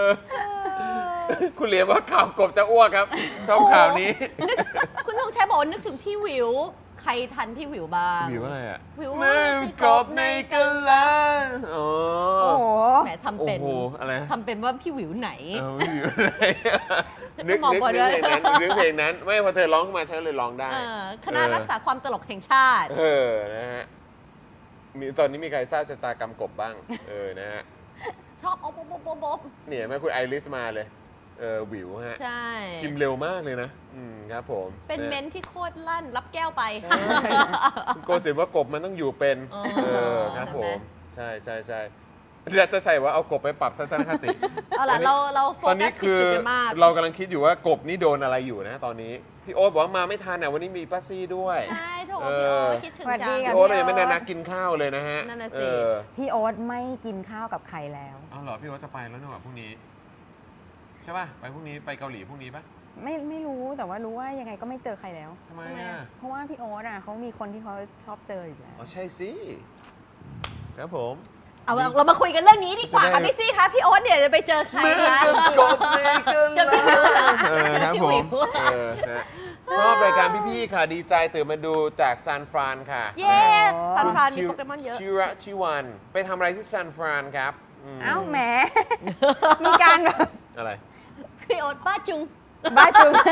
คุณเหลียมว่าข่าวกบจะอ้วกครับชอบข่าวนี้คุณธงชัยบอกว่านึกถึงพี่หวิว ใครทันพี่หวิวบ้างวิวอะไรอ่ะหวิวมือกบในกะลาโอ้โอ้โหแหมทำเป็นโอ้โหอะไรทำเป็นว่าพี่หวิวไหนวิวอะไรนึกเพลงนั้นไม่พอเธอร้องขึ้นมาฉันเลยร้องได้คณะรักษาความตลกแห่งชาตินะฮะตอนนี้มีใครทราบชะตากรรมกบบ้างนะฮะชอบอบเนี่ยแม่คุณไอริสมาเลยวิวฮะใช่พิมพ์เร็วมากเลยนะครับผมเป็นเม้นที่โคตรลั่นรับแก้วไปคุณโกศิษฐ์ว่ากบมันต้องอยู่เป็นครับผมใช่รัตชัยว่าเอากบไปปรับทัศนคติเอาล่ะเราโฟตอนกันี้สผิดคือจุดกันมากเรากำลังคิดอยู่ว่ากบนี่โดนอะไรอยู่นะตอนนี้พี่โอ๊ตบอกว่ามาไม่ทันวันนี้มีป้าซี่ด้วยใช่โถพี่โอ๊ตคิดถึงจังพี่โอ๊ตเรายังไม่ได้นัดกินข้าวเลยนะฮะนั่นน่ะสิพี่โอ๊ตไม่กินข้าวกับใครแล้วเอาเหรอพี่โอ๊ตจะไปแล้วนี่หว่าพรุ่งนี้ใช่ป่ะไปพรุ่งนี้ไปเกาหลีพรุ่งนี้ป่ะไม่รู้แต่ว่ารู้ว่ายังไงก็ไม่เจอใครแล้วทำไมอ่ะเพราะว่าพี่โอ๊ตเขามีคนที่เขาชอบเจออยู่แล้วอ๋อใช่สิครับผมเอาเรามาคุยกันเรื่องนี้ดีกว่าค่ะพี่ซี่คะพี่โอ๊ตเนี่ยจะไปเจอใครคะกบในกะลาเจอพี่หวิวเหรอครับผมชอบรายการพี่ๆค่ะดีใจตื่นมาดูจากซานฟรานค่ะเย้ซานฟรานมีโปเกมอนเยอะชิระชิวันไปทำอะไรที่ซานฟรานครับเอ้าแหม มีการแบบอะไรพี่โอ๊ตป้าจุงบ้าจุง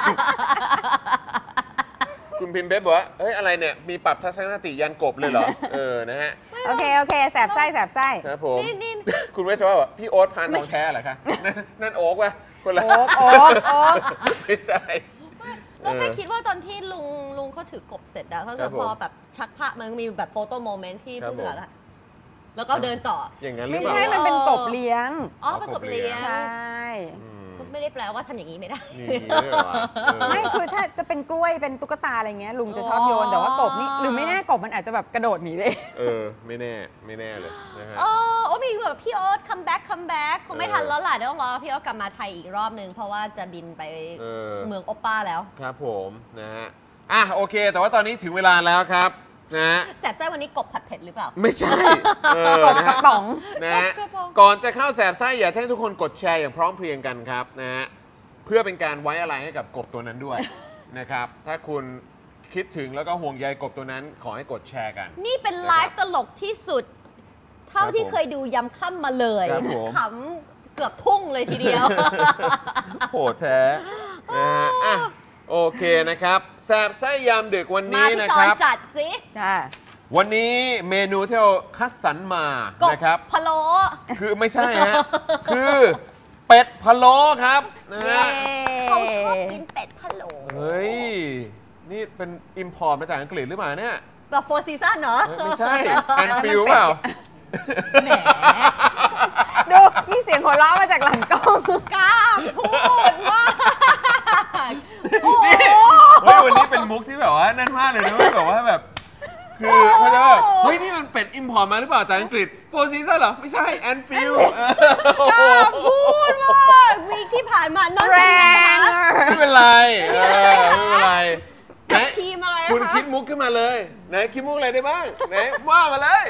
คุณพิมพ์เบ๊บบอกว่าเฮ้ยอะไรเนี่ยมีปรับทัศนคติยันกบเลยเหรอนะฮะโอเคแสบไส้ครับผมนี่คุณเวชว่าบอกพี่โอ๊ตพานทองแท้เหรอคะนั่นโอ๊กวะคนละโอ๊กไม่ใช่เราแค่คิดว่าตอนที่ลุงเขาถือกบเสร็จอะเขาจะพอแบบชักผ้ามันมีแบบโฟโต้โมเมนต์ที่ผู้สื่อข่าวแล้วก็เดินต่ออย่างนั้นหรืไม่อเปล่าใช่มันเป็นกบเลี้ยงอ๋อเป็นกบเลี้ยงใช่ก็ไม่ได้แปลว่าทำอย่างนี้ไม่ได้มีด้วยเหรอไม่คือถ้าจะเป็นกล้วยเป็นตุ๊กตาอะไรเงี้ยลุงจะชอบโยนแต่ว่ากบนี่หรือไม่แน่กบมันอาจจะแบบกระโดดหนีเลยไม่แน่เลยนะฮะโอ้มีแบบพี่โอ๊ตคัมแบ็กคงไม่ทันแล้วล่ะเดี๋ยวต้องรอพี่โอ๊ตกลับมาไทยอีกรอบนึงเพราะว่าจะบินไปเมืองโอป้าแล้วครับผมนะฮะโอเค แต่ว่าตอนนี้ถึงเวลาแล้วครับนะฮะแสบไส้วันนี้กบผัดเผ็ดหรือเปล่าไม่ใช่กบกระป๋องนะฮะกระป๋องก่อนจะเข้าแสบไส้อยากให้ทุกคนกดแชร์อย่างพร้อมเพรียงกันครับนะฮะเพื่อเป็นการไว้อะไรให้กับกบตัวนั้นด้วย นะครับถ้าคุณคิดถึงแล้วก็ห่วงใยกบตัวนั้นขอให้กดแชร์กันนี่เป็นไลฟ์ตลกที่สุด เท่าที่เคยดูยำค่ำมาเลยครับผมขำเกือบพุ่งเลยทีเดียวโหดแท้นะฮะโอเคนะครับแสบไส้ยามดึกวันมานี้พี่นะจอคน รับจัดสิจ้าวันนี้เมนูที่เราคัดสรรมากบนะครับพะโล้คือไม่ใช่ฮะ คือเป็ดพะโล้ครับนะฮะเขาชอบกินเป็ดพะโล้เฮ้ย นี่เป็นอิมพอร์ตมาจากอังกฤษหรือเปล่าเนี่ยแบบโฟร์ซีซั่นเหรอไม่ใช่แอนฟิลเปล่าแหมดูมีเสียงหัวเราะมาจากหลังกล้องกล้าพูดมากโอ้นี่เฮ้ยวันนี้เป็นมุกที่แบบว่านั่นมากเลยนะแบบว่าแบบ คือเขาจะแบบเฮ้ย นี่มันเป็ดอิมพอร์ตมาหรือเปล่าจากอังกฤษโฟร์ซีซั่นเหรอ ไม่ใช่แอนฟิลกล้าพูดมากวีคที่ผ่านมานนท์แรเป็นไงคะงไม่เป็นไรไม่เป็นไรไหนทีมอะไรคุณคะคิดมุกขึ้นมาเลยไหนคิดมุกอะไรได้บ้างไหนว่ามาเลย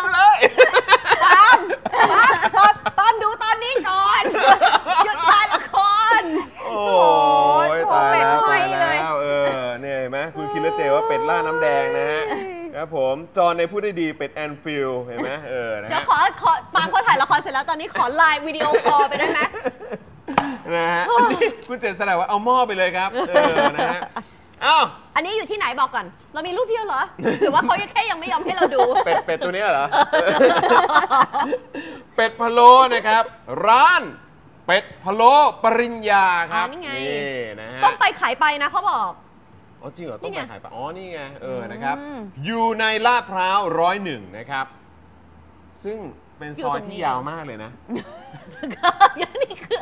ตอนดูตอนนี้ก่อนหยุดถ่ายละครโอ้ยตายแล้วตายแล้วเนี่ยเห็นไหมคุณคิดแล้วเจว่าเป็ดล่าน้ำแดงนะฮะครับผมจอห์นในพูดได้ดีเป็ดแอนฟิลเห็นไหมนะเดี๋ยวฮะขอปางพอถ่ายละครเสร็จแล้วตอนนี้ขอไลน์วิดีโอคอลไปได้ไหมนะฮะนี่คุณเจษฎาว่าเอาหม้อไปเลยครับนะฮะอ้าวอันนี้อยู่ที่ไหนบอกก่อน เรามีรูปพี่เหรอ หรือว่าเขาแค่ยังไม่ยอมให้เราดูเป็ดตัวนี้เหรอ เป็ดพะโล้นะครับ ร้านเป็ดพะโล้ปริญญาครับนี่ไงนี่นะฮะต้องไปขายไปนะเขาบอกอ๋อจริงเหรอนี่ต้องไงไปขายปะอ๋อ นี่ไงนะครับ อยู่ในลาดพร้าว101 นะครับ ซึ่งเป็นซอยที่ยาวมากเลยนะนี่คือ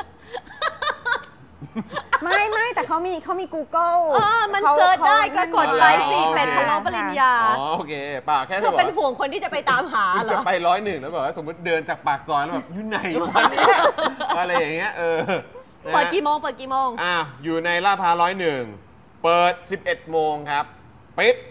ไม่แต่เขามี Google มันเซิร์ชได้ก็กดไลค์สิอ๋อเป็นพะโล้ปริญญาอ๋อ โอเคป่าแค่เธจะอบอกเป็นห่วงคนที่จะไปตามหาเหรจะอไป101 แล้วแบบว่าสมมติเดินจากปากซอยแล้วแบบอยู่ไหนวะเนี่ยอะไรอย่างเงี้ยเปิดกี่โมงเปิดกี่โมงอยู่ในลาดพร้าว101เปิด 11 โมงครับปิด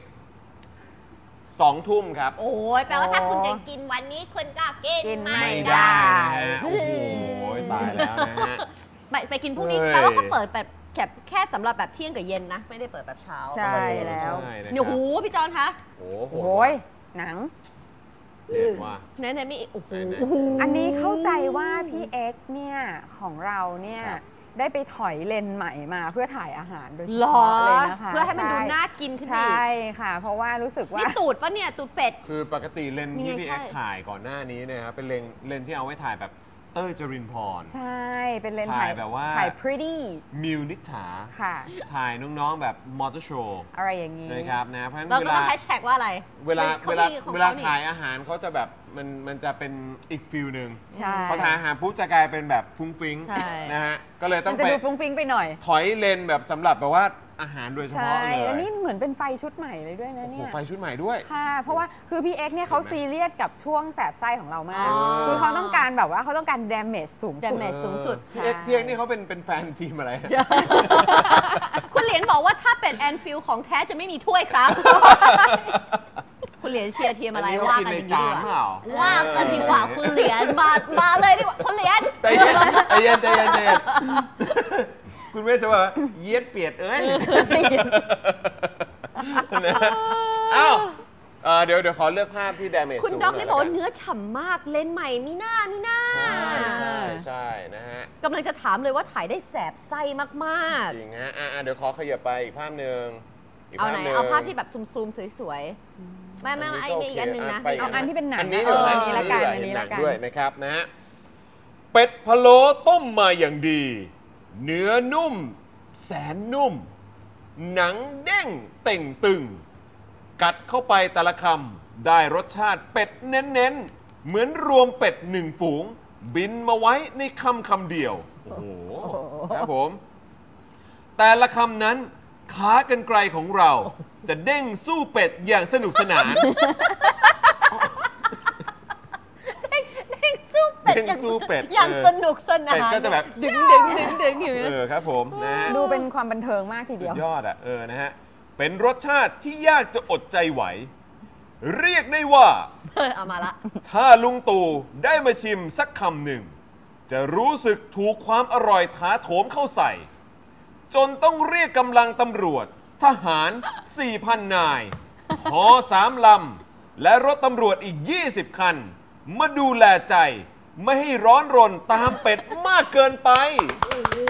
2 ทุ่มครับโอ้ยแปลว่าถ้าคุณจะกินวันนี้คุณก็กินไม่ได้โอ้โหตายแล้วนะฮะไปกินพรุ่งนี้แปลว่าเขาเปิดแบบแค่สำหรับแบบเที่ยงกับเย็นนะไม่ได้เปิดแบบเช้าใช่แล้วเนี่ยโอ้โหพี่จอนคะโอ้โหหนังเห็นว่าไหนมีโอ้โหอันนี้เข้าใจว่าพี่เอ็กซ์เนี่ยของเราเนี่ยได้ไปถอยเลนใหม่มาเพื่อถ่ายอาหารโดยเฉพาะเลยนะคะเพื่อให้มันดูน่ากินขึ้นใช่ค่ะเพราะว่ารู้สึกว่านี่ตูดปะเนี่ยตูดเป็ดคือปกติเลนที่พี่เอ็กซ์ถ่ายก่อนหน้านี้เนี่ยครับเป็นเลนที่เอาไว้ถ่ายแบบเต้ยจรินพรใช่เป็นเลนถ่ายแบบว่าถ่าย pretty มิวนิษฐาค่ะถ่ายน้องๆแบบมอเตอร์โชว์อะไรอย่างนี้นะครับนะเพราะฉะนั้นเราก็ต้องแฮชแท็กว่าอะไรเวลาถ่ายอาหารเขาจะแบบมันจะเป็นอีกฟิลหนึ่งพอถ่ายอาหารปุ๊บจะกลายเป็นแบบฟุ้งฟิ้งนะฮะก็เลยต้องไปดูฟุ้งฟิ้งไปหน่อยถอยเลนแบบสำหรับแบบว่าอาหารโดยเฉพาะเลยอันนี้เหมือนเป็นไฟชุดใหม่เลยด้วยนะเนี่ยไฟชุดใหม่ด้วยค่ะเพราะว่าคือพี่เอ็กซ์เนี่ยเขาซีเรียสกับช่วงแสบไส้ของเรามากคือเขาต้องการแบบว่าเขาต้องการ damage สูงสุดพี่เอ็กซ์นี่เขาเป็นแฟนทีมอะไรคุณเหรียญบอกว่าถ้าเป็นแอนฟิลของแท้จะไม่มีถ้วยครับคุณเหรียญเชียร์ทีมอะไรว่ากันดีกว่ากันดีกว่าคุณเหรียญมาเลยดีกว่าคุณเหรียญใจเย็นคุณเมย์จะว่าเย็ดเปียดเอ้ยเดี๋ยวขอเลือกภาพที่แดเมจคุณด็อกนี่บอกเนื้อฉ่ำมากเลนใหม่มีหน้าใช่นะฮะกำลังจะถามเลยว่าถ่ายได้แสบไส้มากๆจริงฮะเดี๋ยวขอขยับไปอีกภาพหนึ่งเอาไหนเอาภาพที่แบบซูมสวยๆไม่ไอ้นี่อีกอันหนึ่งนะเอาอันที่เป็นหนังอันนี้ละกันอันนี้ละกันด้วยนะครับนะฮะเป็ดพะโล้ต้มมาอย่างดีเนื้อนุ่มแสนนุ่มหนังเด้งเต่งตึงกัดเข้าไปแต่ละคำได้รสชาติเป็ดเน้นๆเหมือนรวมเป็ดหนึ่งฝูงบินมาไว้ในคำเดียวโอ้โหครับผมแต่ละคำนั้นขากรรไกรของเราจะเด้งสู้เป็ดอย่างสนุกสนานสู้เป็ดอย่างสนุกสนานก็จะแบบดึงอยู่ครับผมนะดูเป็นความบันเทิงมากทีเดียวสุดยอดนะฮะเป็นรสชาติที่ยากจะอดใจไหวเรียกได้ว่าเอามาละถ้าลุงตู่ได้มาชิมสักคำหนึ่งจะรู้สึกถูกความอร่อยถาโถมเข้าใส่จนต้องเรียกกำลังตำรวจทหาร 4,000 นายหอ3 ลำและรถตำรวจอีก20 คันมาดูแลใจไม่ให้ร้อนรนตามเป็ดมากเกินไปโอ้โห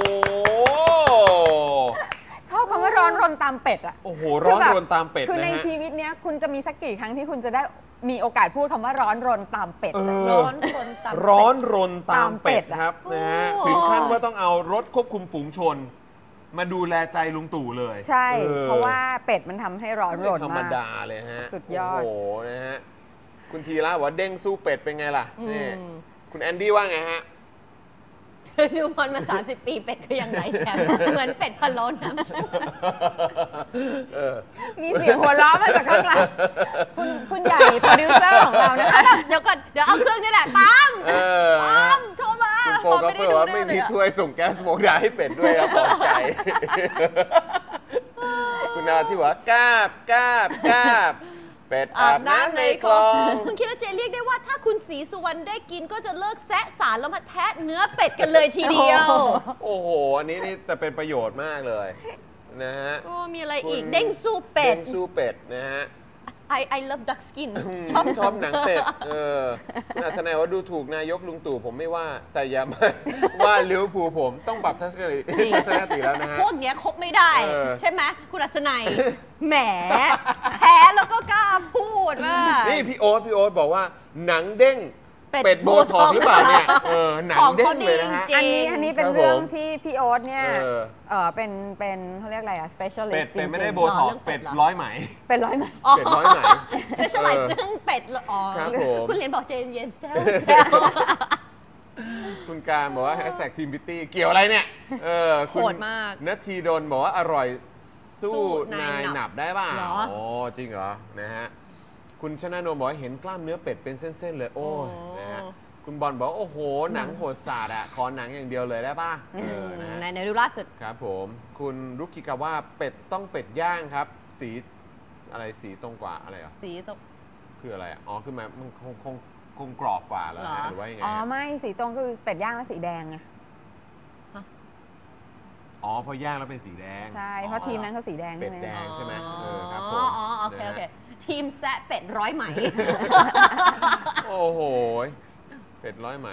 ชอบคำว่าร้อนรนตามเป็ดอะโอ้โหร้อนรนตามเป็ดคือในชีวิตเนี้ยคุณจะมีสักกี่ครั้งที่คุณจะได้มีโอกาสพูดคำว่าร้อนรนตามเป็ดร้อนรนตามเป็ดครับนะฮะถึงขั้นว่าต้องเอารถควบคุมฝูงชนมาดูแลใจลุงตู่เลยใช่เพราะว่าเป็ดมันทำให้ร้อนรนมากธรรมดาเลยฮะสุดยอดโอ้โหนะฮะคุณธีระบอกว่าเด้งสู้เป็ดเป็นไงล่ะนี่คุณแอนดี้ว่าไงฮะดูบอลมา30 ปีเป็ดก็ยังไหลแชมป์เหมือนเป็ดพะโล้นะมีเสียงหัวเราะมาจากข้างหลังคุณใหญ่โปรดิวเซอร์ของเรานะคะเดี๋ยวก่อนเดี๋ยวเอาเครื่องนี่แหละปั๊มโทรมาคุณโปก็เพื่อว่าไม่มีถ้วยส่งแก๊สโมดาให้เป็ดด้วยครับขอบใจคุณนาที่ว่ากาบเป็ดอาบน้ำในคลองคุณคิดว่าเจเรียกได้ว่าถ้าคุณศรีสุวรรณได้กินก็จะเลิกแซะสารแล้วมาแทะเนื้อเป็ดกันเลยทีเดียวโอ้โหอันนี้นี่จะเป็นประโยชน์มากเลยนะฮะมีอะไรอีกเด้งสู้เป็ดนะฮะ I love duck skin ชอบหนังเป็ดน่าแสดงว่าดูถูกนายกลุงตู่ผมไม่ว่าแต่อย่ามาว่าลิเวอร์พูลผมต้องปรับทัศนคติแล้วนะฮะพวกเนี้ยคบไม่ได้ใช่ไหมคุณอัศนัยแหมแพ้แล้วก็กล้าพูดว่านี่พี่โอ๊ตบอกว่าหนังเด้งเป็ดโบท็อกหรือเปล่าเนี่ยหนังเด้งเลยนะฮะอันนี้เป็นเรื่องที่พี่โอ๊ตเนี่ยเป็นเขาเรียกอะไรอะ specialist เป็ดไม่ได้โบท็อกเป็ดร้อยไหมเป็ดร้อยไหมเป็ดร้อยไหม specialist เรื่องเป็ดคุณเรียนบอกเจนเย็นแซวคุณการบอกว่าแฮชแท็กทีมพิตตี้เกี่ยวอะไรเนี่ยโหดมากนัทชีดนบอกว่าอร่อยสู้นายหนับได้ป่ะอ๋อจริงเหรอนะฮะคุณชนะนนท์บอกว่าเห็นกล้ามเนื้อเป็ดเป็นเส้นๆเลยโอ้นะฮะคุณบอลบอกโอ้โหหนังโหดศาสตร์ขอหนังอย่างเดียวเลยได้ป่ะนะในดูล่าสุดครับผมคุณรุกิกาว่าเป็ดต้องเป็ดย่างครับสีอะไรสีตรงกว่าอะไรสีตรงคืออะไรอ๋อคือมันคงกรอบกว่าแล้วหรือว่ายังไงอ๋อไม่สีตรงคือเป็ดย่างแล้วสีแดงไงอ๋อพอย่างแล้วเป็นสีแดงใช่เพราะทีมนั้นเขาสีแดงเป็ดแดงใช่ไหมครับผมอ๋อโอเคทีมแซะเป็ดร้อยไหมโอ้โหเป็ดร้อยไหม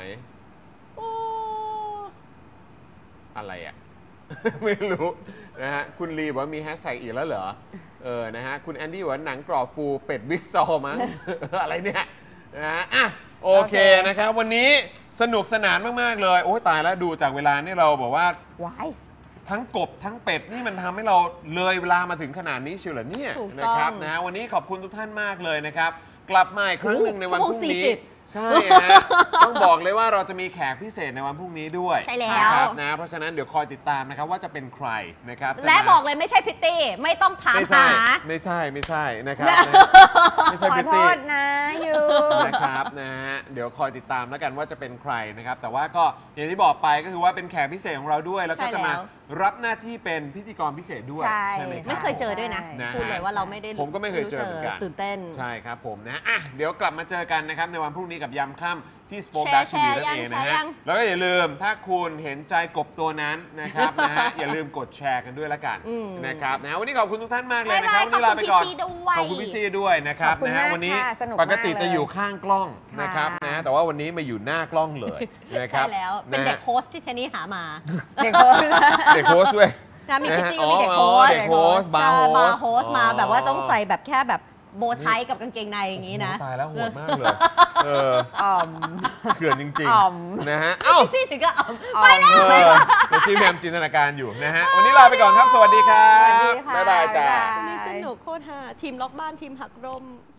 อะไรอ่ะไม่รู้นะฮะคุณลีบอกว่ามีแฮชแท็กอีกแล้วเหรอนะฮะคุณแอนดี้บอกว่าหนังกรอบฟูเป็ดบิ๊กซอมั้งอะไรเนี่ยนะฮะอ่ะโอเคนะครับวันนี้สนุกสนานมากๆเลยโอ้ยตายแล้วดูจากเวลานี่เราบอกว่าทั้งกบทั้งเป็ดนี่มันทำให้เราเลยเวลามาถึงขนาดนี้เชียวเหรอเนี่ยนะครับนะวันนี้ขอบคุณทุกท่านมากเลยนะครับกลับมาอีกครั้งหนึ่งในวันพรุ่งนี้ใช่ฮะต้องบอกเลยว่าเราจะมีแขกพิเศษในวันพรุ่งนี้ด้วยใช่แล้วนะเพราะฉะนั้นเดี๋ยวคอยติดตามนะครับว่าจะเป็นใครนะครับและบอกเลยไม่ใช่พิตตี้ไม่ต้องถามหาไม่ใช่นะครับไม่ใช่พิตตี้ขอโทษนะยูนะครับนะฮะเดี๋ยวคอยติดตามแล้วกันว่าจะเป็นใครนะครับแต่ว่าก็อย่างที่บอกไปก็คือว่าเป็นแขกพิเศษของเราด้วยแล้วก็จะมารับหน้าที่เป็นพิธีกรพิเศษด้วยใช่ไหมครับไม่เคยเจอด้วยนะพูดเลยว่าเราไม่ได้ผมก็ไม่เคยเจอเหมือนกันตื่นเต้นใช่ครับผมนะอ่ะเดี๋ยวกลับมาเจอกันนะครับในวันพรุ่งนี้กับยำค่ำที่สปอคดักทีวีนั่นเองนะฮะแล้วก็อย่าลืมถ้าคุณเห็นใจกบตัวนั้นนะครับนะฮะอย่าลืมกดแชร์กันด้วยละกันนะครับนะวันนี้ขอบคุณทุกท่านมากเลยนะครับวันนี้ลาไปก่อนขอบคุณพี่ซีด้วยนะครับนะฮะวันนี้ปกติจะอยู่ข้างกล้องนะครับนะแต่ว่าวันนี้มาอยู่หน้ากล้องเลยนะครับใช่แล้วเป็นเด็กโค้ชที่เทนนี่หามาเด็กโค้ชด้วยนะมีพิตตี้ก็มีเด็กโค้ชบาร์โฮสมาแบบว่าต้องใส่แบบแค่แบบโบไทกับกางเกงในอย่างนี้นะตายแล้วโหดมากเลยเถื่อนจริงๆนะฮะเอ้าพี่ถึงก็ไปแล้วพี่แมมจินตนาการอยู่นะฮะวันนี้ลาไปก่อนครับสวัสดีครับบ๊ายบายจ้าวันนี้สนุกโคตรฮาทีมล็อกบ้านทีมหักร่ม